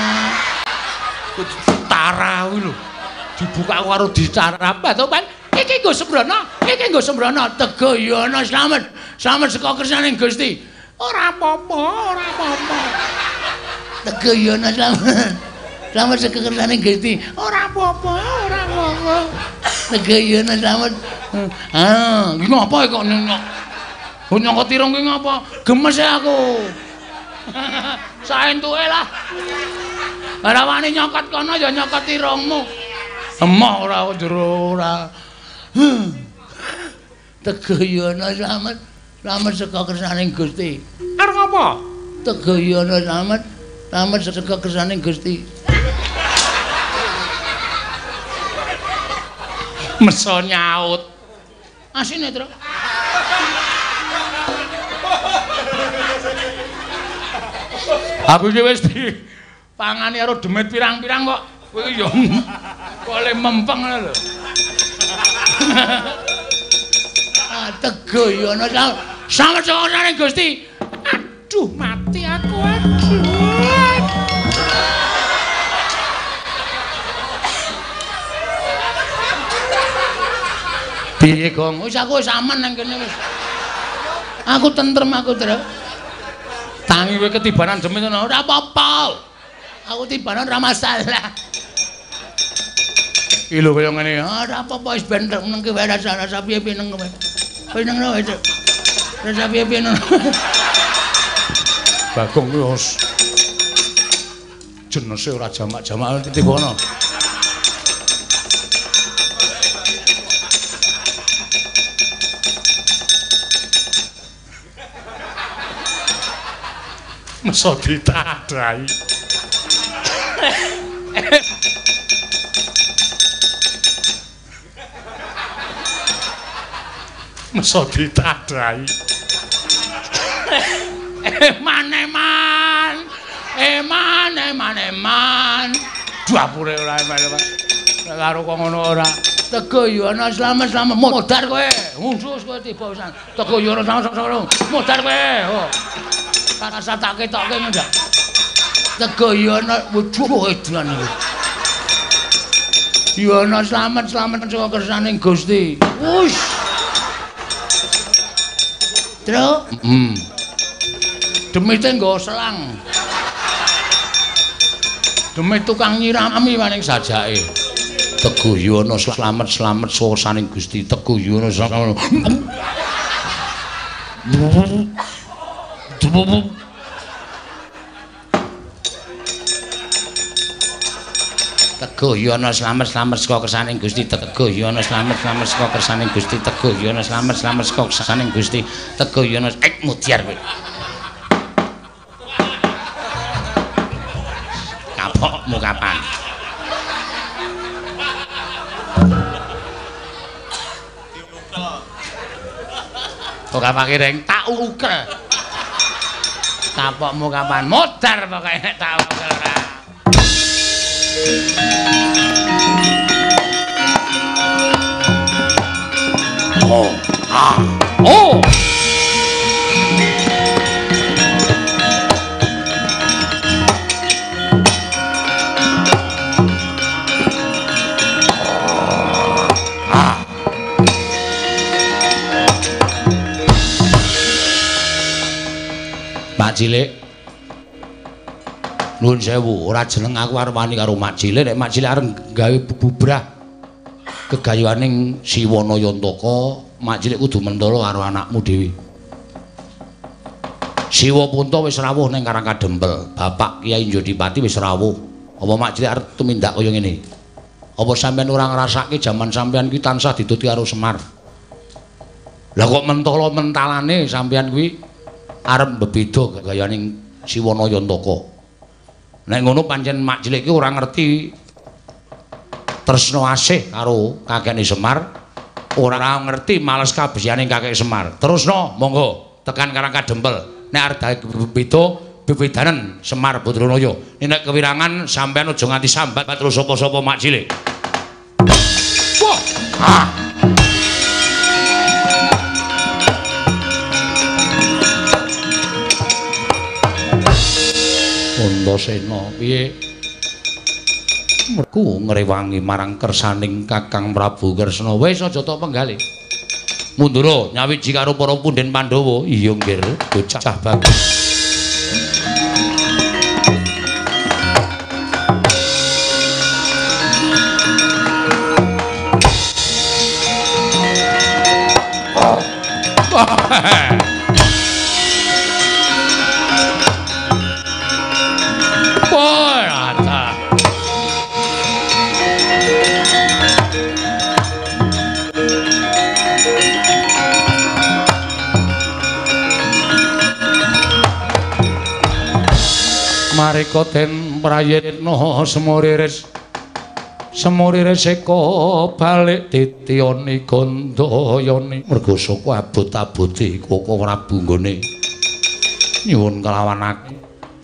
Tara kuwi lho. Dibuka karo dicarap to, Pak. Iki nggo sembrono, iki nggo sembrono. Teguh yuwana slamet, slamet saka kersaning Gusti. Ora apa-apa, ora apa-apa. Teguh yuwana slamet. Slamet saka kersane Gusti. Ora apa-apa, ora apa-apa. Negayana slamet. Ah, iki ngopo kok nyok? Oh nyokot irung ki ngopo? Gemes e aku. Saentuke lah. Ora wani nyokot kono ya nyokot irungmu. Emoh ora jero ora. Tegayana slamet. Slamet saka kersane Gusti. Arep apa? Tegayana slamet. Slamet saka kersane Gusti. Meso nyaut. Asine, Tru. Aku iki wis dipangani karo demit pirang-pirang kok. Kowe ya kok le mempeng ngono lho. Ah, Teguh ya ana sama sakjane Gusti. Aduh, mati aku aduh. Piye, Gong? Wis aku wis aman nang kene wis. Aku tentrem aku, Tru. Tangi kowe ketibanan demit ngono, ora apa-apa. Aku tibanan ora masalah. Iki lho kaya ngene, ora apa-apa wis ben nang kowe rasa-rasa piye-piye nang kowe. Kowe nang kowe. Rasa piye-piye nang. Bagong kuwi wis jenese ora jamak-jamak titibono. Masa ditadai. Masa ditadai. Eman-eman. Eman, eman, eman. Dapure ora eman-eman. Karo kok ngono ora. Teguh ya ana slamet-slamet modar kowe. Khusus kowe tiba pisan. Teguh ya ana slamet-slamet modar kowe. Oh. Rasa tak ketokke ndak. Teguh ya ana wujuh edan iki. Ya ana slamet-slamet saka kersaning Gusti. Wush. Tru? Hmm. Demite nggo selang. Demi tukang nyirami maning sajake. Teguh Yono slamet-slamet sawasaning Gusti. Teguh Yono slamet. Teguh Yono slamet-slamet saka kersaning Gusti. Teguh Yono slamet-slamet saka kersaning Gusti. Teguh Yono slamet-slamet saka kersaning Gusti. Teguh Yono ek mutiar kowe. Kapokmu kapan? Kok kapake reng tak ukel. Kapokmu kapan? Modar pokoke tak ukel ora. Oh, ah, oh. Mak Cilik. Nuwun sewu, ora jeneng aku arep wani karo Mak Cilik, nek Mak Cilik arep gawe bubrah kegayuaning Siwana Yantaka, Mak Cilik kudu mentala karo anakmu dhewe. Siwa Punta wis rawuh ning Karangkadempel, Bapak Kyai Njodipati wis rawuh. Apa Mak Cilik arep tumindak kaya ngene? Apa sampean ora ngrasake jaman sampean kuwi tansah dituti karo Semar? Lah kok mentala mentalane sampean kuwi arep bebeda gayaning Siwana Yantaka. Nek ngono pancen Mak Cilik ki ora ngerti tresna asih karo kakekne Semar, ora ngerti males kabehane kakek Semar. Terusno monggo tekan Karangkadempel. Nek arep beda bebedanen Semar Badranaya. Nek kewirangan sampean aja nganti sambat terus sapa-sapa Mak Cilik. Wah. Ah. Antasena piye? Merku ngrewangi marang kersaning Kakang Prabu Kresna. Wis aja tok penggalih. Mundura nyawiji karo para punden Pandhawa. Iya nggih, bocah bagus. Marika den prayitna semuriris semuriris eka balik titiyane Gandayane merga saka abot-abote Koko Prabu nggone nyuwun kelawan aku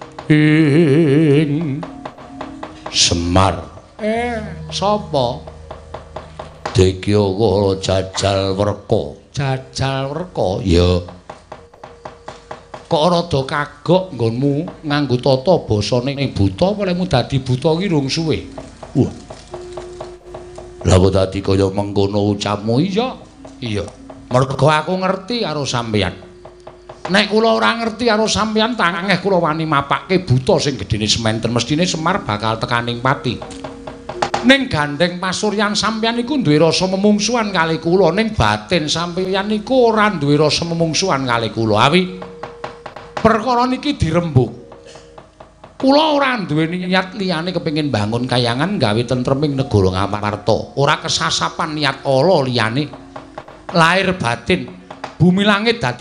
ing Semar. Eh sapa? Dekyaka Jajal Werka. Jajal Werka ya. Kok rada kagok nggonmu nganggo tata basane buta olehmu dadi buta ki rung suwe. Wah. Lah kok dadi kaya mengkono ucapmu iya? Iya. Mergo aku ngerti karo sampeyan. Nek kula ora ngerti karo sampeyan tangeh kula wani mapake buta sing gedene sementen mestine Semar bakal tekaning pati. Ning gandeng pasuryan sampeyan iku duwe rasa memungsuhan kali kula, ning batin sampeyan iku ora duwe rasa memungsuhan kali kula. Awi perkara niki dirembug. Kula ora duwe niat liyane kepengin bangun kayangan gawe tentreming negara Ngamarta. Ora kesasapan niat ala liyane. Lahir batin bumi langit dadi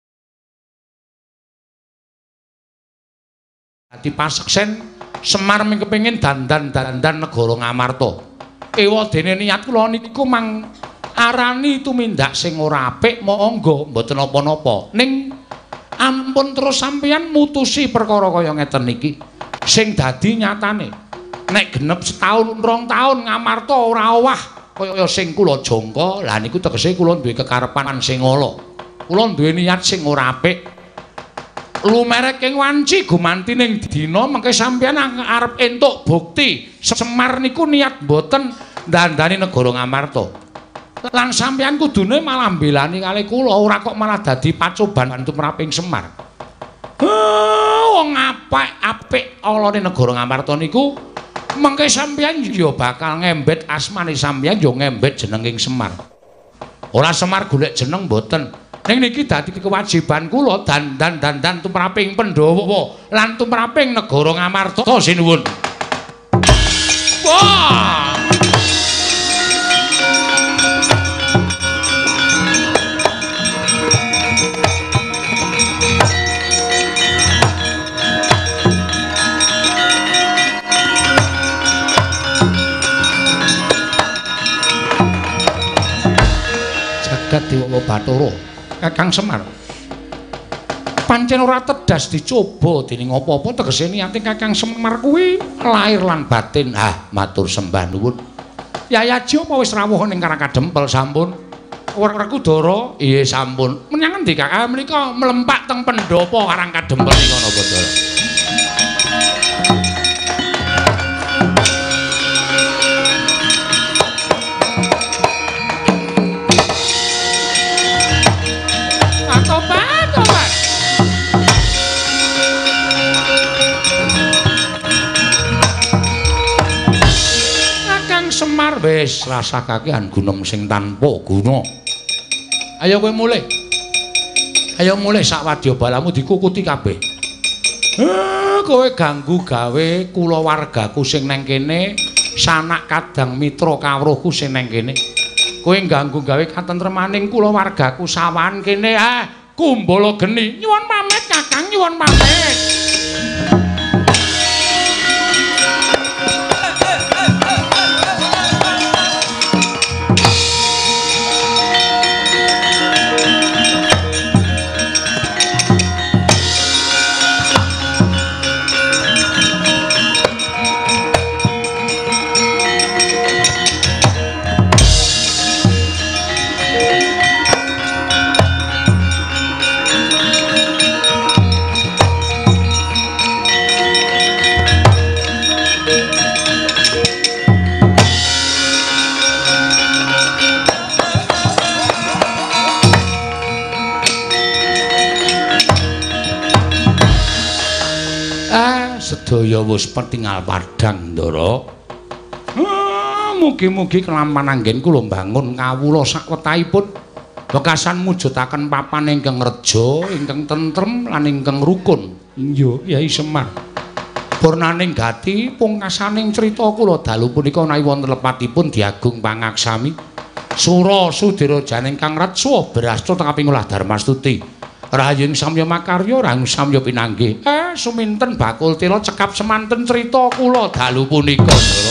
dadi paseksen Semar ming kepengin dandan-dandan negara Ngamarta. Ewa dene niat kula niku mang arani tumindak sing ora apik monggo mboten apa-apa. Ning ampun terus sampeyan mutusi perkara kaya ngeten niki sing dadi nyatane nek genep setahun rong taun Ngamarta ora owah kaya sing kula jangka. Lah niku tegese kula duwe kekarepan sing ala, kula duwe niat sing ora apik. Lumerek ing wanci gumanti ning dina mengke sampeyan arep entuk bukti Semar niku niat mboten ndandani negara Ngamarta. Lan sampeyan kudune malah mbelani kali kula, ora kok malah dadi pacoban tumraping Semar. Wong apik-apik alane negara Ngamarta niku Mengke sampeyan yo bakal ngembet asmane sampeyan yo ngembet jenenging Semar. Ora Semar golek jeneng mboten. Ning niki dadi kewajiban kula dandan dandan tumraping Pandhawa lan tumraping negara Ngamarta sinuwun. Wah! Jagat Dewa Bathara Kakang Semar pancen ora tedas dicoba dening apa-apa tegese niate Kakang Semar kuwi lahir lan batin. Ah, matur sembah nuwun. Yayaji apa wis rawuh ning Karangkadempel sampun? Werkudara nggih sampun. Menyang endi Kak? Ah, menika mlempak teng pendopo Karangkadempel nika napa Dara? Semar wis rasakakean gunung sing tanpa guna. Ayo kowe mulih. Ayo mulih sak wadyabalamu dikukuti kabeh. Eh, kowe ganggu gawe kulawargaku sing nang kene, sanak kadang mitra kawruhku sing nang kene. Kowe ganggu gawe katentremaning kulawargaku sawan kene. Ah, Kumbala Geni. Nyuwun pamit Kakang, nyuwun pamit. Sedaya wis petingal padhang Ndara. Ah, mugi-mugi kelaman anggen kula mbangun kawula sakwetahipun bekasan mujudaken papan ingkang reja, ingkang tentrem lan ingkang rukun. Iya, Kyai Semar. Purnaning gati pungkasaning crita kula dalu punika nawi wonten lepatipun diagung pangaksami. Sura Sudira Janing kang retsa berasta teng kaping olah Darmastuti. Rahayung samya makarya, rahayung samya pinanggih. Eh, suminten bakul tira cekap semanten crita kula dalu punika, Ndara.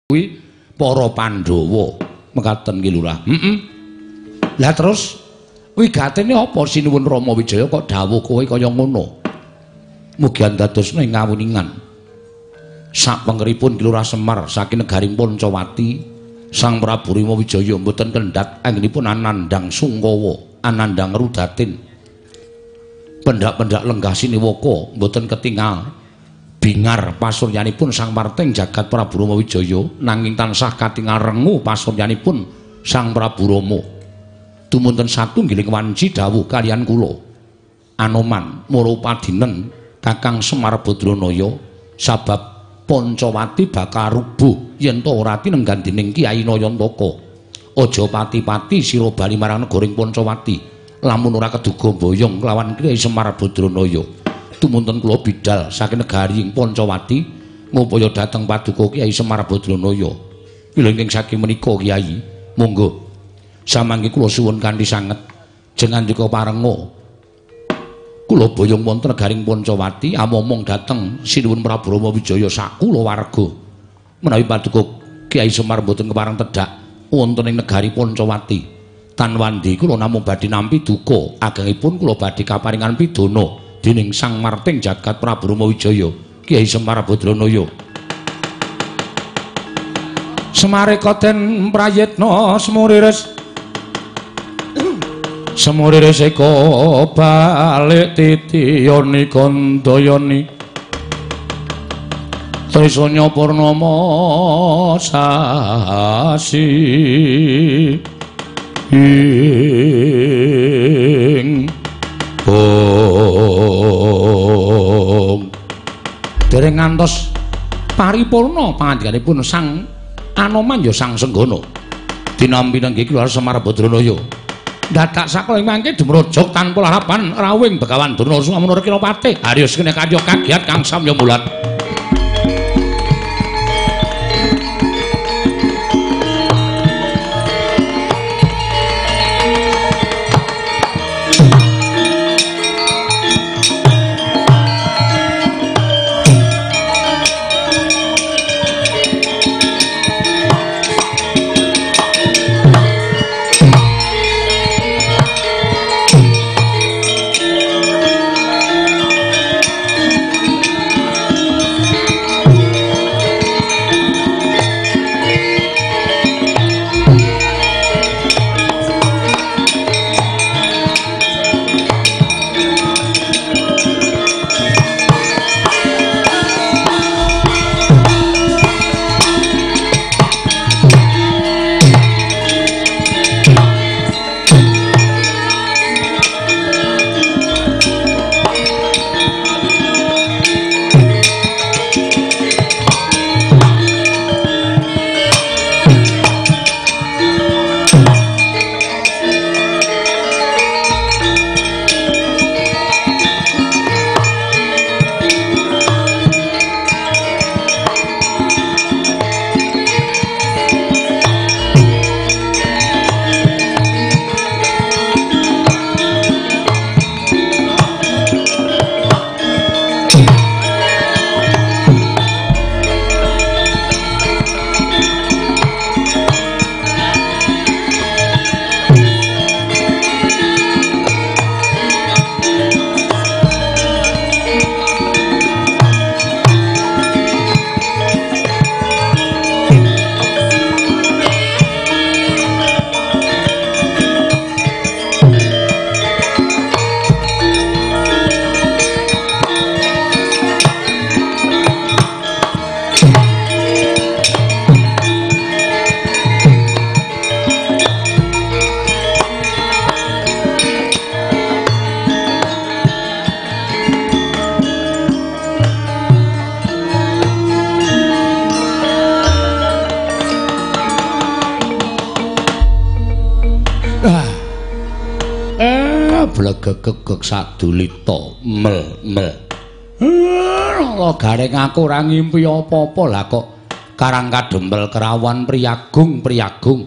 kuwi para Pandhawa mekaten ki Lurah. Heeh. Lah terus wigatene apa sinuwun Rama Wijaya kok dawuh kowe kaya ngono? Mugi andadosna ing ngawuningan. Sapengeripun Ki Lurah Semar saking negari Pancawati, Sang Prabu Rama Wijaya mboten kendhat anggenipun anandang Sungkawa, anandang Rudatin. Pendak-pendak lenggah siniwaka mboten ketingal bingar pasuryanipun Sang Marteng jagat Prabu Rama Wijaya nanging tansah katingal rengu pasuryanipun Sang Prabu Rama. Tumunten satunggiling wanci dawuh kaliyan kula Anoman Murapadinen Kakang Semar Badranaya sabab Pancawati bakal rubuh yen to ora tinenggan dening Kyai Nayantaka. Aja pati-pati sira bali marang negoring Pancawati lamun ora keduga boyong kelawan Kyai Semar Badranaya. Tumunten kula bidal saking negari ing Pancawati ngupaya dhateng paduka Kyai Semar Badranaya. Wilengking saking menika Kyai, monggo samangke kula suwun kanthi sanget jengandika parenga kula boyong wonten negaring Pancawati amomong dhateng sinuwun Prabu Rama Wijaya sakula warga menawi paduka Kyai Semar boten kepareng tedhak wonten ing negari Pancawati tanwandi kula namung badhe nampi duka agengipun kula badhe kaparingan pidana dening Sang Marteng jagat Prabu Rama Wijaya Kyai Semar Badranaya. Semareka den prayitna semuriris semuriris eka balik titiyani kandayani trisanya purnama sasi ing bong dereng ngantos paripurna pangandikanipun Sang Anoman ya Sang Senggana dinampi nangge Ki Lurah Semar Badranaya. Dadak sakala mangke dumrojok tanpa harapan rawing Begawan Durna Sumamunur Kirapatih Haryos kene kanyo kagiat kang samya mulat. blegegegeg sadulita mel mel. Lo gareng aku ora ngimpi apa-apa lah kok Karang Kadempel Kerawan Priyagung Priyagung.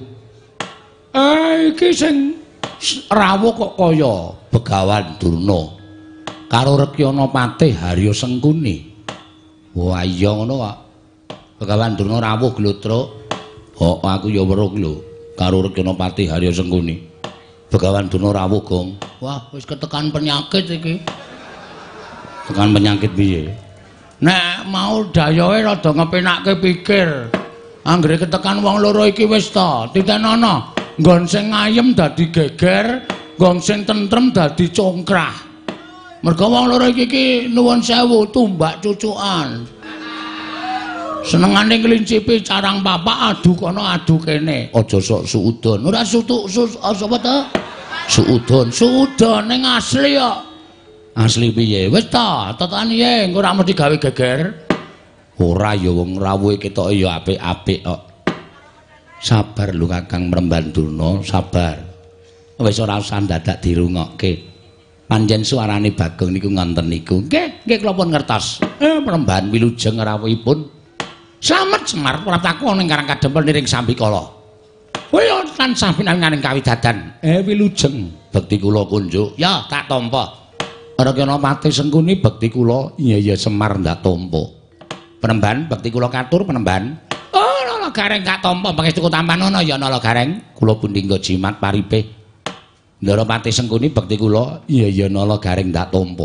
Eh iki sing rawuh kok kaya Begawan Durna karo Rekyana Patih Harya Sengkuni. Wah iya ngono kok. Begawan Durna rawuh glutruk. Oh, aku ya weruh lho karo Rekanapati Harya Sengkuni. Begawan Durna rawuh, Gong. Wah, wis ketekan penyakit iki. Tekan penyakit piye? Nek mau dayoe rada ngepenakke pikir. Anggere ketekan wong loro iki wis ta, titenono. Nggon sing ayem dadi geger, nggon sing tentrem dadi congkrah. Mergo wong loro iki iki nuwun sewu tumbak cucukan. Senengane ngelincipi carang papak adu kono adu kene. Aja sok suudon. Ora sutuk sapa ta? Suudon, suudon ning asli kok. Asli piye? Wis ta, tetani ye, engko ora mesti gawe geger. Ora ya wong rawuhe ketoke ya apik-apik kok. Sabar lho Kakang Mremban Durna, sabar. Wis ora usah dadak dirungokke. Panjen suarane Bagong niku ngonten niku. Nggih, nggih kula pun ngertos. Eh Mremban wilujeng rawuhipun. Slamet Semar Prataku ning Karang Kadempel niring Sambikala. Kowe tansah pinanganing kawidadan. Eh wilujeng bekti kula kunjuk. Ya tak tampa. Rekanapati Sengkuni bekti kula iya ya Semar ndak tampa. Penemban bekti kula katur penemban. Oh Nala Gareng gak tampa pangestu Tampanono ya Nala Gareng. Kula pundhingga jimat paripe. Ndharapati Sengkuni bekti kula iya ya Nala Gareng ndak tampa.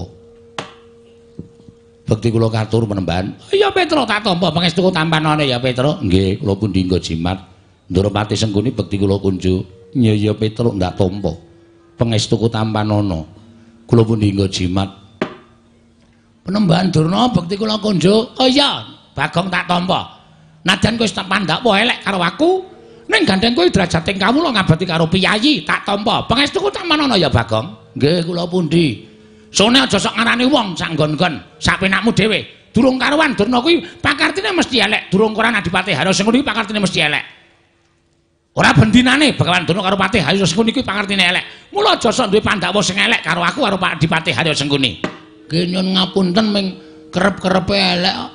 Bekti kula katur penemban. Iya Petro tak tampa pangestu Tampanono ya Petro. Nggih kula pundhingga jimat. Ndharapati Sengkuni bekti kula kunjuk. Iya ya Petro ndak tampa. Pangestu Tampanono. Kula pun hingga jimat. Penemban Durna bekti kula kunjuk. Oh iya, Bagong tak tampa. Najan kowe wis pandak apa elek karo aku, ning gandeng kowe derajating kawula ngabati karo piyayi, tak tampa. Pangestuku tak manono ya Bagong. Nggih, kula pundi. Sone aja sok ngarani wong sak nggon-nggon, sak penakmu dhewe. Durung karuan Durna kuwi pakartine mesti elek. Durung koran Adipati Harya Sengkuni pakartine mesti elek. Ora bendinane Begawan Durna karo Patih Harya Sengkuni kuwi pangertine elek. Mula aja sok duwe Pandhawa sing elek karo aku karo Pak Adipati Harya Sengkuni. Nggih nyun ngapunten ming kerep-kerepe elek kok.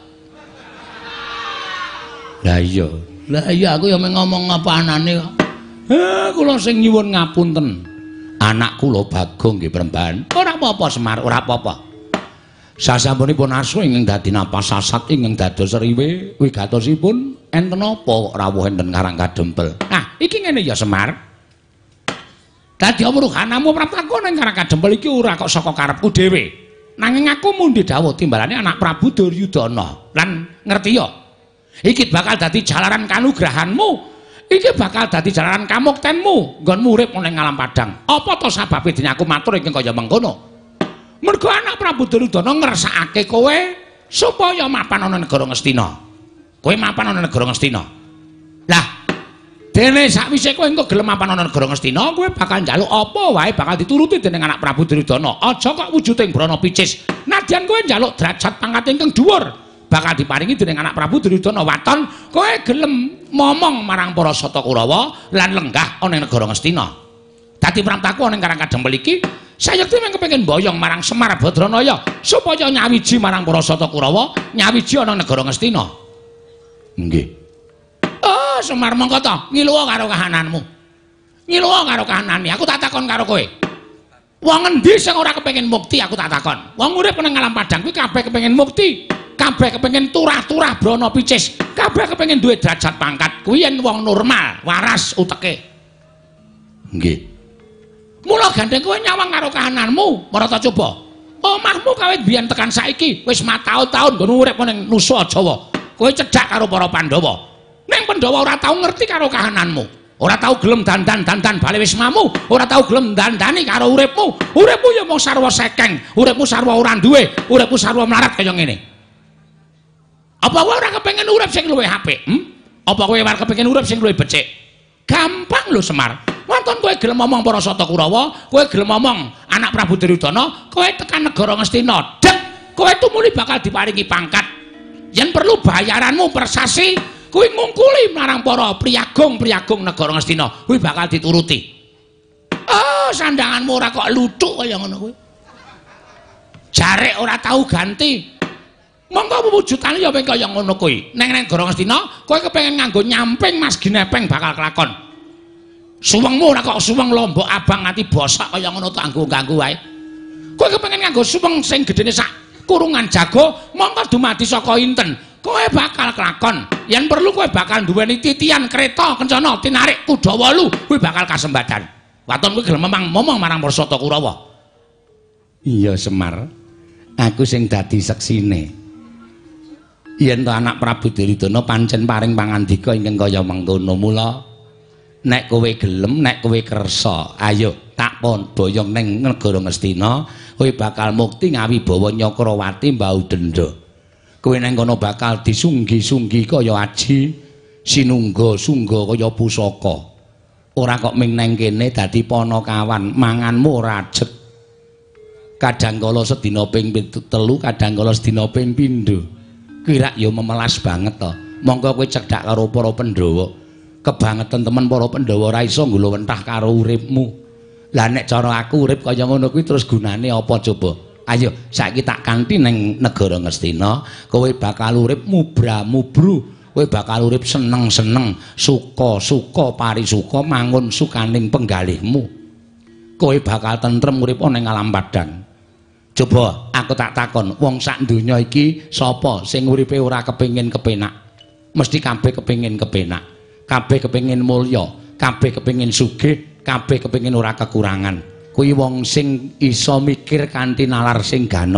Lah iya, lah iya aku ya mung ngomong apa anane kok. Eh kula sing nyuwun ngapunten. Anak kula Bagong nggih Premban. Ora apa-apa Semar, ora apa-apa. Sasampunipun asu ingkang dadi napas sasat ingkang dados riwe wigatosipun enten apa kok rawuh enten Karang Kadempel. Nah, iki ngene ya Semar. Dadi amruhanamu Prataku ning Karang Kadempel iki ora kok saka karepku dhewe. Nanging aku mundhi dawuh timbalane anak Prabu Duryudana. Lan ngerti ya? Iki bakal dadi jalaran kanugrahanmu. Iki bakal dadi jalaran kamuktenmu nggonmu urip ning alam padang. Apa to sababe dene aku matur ingkang kaya mengkono? Mergo anak Prabu Duryudana ngersakake kowe supaya mapan ana negara Ngastina. Kowe mapan ana negara Ngastina. Lah, dene sakwise kowe engko gelem mapan ana negara Ngastina, kowe bakal njaluk apa wae bakal dituruti dening anak Prabu Duryudana. Aja kok wujuding brana picis. Nadyan kowe njaluk derajat pangkat ingkang dhuwur, bakal diparingi dening anak Prabu Duryudana waton, kowe gelem momong marang para Sata Kurawa lan lenggah ana negara Ngastina. Dadi Prataku ning Karang Kadempel iki sayekti mung kepengin mboyong marang Semar Badranaya supaya nyawiji marang para Sata Kurawa, nyawiji ana negara Ngastina. Nggih. Oh, Semar mongko to, ngiluwa karo kahananmu. Ngiluwa karo kahanane. Aku tak takon karo kowe. Wong endi sing ora kepengin mukti aku tak takon. Wong urip ning alam padang kuwi kabeh kepengin mukti, kabeh kepengin turah-turah brana picis, kabeh kepengin duwe derajat pangkat. Kuwi yen wong normal, waras uteke. Nggih. Mula gandeng kowe nyawang karo kahananmu, marata coba. Omahmu kawit biyen tekan saiki wis mataun-taun nggon urip ning Nusa Jawa. Kowe cedhak karo para Pandhawa. Ning Pandhawa ora tau ngerti karo kahananmu. Ora tau gelem dandan-dandan bale wismamu, ora tau gelem dandani karo uripmu. Uripmu ya mung sarwa sekeng, uripmu sarwa ora duwe, uripmu sarwa mlarat kaya ngene. Apa kowe ora kepengin urip sing luwih apik? Hm? Apa kowe ora kepengin urip sing luwih becik? Gampang lho Semar. Wonten kowe gelem ngomong para Sata Kurawa, kowe gelem ngomong anak Prabu Duryudana, kowe tekan negara Ngastina. Dek, kowe tumuli bakal diparingi pangkat. Yen perlu bayaranmu per sasi, kowe ngungkuli marang para priyagung-priyagung negara Ngastina, kowe bakal dituruti. Oh, sandanganmu ora kok luthuk kaya ngono kowe. Jarek ora tau ganti. Monggo wujudane ya kaya ngono kuwi. Ning negara Ngastina, kowe kepengin nganggo nyamping Mas Ginepeng bakal kelakon. Suwengmu ora kok suweng lombok abang nganti bosok kaya ngono tak nganggo-nganggo wae. Kowe kepengin nganggo suweng sing gedene sak kurungan jago, mongko dumadi saka inten. kowe bakal kelakon. Yen perlu kowe bakal duweni titian kereta kencana tinarik kuda wolu, kowe bakal kasembatan. Waton kowe gelem momong marang Marsata Kurawa. Iya Semar, aku sing dadi seksine. Yen to anak Prabu Duryudana pancen paring pangandika ingkang kaya mengkono, mula nek kowe gelem, nek kowe kersa, ayo tak pon boyong ning negara Ngastina, kowe bakal mukti ngawibawa Nyakrawati Mbau Denda. Kowe nang kono bakal disunggi-sunggi kaya aji, sinungga-sungga kaya pusaka. Ora kok ming nang kene dadi panakawan, manganmu ora ajeg. Kadangkala sedina ping telu, kadangkala sedina ping pindho. Kira ya memelas banget to. Monggo kowe cedhak karo para Pandhawa. Kebangetan temen para Pandhawa ora iso nggulawentah karo uripmu. Lah nek cara aku urip kaya ngono kuwi terus gunane apa coba? Ayo saiki tak kanthi ning negara Ngastina, kowe bakal urip mubra-mubru. Kowe bakal urip seneng-seneng, suka-suka parisuka mangun sukaning penggalihmu. Kowe bakal tentrem urip ning alam padang. Coba aku tak takon, wong sak donya iki sapa sing uripe ora kepengin kepenak? Mesti kabeh kepengin kepenak. Kabeh kepengin mulya, kabeh kepengin sugih, kabeh kepengin ora kekurangan. Kuwi wong sing iso mikir kanthi nalar sing ganep.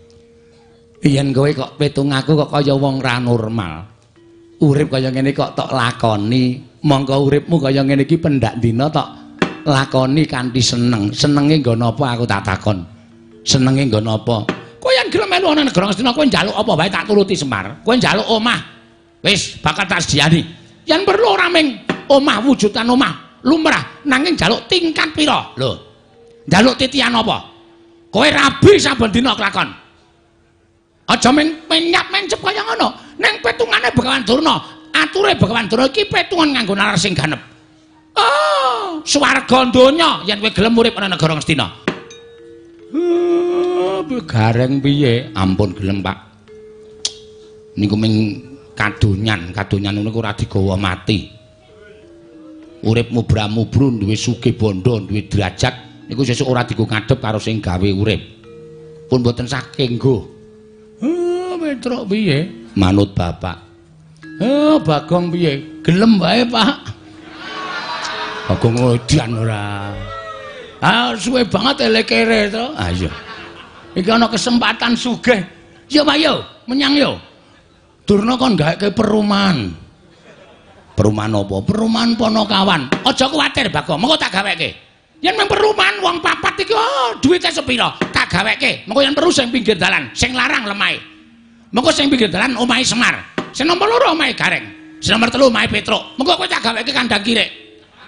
Yen kowe kok petung aku kok kaya wong ra normal. Urip kaya ngene kok tok lakoni, monggo uripmu kaya ngene iki pendak dina tok lakoni kanthi seneng. Senenge nggo napa aku tak takon. Senenge nggo napa? Kowe yen gelem melu ana negara Ngastina kowe njaluk apa wae tak turuti Semar. Kowe njaluk omah. Wis bakal tak sediani. Yen perlu ora ming omah wujudan omah lumrah nanging njaluk tingkat pira? Lho. Njaluk titian apa? Kowe rabi saben dina kelakon. Aja ming menyap mencep kaya ngono. Ning petungane Begawan Durna, ature Begawan Durna iki petungan nganggo nalar sing ganep. Oh, swarga donya yen kowe gelem urip ana negara Ngastina. Uh, gareng piye? Ampun gelem, Pak. Niku ming kadonyan, kadonyan niku ora digawa mati. Urip mubra-mubru duwe sugih bondo, duwe derajat niku sesuk ora digo ngadep karo sing gawe urip. Pun boten saking nggo. Uh, Petruk piye? Manut Bapak. Oh, Bagong piye? Gelem wae, Pak. Bagong odian ora. Ah, suwe banget elekere to. Ah iya. Iki ana kesempatan sugih. Ya Pak yo, menyang yo. Durna kon gaweke perumahan. Perumahan apa? Perumahan Panakawan. Aja kuwatir, Bagong, mengko tak gaweke. Yen mung perumahan wong papat iki oh, duwite sepira? Tak gaweke. Mengko yen perlu sing pinggir dalan, sing larang lemahe. Mengko sing pinggir dalan omahe Semar. Sing nomor loro omahe Gareng. Sing nomor telu omahe Petruk. Mengko kowe tak gaweke kandang kirik.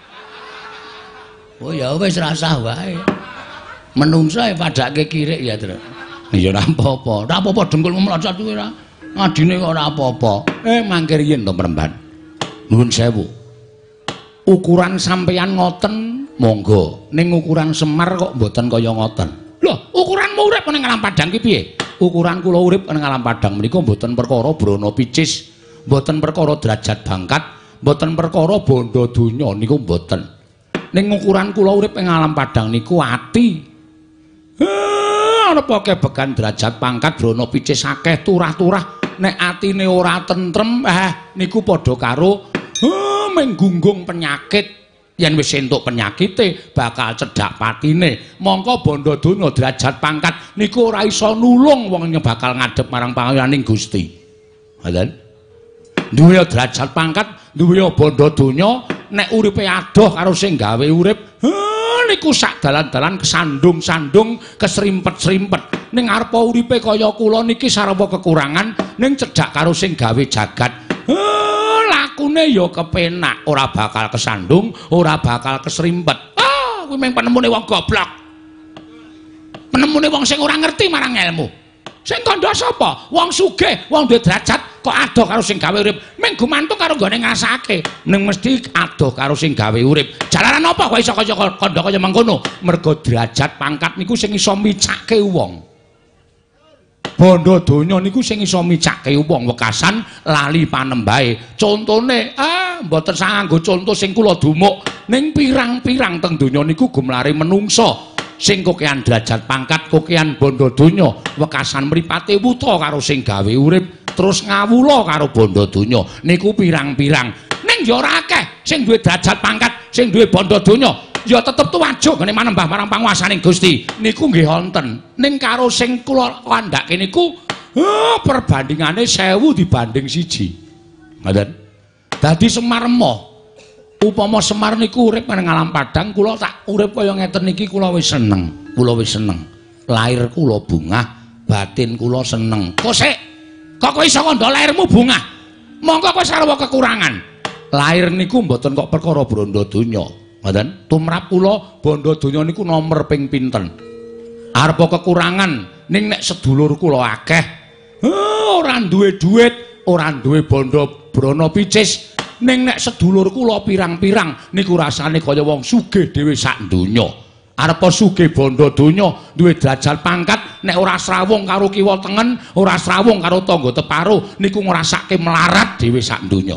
Oh ya wis rasah wae. Menungsa e padake kirik ya, Tru. Ya ora apa-apa. Ora apa-apa dengkulmu mlocot kuwi ora. Adine kok ora apa-apa. Eh mangkir yen to Premban. Nuwun sewu. Ukuran sampeyan ngoten monggo. Ning ukuran Semar kok mboten kaya ngoten. Lho, ukuranmu urip ning alam padang ki piye? Ukuran kula urip ning alam padang menika mboten perkara brana picis, mboten perkara derajat bangkat, mboten perkara bondo donya niku mboten. Ning ukuran kula urip ing alam padang niku ati. Eh, ana poke began derajat pangkat brana picis akeh turah-turah nek atine ora tentrem eh niku padha karo eh menggunggung penyakit. Yen wis entuk penyakite bakal cedhak patine. Mongko bondo donya derajat pangkat niku ora iso nulung wong bakal ngadhep marang pangayuning Gusti. Ngoten. Duwe derajat pangkat, duwe bondo donya nek uripe adoh karo sing gawe urip, ha niku sak dalan-dalan kesandung-sandung, kesrimpet-srimpet. Ning arepa uripe kaya kula niki sarwa kekurangan, ning cedhak karo sing gawe jagat. Ha lakune ya kepenak, ora bakal kesandung, ora bakal kesrimpet. Ah, kuwi mung penemune wong goblok. Penemune wong sing ora ngerti marang ilmu. Sing kandha sapa? Wong sugih, wong duwe derajat kok adoh karo sing gawe urip. Ming gumantung karo nggone ngrasake. Ning mesti adoh karo sing gawe urip. Jalaran apa kok iso kaya kandha kaya mengkono? Mergo derajat pangkat niku sing iso micake wong. Bondo donya niku sing iso micake wong wekasan lali panembahe. Contone, ah mboten sanganggo conto sing kula dumuk. Ning pirang-pirang teng donya niku gumlare menungsa. Sing kokean derajat pangkat, kokean bondo donya, wekasan mripate wuta karo sing gawe urip. terus ngawula karo bondo donya niku pirang-pirang ning ya ora akeh sing duwe derajat pangkat sing duwe bondo donya ya tetep tuwajuk ngene manembah marang panguwasaning Gusti niku nggih wonten ning karo sing kula kandhake niku oh, perbandingane sewu dibanding siji ngoten dadi Semar emoh upama Semar niku urip nang alam padang kula tak urip kaya ngeten niki kula wis seneng kula wis seneng lahir kula bungah batin kula seneng kok sik kok kowe iso kandha lahirmu bungah monggo kowe sarwa kekurangan lahir niku mboten kok perkara bondo donya ngoten tumrap kula bondo donya niku nomor ping pinten arepa kekurangan ning nek sedulur kula akeh ora duwe dhuwit ora duwe bondo brana picis ning nek sedulur kula pirang-pirang niku rasane kaya wong sugih dhewe sak donya arepa sugih bondo donya duwe derajat pangkat nek ora srawung karo kiwa tengen ora srawung karo tangga teparo niku ngrasake melarat dhewe sak donya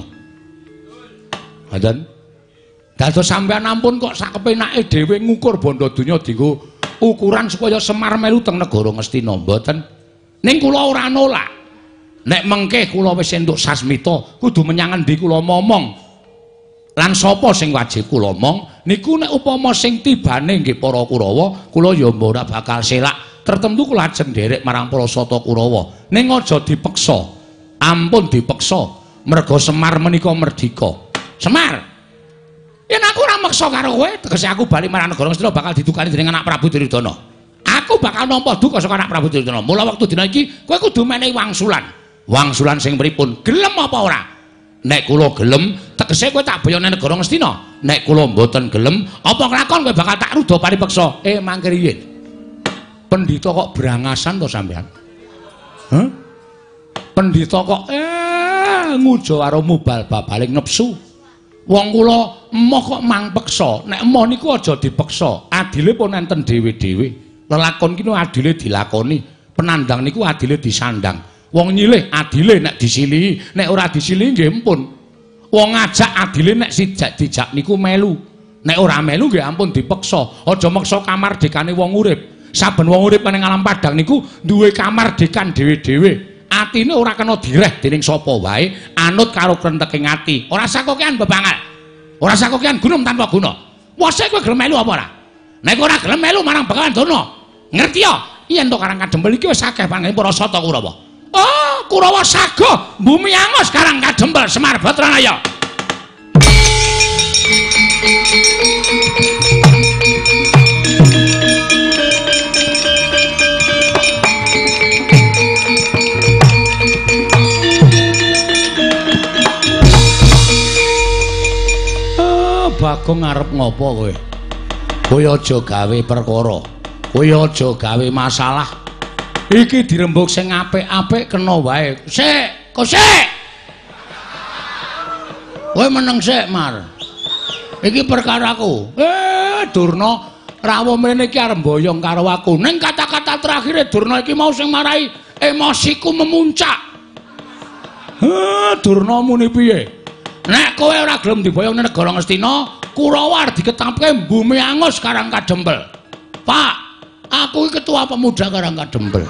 ngoten dados sampeyan ampun kok sak kepenake dhewe ngukur bondo donya dienggo ukuran supaya Semar melu teng negara Ngastina mboten ning kula ora nolak nek mengke kula wis entuk sasmita kudu menyang endi kula momong lan sapa sing wajib kula mong niku nek upama sing tibane nggih para Kurawa kula ya ora bakal selak tertentu kula ajeng nderek marang para sata Kurawa ning aja dipeksa ampun dipeksa merga Semar menika merdika Semar yen aku ora maksa karo kowe tegese aku bali marang negara Ngastina bakal ditukani dening anak Prabu Duryudana aku bakal nampa duka saka anak Prabu Duryudana mula wektu dina iki kowe kudu menehi wangsulan wangsulan sing pripun gelem apa ora nek kula gelem tegese kowe tak bayane negara Ngastina nek kula mboten gelem apa kelakon kowe bakal tak ruda paripeksa eh mangke riyen pendhita kok brangasan to sampean heh pendhita kok eh ngujo karo mubal babaling nepsu wong kula emoh kok mangpeksa nek emoh niku aja dipeksa adile pun enten dhewe-dhewe lelakon ki adile dilakoni penandang niku adile disandang wong nyilih adile nek disilihi nek ora disilihi nggih ampun wong ngajak adile nek sijak dijak niku melu nek ora melu nggih ampun dipeksa aja meksa kamardekane wong urip saben wong urip ning alam padang niku duwe kamardekan dhewe-dhewe atine ora kena direh dening sapa wae anut karo krenteking ati ora sakokean bebangal ora sakokean gunung tanpa guna wase kowe gelem melu apa ora nek ora gelem melu marang Bakalan Dono ngerti ya yen to Karang Kadempel iki wis akeh pangane para sata Kurawa oh Kurawa sago bumi angus Karang Kadempel Semar Batranaya Bagong ngarep ngopo kowe? Kowe aja gawe perkara. Kowe aja gawe masalah. Iki dirembug sing apik-apik kena wae. Sik, kok sik. Kowe meneng sik, Mar. Iki perkaraku. Eh, Durna rawuh mrene iki arep mboyong karo aku. Ning kata-kata terakhire Durna iki mau sing marai emosiku memuncak. Eh, Durna muni piye? Nek kowe ora gelem diboyong ning negara Ngastina, Kurawa arep diketapke bumi angus Karang Kadempel. Pak, aku iki ketua pemuda Karang Kadempel.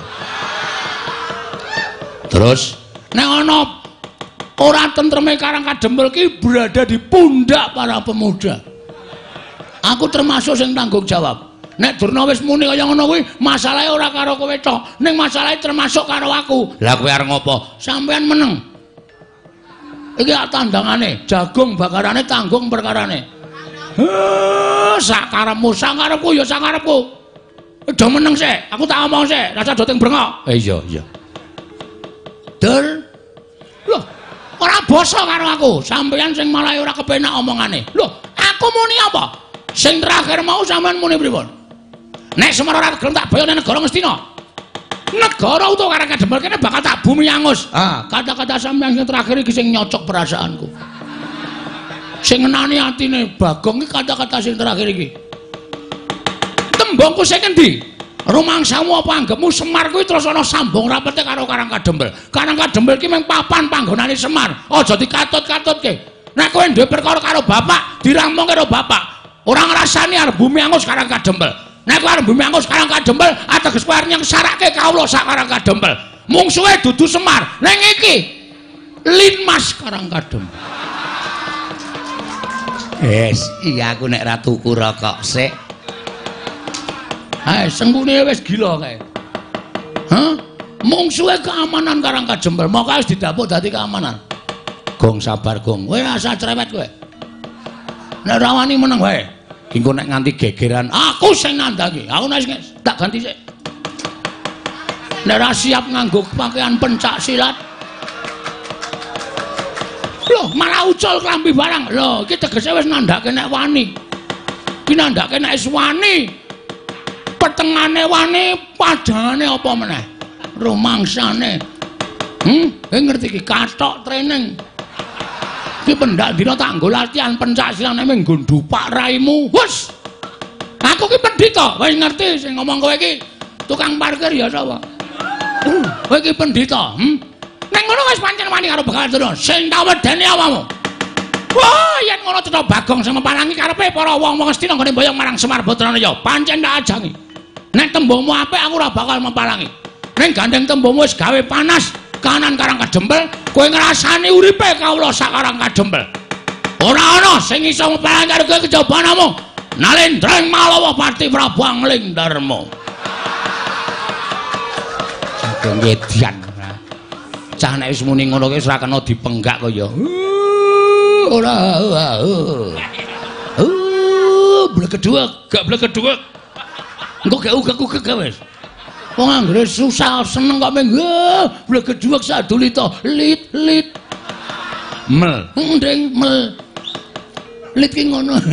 Terus nek ana ora tentreme Karang Kadempel ki berada di pundak para pemuda. Aku termasuk sing tanggung jawab. Nek Durna wis muni kaya ngono kuwi, masalahe ora karo kowe tok, ning masalahe termasuk karo aku. Lah kowe arep ngopo? Sampeyan meneng. Iki tandangane, jagung bakarane tanggung perkarane. Heh, sak karepmu, sak karepku ya sak karepku. Do meneng sik, aku tak omong sik, rasa do teng brengok. Eh iya, iya. Dul. Loh, ora basa karo aku, sampeyan sing malah ora kepenak omongane. Loh, aku muni apa? Sing terakhir mau sampean muni pripun? Nek Semar ora gelem tak bayane negara Ngastina. Negara utuh Karang Kadempel kene bakal tak bumi angus. Ah, kata-kata sampeyan sing terakhir iki sing nyocok perasaanku. Sing ngenani atine Bagong iki kata-kata sing terakhir iki. Tembungku sing endi? Rumangsamu apa anggepmu Semar kuwi terus ana sambung rapete karo Karang Kadempel. Karang Kadempel iki mung papan panggonane Semar. Aja dikatut-katutke. Nek kowe duwe perkara karo bapak, dirampungke karo bapak. Ora ngrasani arep bumi angus Karang Kadempel. Nek kowe arep bumi angus Karang Kadempel, ateges kowe arep nyengsarake kawula sak Karang Kadempel. Mungsuhe dudu Semar. Ning iki Linmas Karangkadem. Wes, iya aku nek ra tuku rokok sik. Hae, sengkune wis gila kae. Hah? Mungsuhe keamanan Karangkadem. Maka wis didapuk dadi keamanan. Gong sabar gong. Kowe asa cerewet kowe. Nek ra wani meneng wae. Engko nek nganti gegeran, aku sing nandangi. Aku nek tak ganti sik. Nek ra siap nganggo pakaian pencak silat. Loh, malah ucul klambi barang. Loh, iki tegese wis nandhake nek wani. Iki nandhake nek wis wani. Petengane wani, padangane apa meneh? Rumangsane. Hmm, kowe ngerti iki kathok training. Iki pendak dina tak nggo latihan pencak silat nek nggo ndupak raimu. Wes. Aku ki pendhita, wis ngerti sing ngomong kowe iki. Tukang parkir ya sapa? Uh, kowe iki pendhita, hm? Nek ngono wis pancen wani karo Begawan Durna. Sing tak wedeni awamu. Wah, yen ngono Cetha Bagong sing mepalangi karepe para wong-wong Astina nggone mboyong marang Semar Badranaya. Pancen tak ajangi. Nek tembungmu apik aku ora bakal mepalangi. Ning gandeng tembungmu wis gawe panas kanan Karangkadempel, kowe ngrasani uripe kawula sak Karangkadempel. Ora ana sing iso mepalangi karo kowe kejaba namung Nalendrang Malawa Pati Prabu Angling Darma. Saking edian. Cah nek wis muni ngono kuwi ora kena dipenggak kaya. Ora. Uh, blekedhuwek, gak blekedhuwek. Engko gak ugek-ugek wis. Wong anggere susah seneng kok meng blekedhuwek sadulita lit lit. Mel, ndeng mel. Lit ki ngono.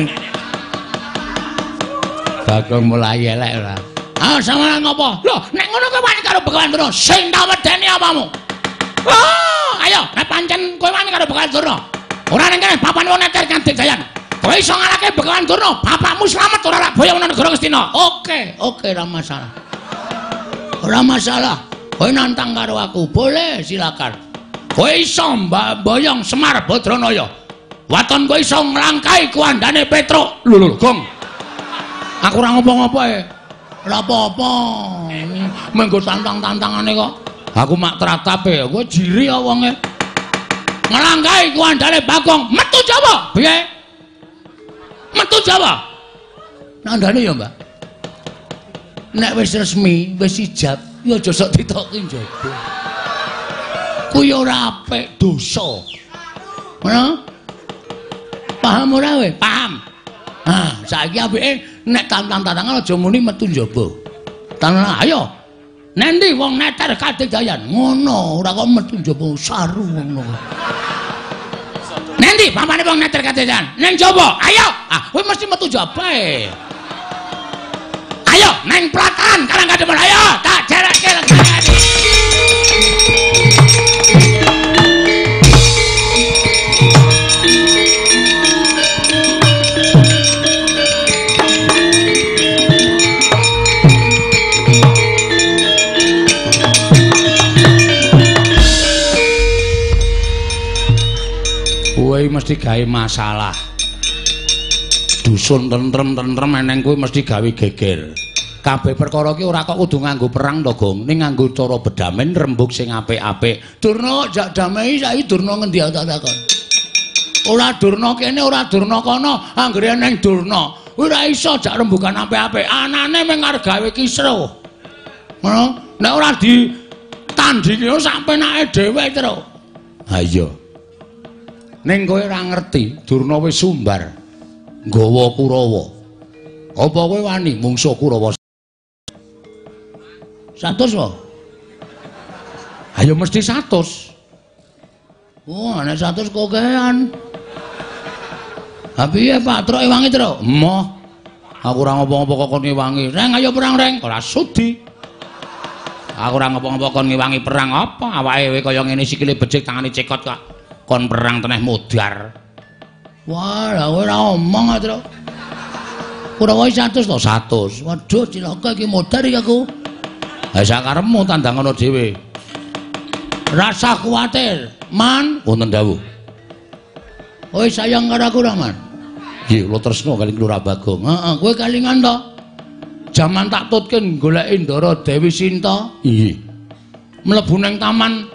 Bagong mulai elek ora. Ah, sampeyan ngopo? Lho, nek ngono kowe wani karo Begawan Durna, sing tak wedeni apamu? Oh, ayo, nek pancen kowe wani karo Begawan Durna. Ora ning kene papan wong neter kanthi dayan. Kowe iso ngalahke Begawan Durna, bapakmu slamet ora lak boyong nang negara Ngastina. Oke, oke, ora masalah. Ora masalah. Kowe nantang karo aku, boleh silakan. Kowe iso boyong Semar Badranaya. Waton kowe iso nglangkai kuandane Petruk. Lho lho, Gong. Aku ora ngopo-ngopo ae. Ora apa-apa. Menggo tantang-tantangane kok. Aku mak tratape, kowe jiri ya wonge. Nglangkai kuandane Bagong, metu Jawa. Piye? Metu Jawa. Nandane ya, Mbak. Nek wis resmi, wis ijab, ya aja sok ditoki njaba. Kuwi ora apik, dosa. Ngono? Paham ora kowe? Paham. Ah, saiki apike nek tantang-tantangan aja muni metu njaba. Tanah ayo. Nendi wong neter kadegayan. Ngono, ora kok metu njaba saru ngono. Nendi pamane wong neter kadegayan? Ning njaba. Ayo. Ah, kowe mesti metu njaba e. Ayo, neng Platan Karangkadem. Ayo, tak jerake lenggane. Kowe mesti gawe masalah. Dusun tentrem-tentrem eneng kowe mesti gawe geger. Kabeh perkara ki ora kok kudu nganggo perang to, Gong. Ning nganggo cara bedamen rembug sing apik-apik. Durna jak damai saiki Durna ngendi tak takon. Ora Durna kene, ora Durna kono, anggere ning Durna. Kuwi ora iso jak rembugan apik-apik. Anane mung arep gawe kisruh. Ngono? Nek ora ditandhingi sak penake dhewe terus. Ha iya. Ning kowe ora ngerti, Durna wis sumbar. Nggawa Kurawa. Apa kowe wani mungsuh Kurawa? Satus wae. Ayo mesti satus. Wah, nek satus kokean. Ha piye Pak Truk wangi terus? Emoh. Aku ora ngopo-ngopo kok kon ngewangi. Reng ayo perang reng. Ora sudi. Aku ora ngopo-ngopo kon ngewangi perang apa? Awake kaya ngene sikile becik tangane cekot kok. Kon perang teneh modar. Wah, lha kowe ora omong ah, Truk. Kurawa satus to, satus. Waduh, cilaka iki modar iki aku. Ha sakarepmu tandang ngono dhewe. Rasa kuwatir, Man. Wonten dawuh. Kowe sayang karo aku ra, Man? Nggih, kula tresna kali Lurah Bagong. Heeh, kowe kalingan to. Jaman tak tutke goleki Ndara Dewi Sinta. Nggih. mlebu ning taman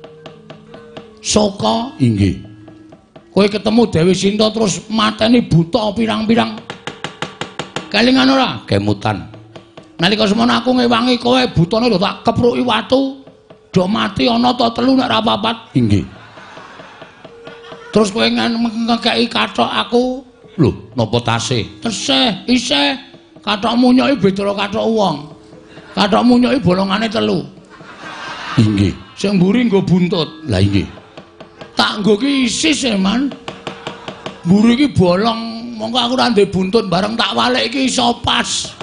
Soka inggih. Kowe ketemu Dewi Sinta terus mateni buta pirang-pirang. Kelingan ora? Kemutan. Nalika semono aku ngewangi kowe butane lho tak kepruki watu. Do mati ana ta telu nek ra papat. Inggih. Terus kowe ngekeki kathok aku. Lho, napa tasih? Tesih, isih. Kathok munyoki beda karo kathok wong. Kathok munyoki bolongane telu. Inggih. Sing mburi nggo buntut. Lah inggih. Tak nggo ki isis e, Man. Mburi ki bolong, mongko aku ora ndek buntut bareng tak walik ki iso pas.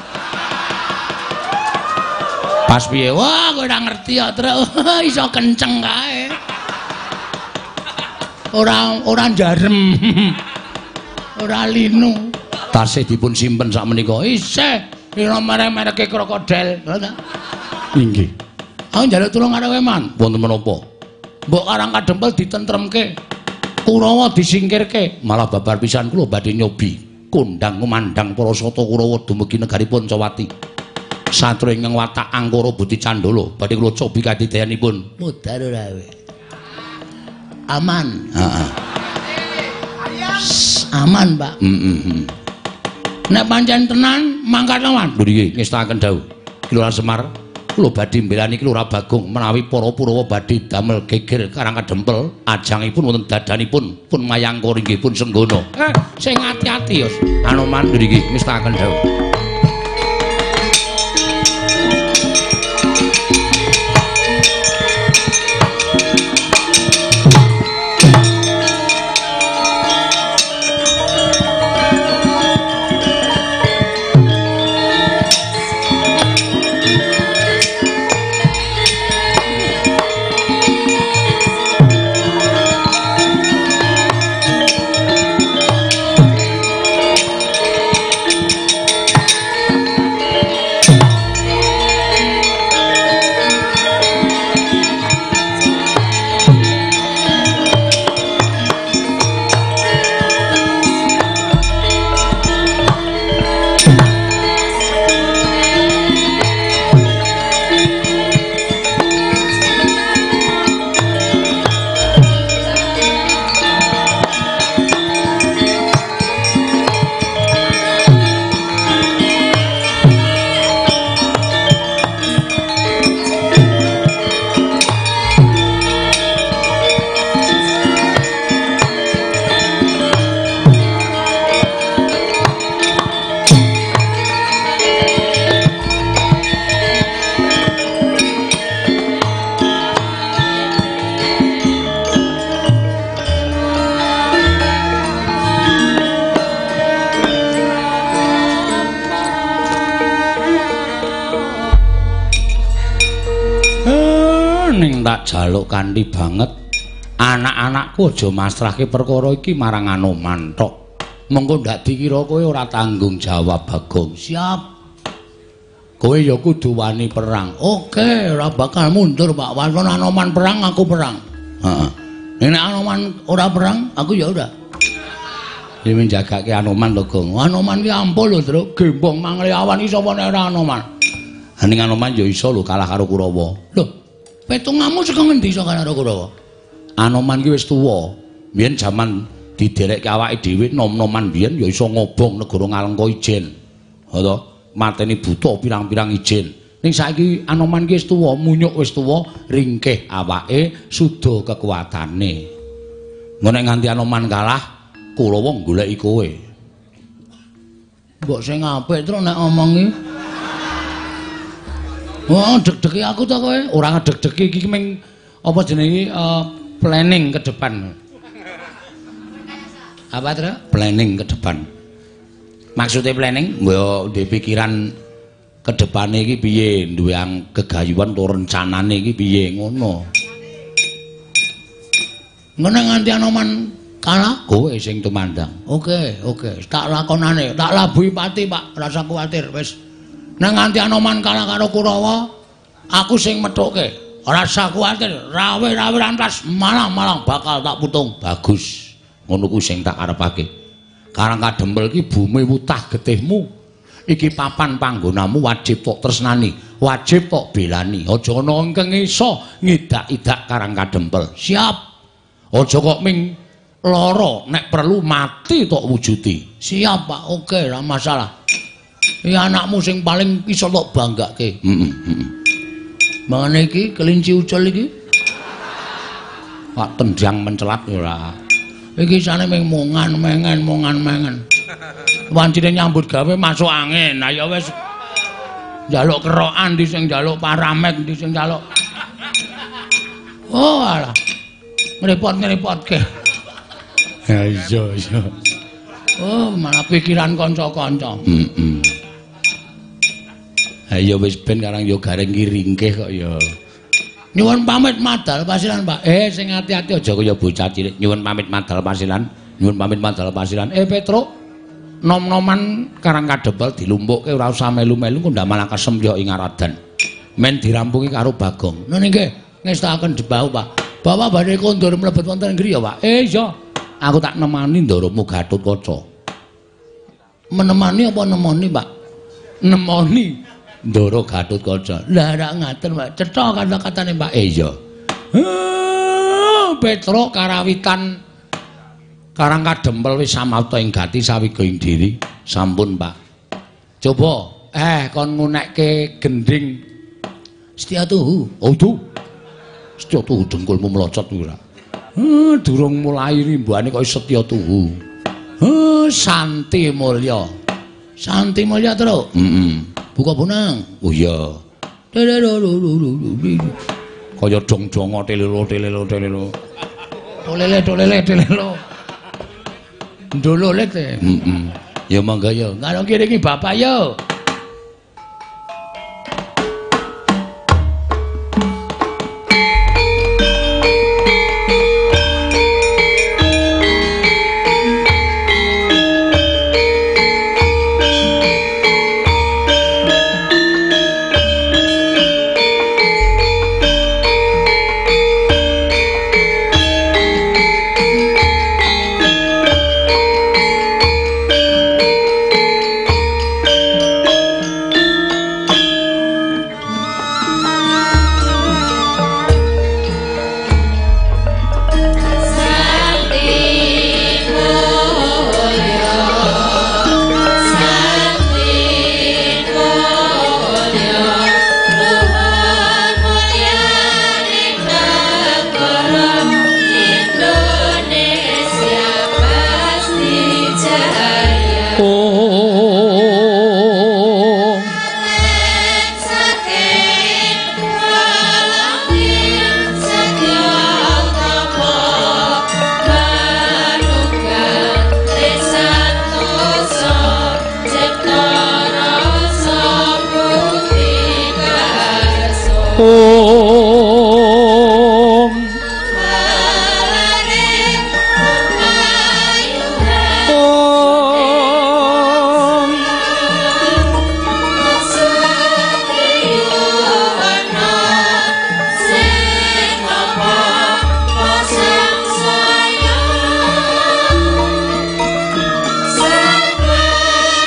Pas piye? Wah, kowe ora ngerti ya, Truk. Iso kenceng kae. Ora ora njarem. Ora linu. Tasih dipun simpen sak menika. Isih ira merek-mereke krokodil. Inggih. Aku njaluk tulung karo kowe, Man. Wonten menapa? Mbok Karang Kadempel ditentremke. Kurawa disingkirke. Malah babar pisan kula badhe nyobi kondang kumandang para sata Kurawa dumugi negari Pancawati. Satru ingkang watak Angkara Buti Candala badhe kula cobi kadidayanipun. Mudhar ora kowe. Aman. Heeh. Aman, Pak. Heeh. Nek pancen tenan mangkat lawan. Lho niki ngestakaken dawuh. Kelurahan Semar kula badhe mbelani Kelurahan Bagong menawi para Kurawa badhe damel geger Karang Kadempel ajangipun wonten dadanipun pun mayangkara inggih pun senggono. Eh, sing ati-ati ya. Anoman niki ngestakaken dawuh. Jaluk kanthi banget anak-anakku aja masrahke perkara iki marang Anoman tok. Mengko ndak dikira kowe ora tanggung jawab, Bagong. Siap. Kowe ya kudu wani perang. Oke, ora bakal mundur, Pak. Wan Anoman perang, aku perang. Heeh. Nek Anoman ora perang, aku ya udah. Dhewe njagake Anoman to, Gong. Anoman ki ampun lho, Truk. Gembong mangleawan iki sapa nek ora Anoman. Ha ning Anoman ya iso lho kalah karo Kurawa. Lho, petungamu saka ngendi iso karo Kurawa? Anoman ki wis tuwa. Biyen jaman diderekke awake dhewe nom-noman biyen ya iso ngobong negara Ngalengka ijen. Ha to, mateni buta pirang-pirang ijen. Ning saiki Anoman ki wis tuwa, munyuk wis tuwa, ringkih awake, suda kekuatane. Engko nek nganti Anoman kalah, Kurawa goleki kowe. Mbok sing apik terus nek omongi. Wah, deg-degi aku to kowe. Ora ngedeg-degi iki ming apa jenenge uh, planning ke depan. Apa Tru? Planning ke depan. Maksudnya planning, mbok duwe pikiran ke depane iki piye, duwe kegayuhan to rencanane iki piye ngono. Ngono nganti Anoman kalah kowe sing tumandang. Oke, oke, tak lakonane, tak labuhi pati, Pak. Rasa kuwatir wis. Nang nganti Anoman kalah karo Kurawa, aku sing methuke. Ora usah kuwatir, rawe-rawe rantas malang-malang bakal tak putung. Bagus. Ngono kuwi sing tak arepake. Karang Kadempel iki bumi wutah getihmu. Iki papan panggonamu wajib tok tresnani. wajib tok belani. Aja ana ingkang iso ngidak-idak Karang Kadempel. Siap. Aja kok ming lara, nek perlu mati tok wujudi. Siap, Pak. Oke, ora masalah. Iki anakmu sing paling iso tok banggake. Heeh, heeh. Mangane iki kelinci ucul iki. Pak tendang mencelat ora. Iki sane ming mungan mengen mungan mengen. Wancine nyambut gawe masuk angin. Nah ya wis njaluk kerokan di sing njaluk paramek di sing njaluk. Oh alah. Ngrepot-ngrepotke. Ya iya iya. Oh malah pikiran kanca-kanca. Heeh. Ha ya wis ben karang yo gareng ngiringke kok ya. Nyuwun pamit madal pasilan, Pak. Eh sing ati-ati aja kaya bocah cilik. Nyuwun pamit madal pasilan. Nyuwun pamit madal pasilan. Eh Petro, nom-noman Karang Kadempel dilumpukke ora usah melu-melu kok ndak malah kesemyok ing Aradan. Men dirampungi karo Bagong. Nah nggih, ngestakaken debau, Pak. Bapak badhe kondur mlebet wonten ngri ya, Pak. Eh iya. Aku tak nemani ndoromu Gatotkaca. Menemani apa nemoni, Pak? Nemoni. Ndara Gatotkaca. Lah rak ngaten, Pak. Cetha kata-katane, Pak. Eh iya. Petro karawitan Karang Kadempel wis samapta ing gati sawiga ing diri. Sampun, Pak. Coba eh kon ngunekke gending Setyatuhu. Oh, tuh. Setyatuhu dengkulmu melocot ora. Heh, durung mulai rimbane kok Setyatuhu. Heh, Santi Mulya. Santi Mulya, Tru. Heeh. Buka bonang. Oh iya. Kaya dong-dongo telelo telelo telelo. Tolele tolele telelo. Ndololet e. Heeh. Ya mangga ya. Karo kene iki Bapak ya.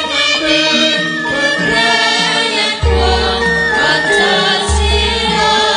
Pancasila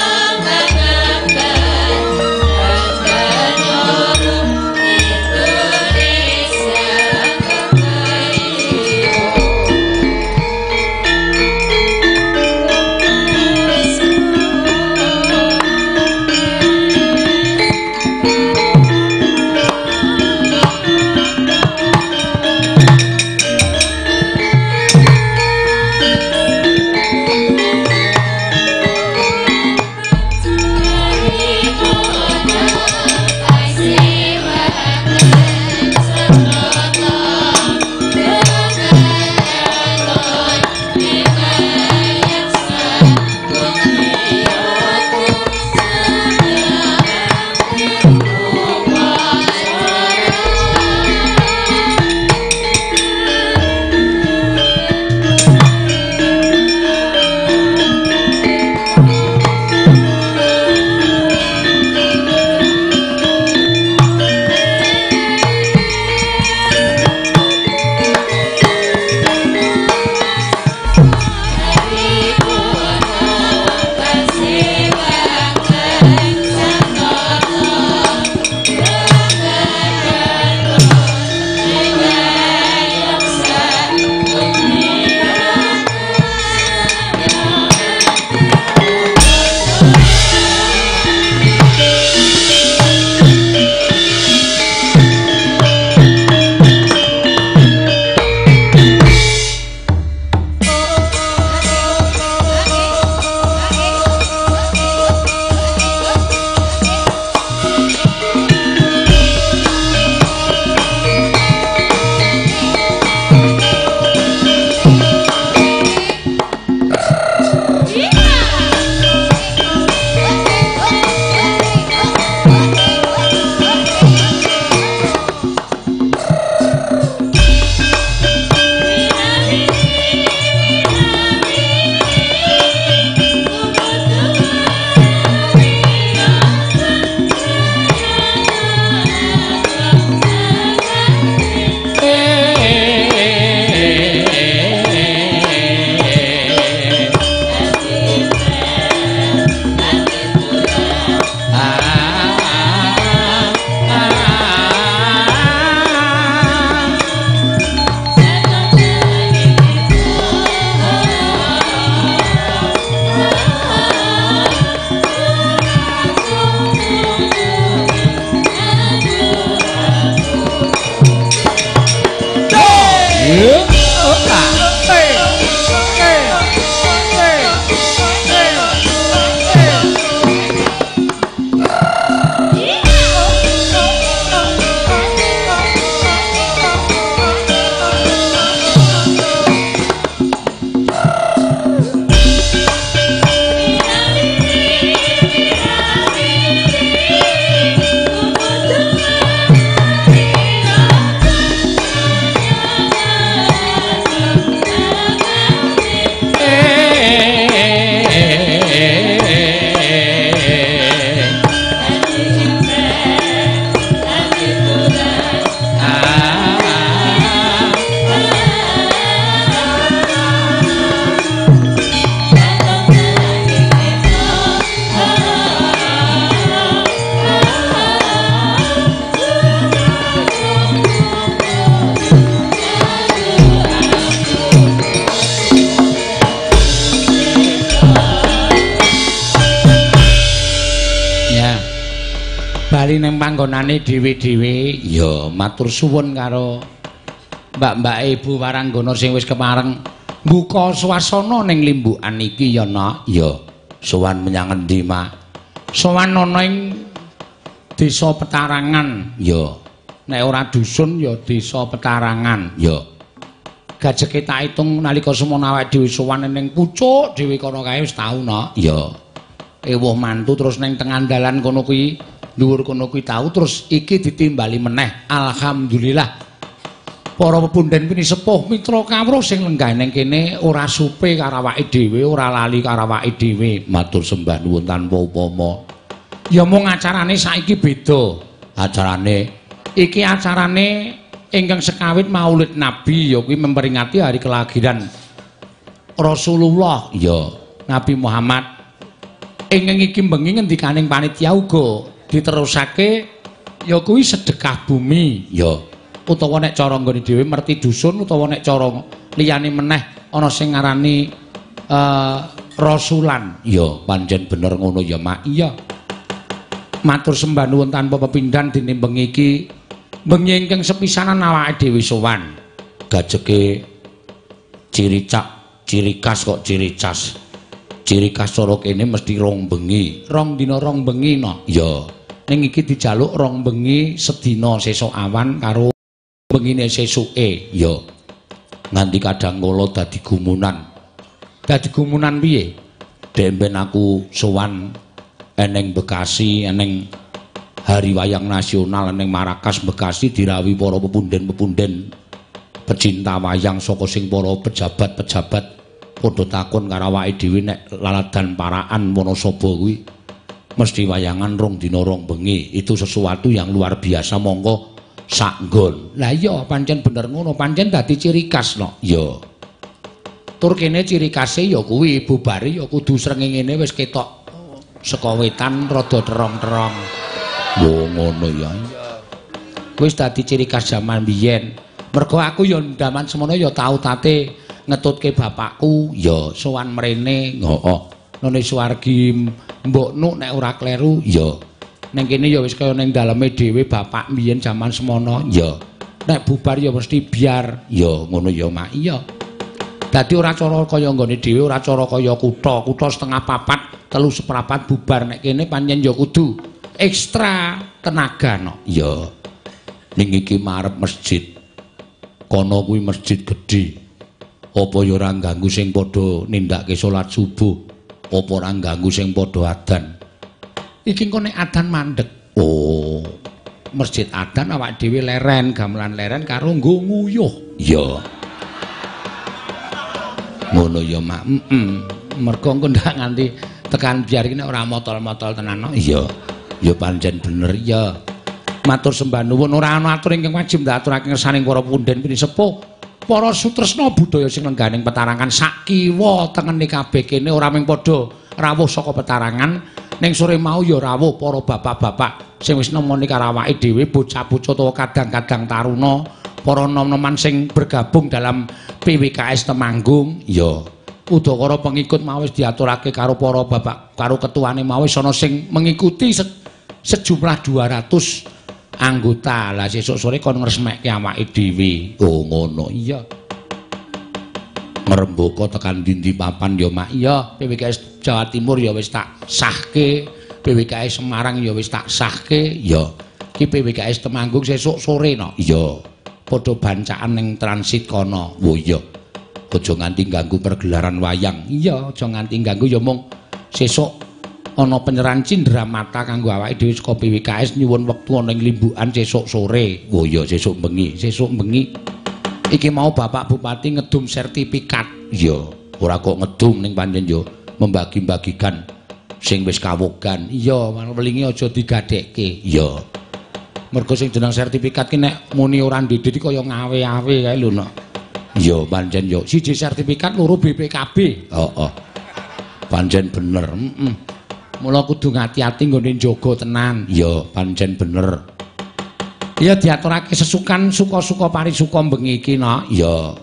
bali ning panggonane dhewe-dhewe. Ya, matur suwun karo Mbak-mbak Ibu Waranggana sing wis kepareng mbuka swasana ning limbukan iki ya, Nak. Ya, sowan menyang endi, Mak? Sowan ana ing Desa Petarangan. Ya. Nek ora dusun ya Desa Petarangan. Ya. Gajeke tak itung nalika semana awake dhewe sowan ning pucuk dhewe kono kae wis tau, Nak. Ya. Ewuh mantu terus ning tengah dalan kono kuwi, dhuwur kono kuwi tau terus iki ditimbali meneh. Alhamdulillah. Para pepunden pini sepuh mitra kawruh sing lenggah ning kene ora supe karo awake dhewe, ora lali karo awake dhewe. Matur sembah nuwun tanpa upama. Ya mung acarane saiki beda. Acarane iki acarane ingkang sekawit Maulid Nabi ya kuwi memperingati hari kelahiran Rasulullah ya Nabi Muhammad. Ingkang iki bengi ngendikaning panitia uga diterusake ya kuwi sedekah bumi ya utawa nek cara nggone dhewe merti dusun utawa nek cara liyane meneh ana sing ngarani uh, rasulan ya pancen bener ngono ya Mak. Iya. Matur sembah nuwun tanpa pepindhan dene bengi iki bengi ingkang sepisanan awake dhewe sowan gajeke ciri cak ciri khas kok ciri cas ciri khas cara kene mesti rong bengi rong dina rong bengi no ya ning iki dijaluk rong bengi sedina sesuk awan karo bengine sesuke ya nganti kadang kala dadi gumunan dadi gumunan piye demben aku sowan eneng Bekasi, eneng Hari Wayang Nasional, eneng Marakas Bekasi dirawi para pepunden-pepunden pecinta wayang saka sing para pejabat-pejabat padha takon karo awake dhewe nek laladan paraan Wonosaba kuwi mesti wayangan rong dina rong bengi. Itu sesuatu yang luar biasa monggo sak nggon. Lah iya pancen bener ngono, pancen dadi ciri khas no. Ya. Tur kene ciri khase ya kuwi bubare ya kudu srengenge wis ketok saka wetan rada terong-terong. Wo ngono ya. Wis dadi ciri khas jaman biyen. Mergo aku ya ndaman semono ya tau tate ngetutke bapakku ya sowan mrene. Heeh. None Suwargi Mbok Nuk nek ora kleru ya. Ning kene ya wis kaya ning daleme dhewe bapak biyen jaman semono ya. Nek bubar ya mesti biar. Ya ngono ya Mak. Iya. Dadi ora cara kaya nggone dhewe, ora cara kaya kutha, kutha setengah papat, telu seprapat bubar. Nek kene pancen ya kudu ekstra tenaga no. Ya. Ning iki marep masjid. Kono kuwi masjid gedhe. Apa ya ora ganggu sing padha nindakake salat subuh? Apa ora ganggu sing padha adan? Iki engko nek adan mandeg. Oh. Masjid adan awak dhewe leren, gamelan leren karo nggo nguyuh. Ya. Ngono ya Mak. Heeh. Mergo engko ndak nganti tekan biar iki nek ora motol-motol tenan. Iya. Ya pancen bener ya. Matur sembah nuwun ora ana atur ingkang wajib ndaturaken ngersaning para punden pini sepuh. Para sutresna budaya sing lengganing Petarangan sak kiwa tengene kabeh kene ora mung padha rawuh saka Petarangan, ning sore mau ya rawuh para bapak-bapak sing wis nemoni karo awake dhewe, bocah-bocah utawa kadang-kadang taruna, para nom-noman sing bergabung dalam P W K S Temanggung ya udakara pengikut mau wis diaturake karo para bapak karo ketuane mau wis ana sing mengikuti se sejumlah dua ratus anggota. Lah sesuk sore kon ngresmekke awake dhewe. Oh ngono iya. Ngrembaka tekan dindi papan ya Mak. Iya, P W K S Jawa Timur ya wis tak sahke, P W K S Semarang ya wis tak sahke. Ya. Ki P W K S Temanggung sesuk sore no. Iya. Padha bancaan ning transit kono. Oh iya. Aja nganti ganggu pergelaran wayang. Iya, aja nganti ganggu ya mung sesuk ana penyerahan cindramata kanggo awake dhewe saka P W K S nyuwun wektu ana ing limbukan sesuk sore. Oh iya, sesuk bengi. Sesuk bengi iki mau Bapak Bupati ngedum sertifikat. Iya, ora kok ngedum ning pancen yo membagi-bagikan sing wis kawogan. Iya, welingi aja digadekke. Iya. Mergo sing jeneng sertifikat ki nek muni ora ndidit kaya ngawe-awe kae lho no. Iya, pancen yo siji sertifikat loro B P K B. Heeh. Pancen bener. Heeh. Mula kudu ngati-ati nggone njaga tenan. Iya, pancen bener. Iya diaturake sesukan suka-suka parisuka bengi iki no. Iya.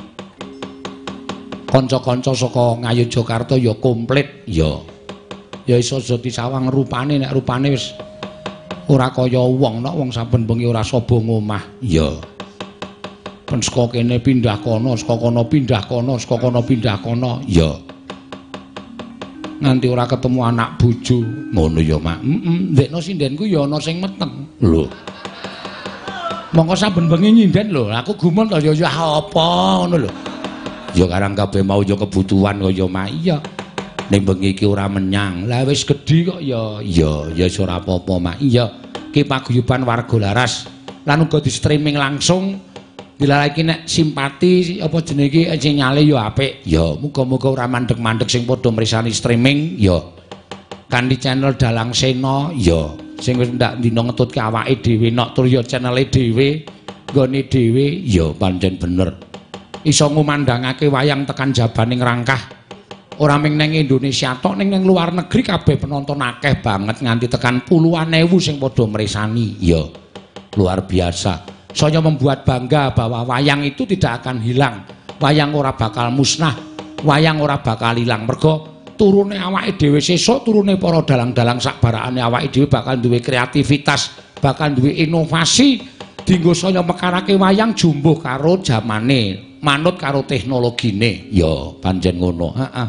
Kanca-kanca saka Ngayogyakarta ya komplit. Iya. Ya iso aja disawang rupane nek rupane wis Ora kaya wong nek wong saben bengi ora saba ngomah. Iya. Pen saka kene pindah kono, saka kono pindah kono, saka kono pindah kono. Iya. Nganti ora ketemu anak bojo. Ngono ya, Mak. Heeh, ndekno sindenku ya ana sing meteng. Lho. Mongko saben bengi nyinden lho, aku gumun kaya ya apa ngono lho. Ya karang kabeh mau ya kebutuhan kaya Mak. Iya. Ning bengi iki ora menyang. Lah wis gedhi kok ya. Iya, ya ora apa-apa, Mak. Iya, ki paguyuban warga laras. Lan uga di streaming langsung. Dilalaki nek simpati apa jenenge iki sinyale ya apik. Ya, muga-muga ora mandeg-mandeg sing padha mrisani streaming. Ya. Kanthi channel Dalang Sena. Ya. Sing wis ndak dina ngetutke awake dhewe nok tur ya channele dhewe, nggone dhewe. Ya, pancen bener. Iso ngumandangake wayang tekan jabaning rangkah. Ora mung ning Indonesia tok, ning ning luar negeri kabeh penonton akeh banget nganti tekan puluhan ewu sing padha mresani. Ya. Luar biasa. Saya membuat bangga bahwa wayang itu tidak akan hilang. Wayang ora bakal musnah. Wayang ora bakal hilang. Mergo turune awake dhewe sesuk, turune para dalang-dalang sakbarakane awake dhewe bakal duwe kreativitas, bakal duwe inovasi dienggo saya mekarake wayang jumbuh karo jamane, manut karo teknologine. Ya, pancen ngono. Heeh.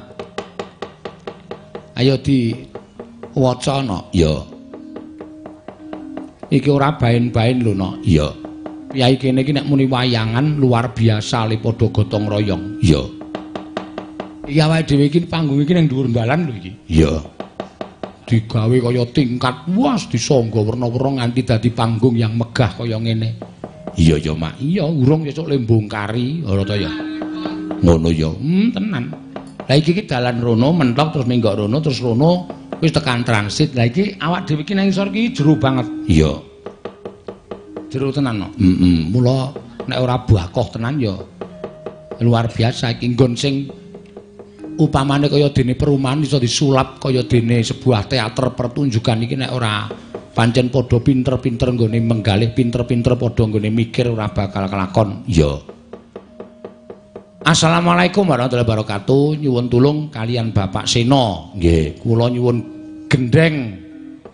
Ayo di waca no. Ya. Iki ora bain-bain lho no. Ya. Yai kene iki nek muni wayangan luar biasa li padha gotong royong. Iya. Iki awake dhewe iki panggung iki ning dhuwur dalan lho iki. Iya. Digawe kaya tingkat luas disangga werna-werna nganti dadi panggung yang megah kaya ngene. Iya ya, Mak. Iya, urung sesuk le mbongkari ora ta ya. Ngono ya. Hmm, tenan. Lah iki iki dalan rono mentok terus minggo rono terus rono wis tekan transit. Lah iki awak dhewe iki nang isor iki jero banget. Iya. Jero tenan no. Heeh. Mm Mula nek ora bakoh tenan ya luar biasa iki nggon sing upamane kaya dene perumahan iso disulap kaya dene sebuah teater pertunjukan iki nek ora pancen padha pinter-pinter nggone menggalih pinter-pinter padha nggone mikir ora bakal kelakon. Iya. Assalamualaikum warahmatullahi wabarakatuh. Nyuwun tulung kalian Bapak Sena. Nggih, kula nyuwun gendeng.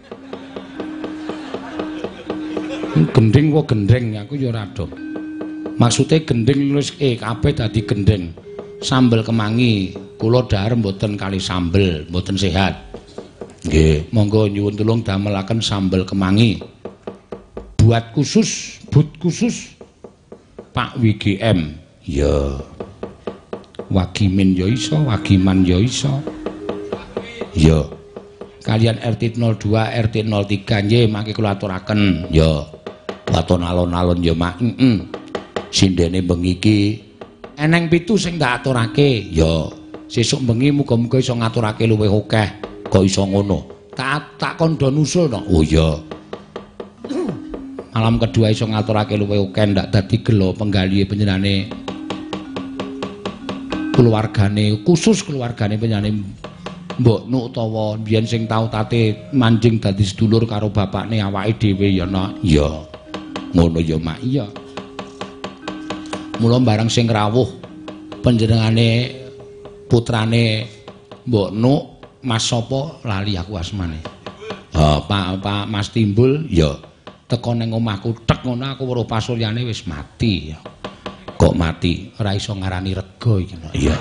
Gendeng kok gendeng aku ya ora ado. Maksude gendeng nulis e kabeh dadi gendeng. Sambel kemangi, kula dhahar mboten kali sambel, mboten sehat. Nggih, monggo nyuwun tulung damelaken sambel kemangi. Buat khusus, but khusus Pak W G M. Ya. Wagimin ya iso, wagiman ya iso. Ya. Kalian R T nol dua, R T nol tiga nggih mangke kula aturaken. Ya. Waton alon-alon ya, Mak. Heeh. Sindene bengi iki eneng pitu sing tak aturake. Ya. Sesuk bengi muga-muga iso ngaturake luwih akeh. Kok iso ngono? Tak tak kondo nusul no. Oh iya. Malam kedua iso ngaturake luwih akeh ndak dadi gelo penggalihe panjenengane keluargane, khusus keluargane panjenengane Mbok Nuk utawa biyen sing tau tate manjing dadi sedulur karo bapakne awake dhewe ya no. Iya. Ngono ya Mak. Iya. Mula bareng sing rawuh panjenengane putrane Mbok Nuk, Mas sapa lali aku asmane. Ha, Pak Pak Mas Timbul ya teko ning omahku tek ngono aku weruh pasuryane wis mati. Kok mati? Ora iso ngarani rega iki. Iya.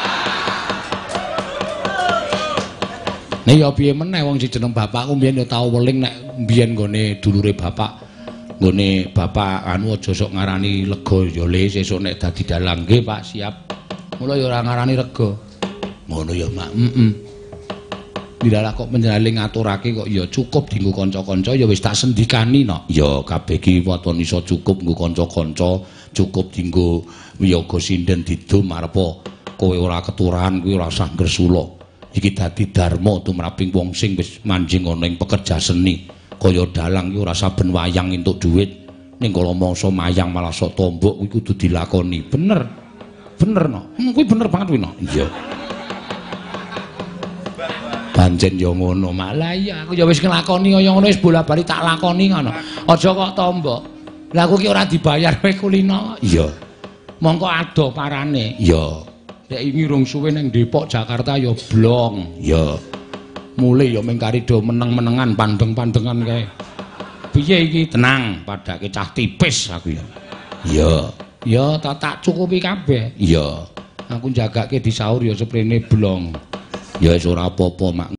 Nek ya piye meneh wong jeneng bapakku mbiyen ya tau weling nek mbiyen nggone dulure bapak nggone bapak anu aja sok ngarani lega ya le sesuk nek dadi dalang nggih Pak siap. Mula ya ora ngarani rega. Ngono ya, Mak. Heeh. Dilalah kok panjenengane ngaturake kok ya cukup dienggo kanca-kanca ya wis tak sendikani no. Ya kabeh iki waton iso cukup nggo kanca-kanca, cukup dienggo wiyaga sinden didum arepa kowe ora keturahan kuwi ora usah gresula. Iki dadi dharma tumraping wong sing wis manjing ana ing pekerja seni. Kaya dalang iki ora saben wayang entuk dhuwit. Ning kala mangsa mayang malah sok tombok kuwi kudu dilakoni. Bener. Bener no. Hmm, kuwi bener banget kuwi no. Iya. Pancen ya ngono, malah iya aku ya wis nglakoni kaya ngono wis bola-bali tak lakoni ngono. Aja kok tombok. Lah aku ki ora dibayar kowe kulino. Iya. Mongko ado parane. Iya. Nek iki rung suwe ning Depok Jakarta ya blong. Iya. Mulih ya ming kari do meneng-menengan pandeng-pandengan kae. piye iki? Tenang, padake cah tipis aku ya. Iya. Ya tak tak cukupi kabeh. Iya. Aku jagake disaur ya seprene blong. Ya wis ora apa-apa, Mak.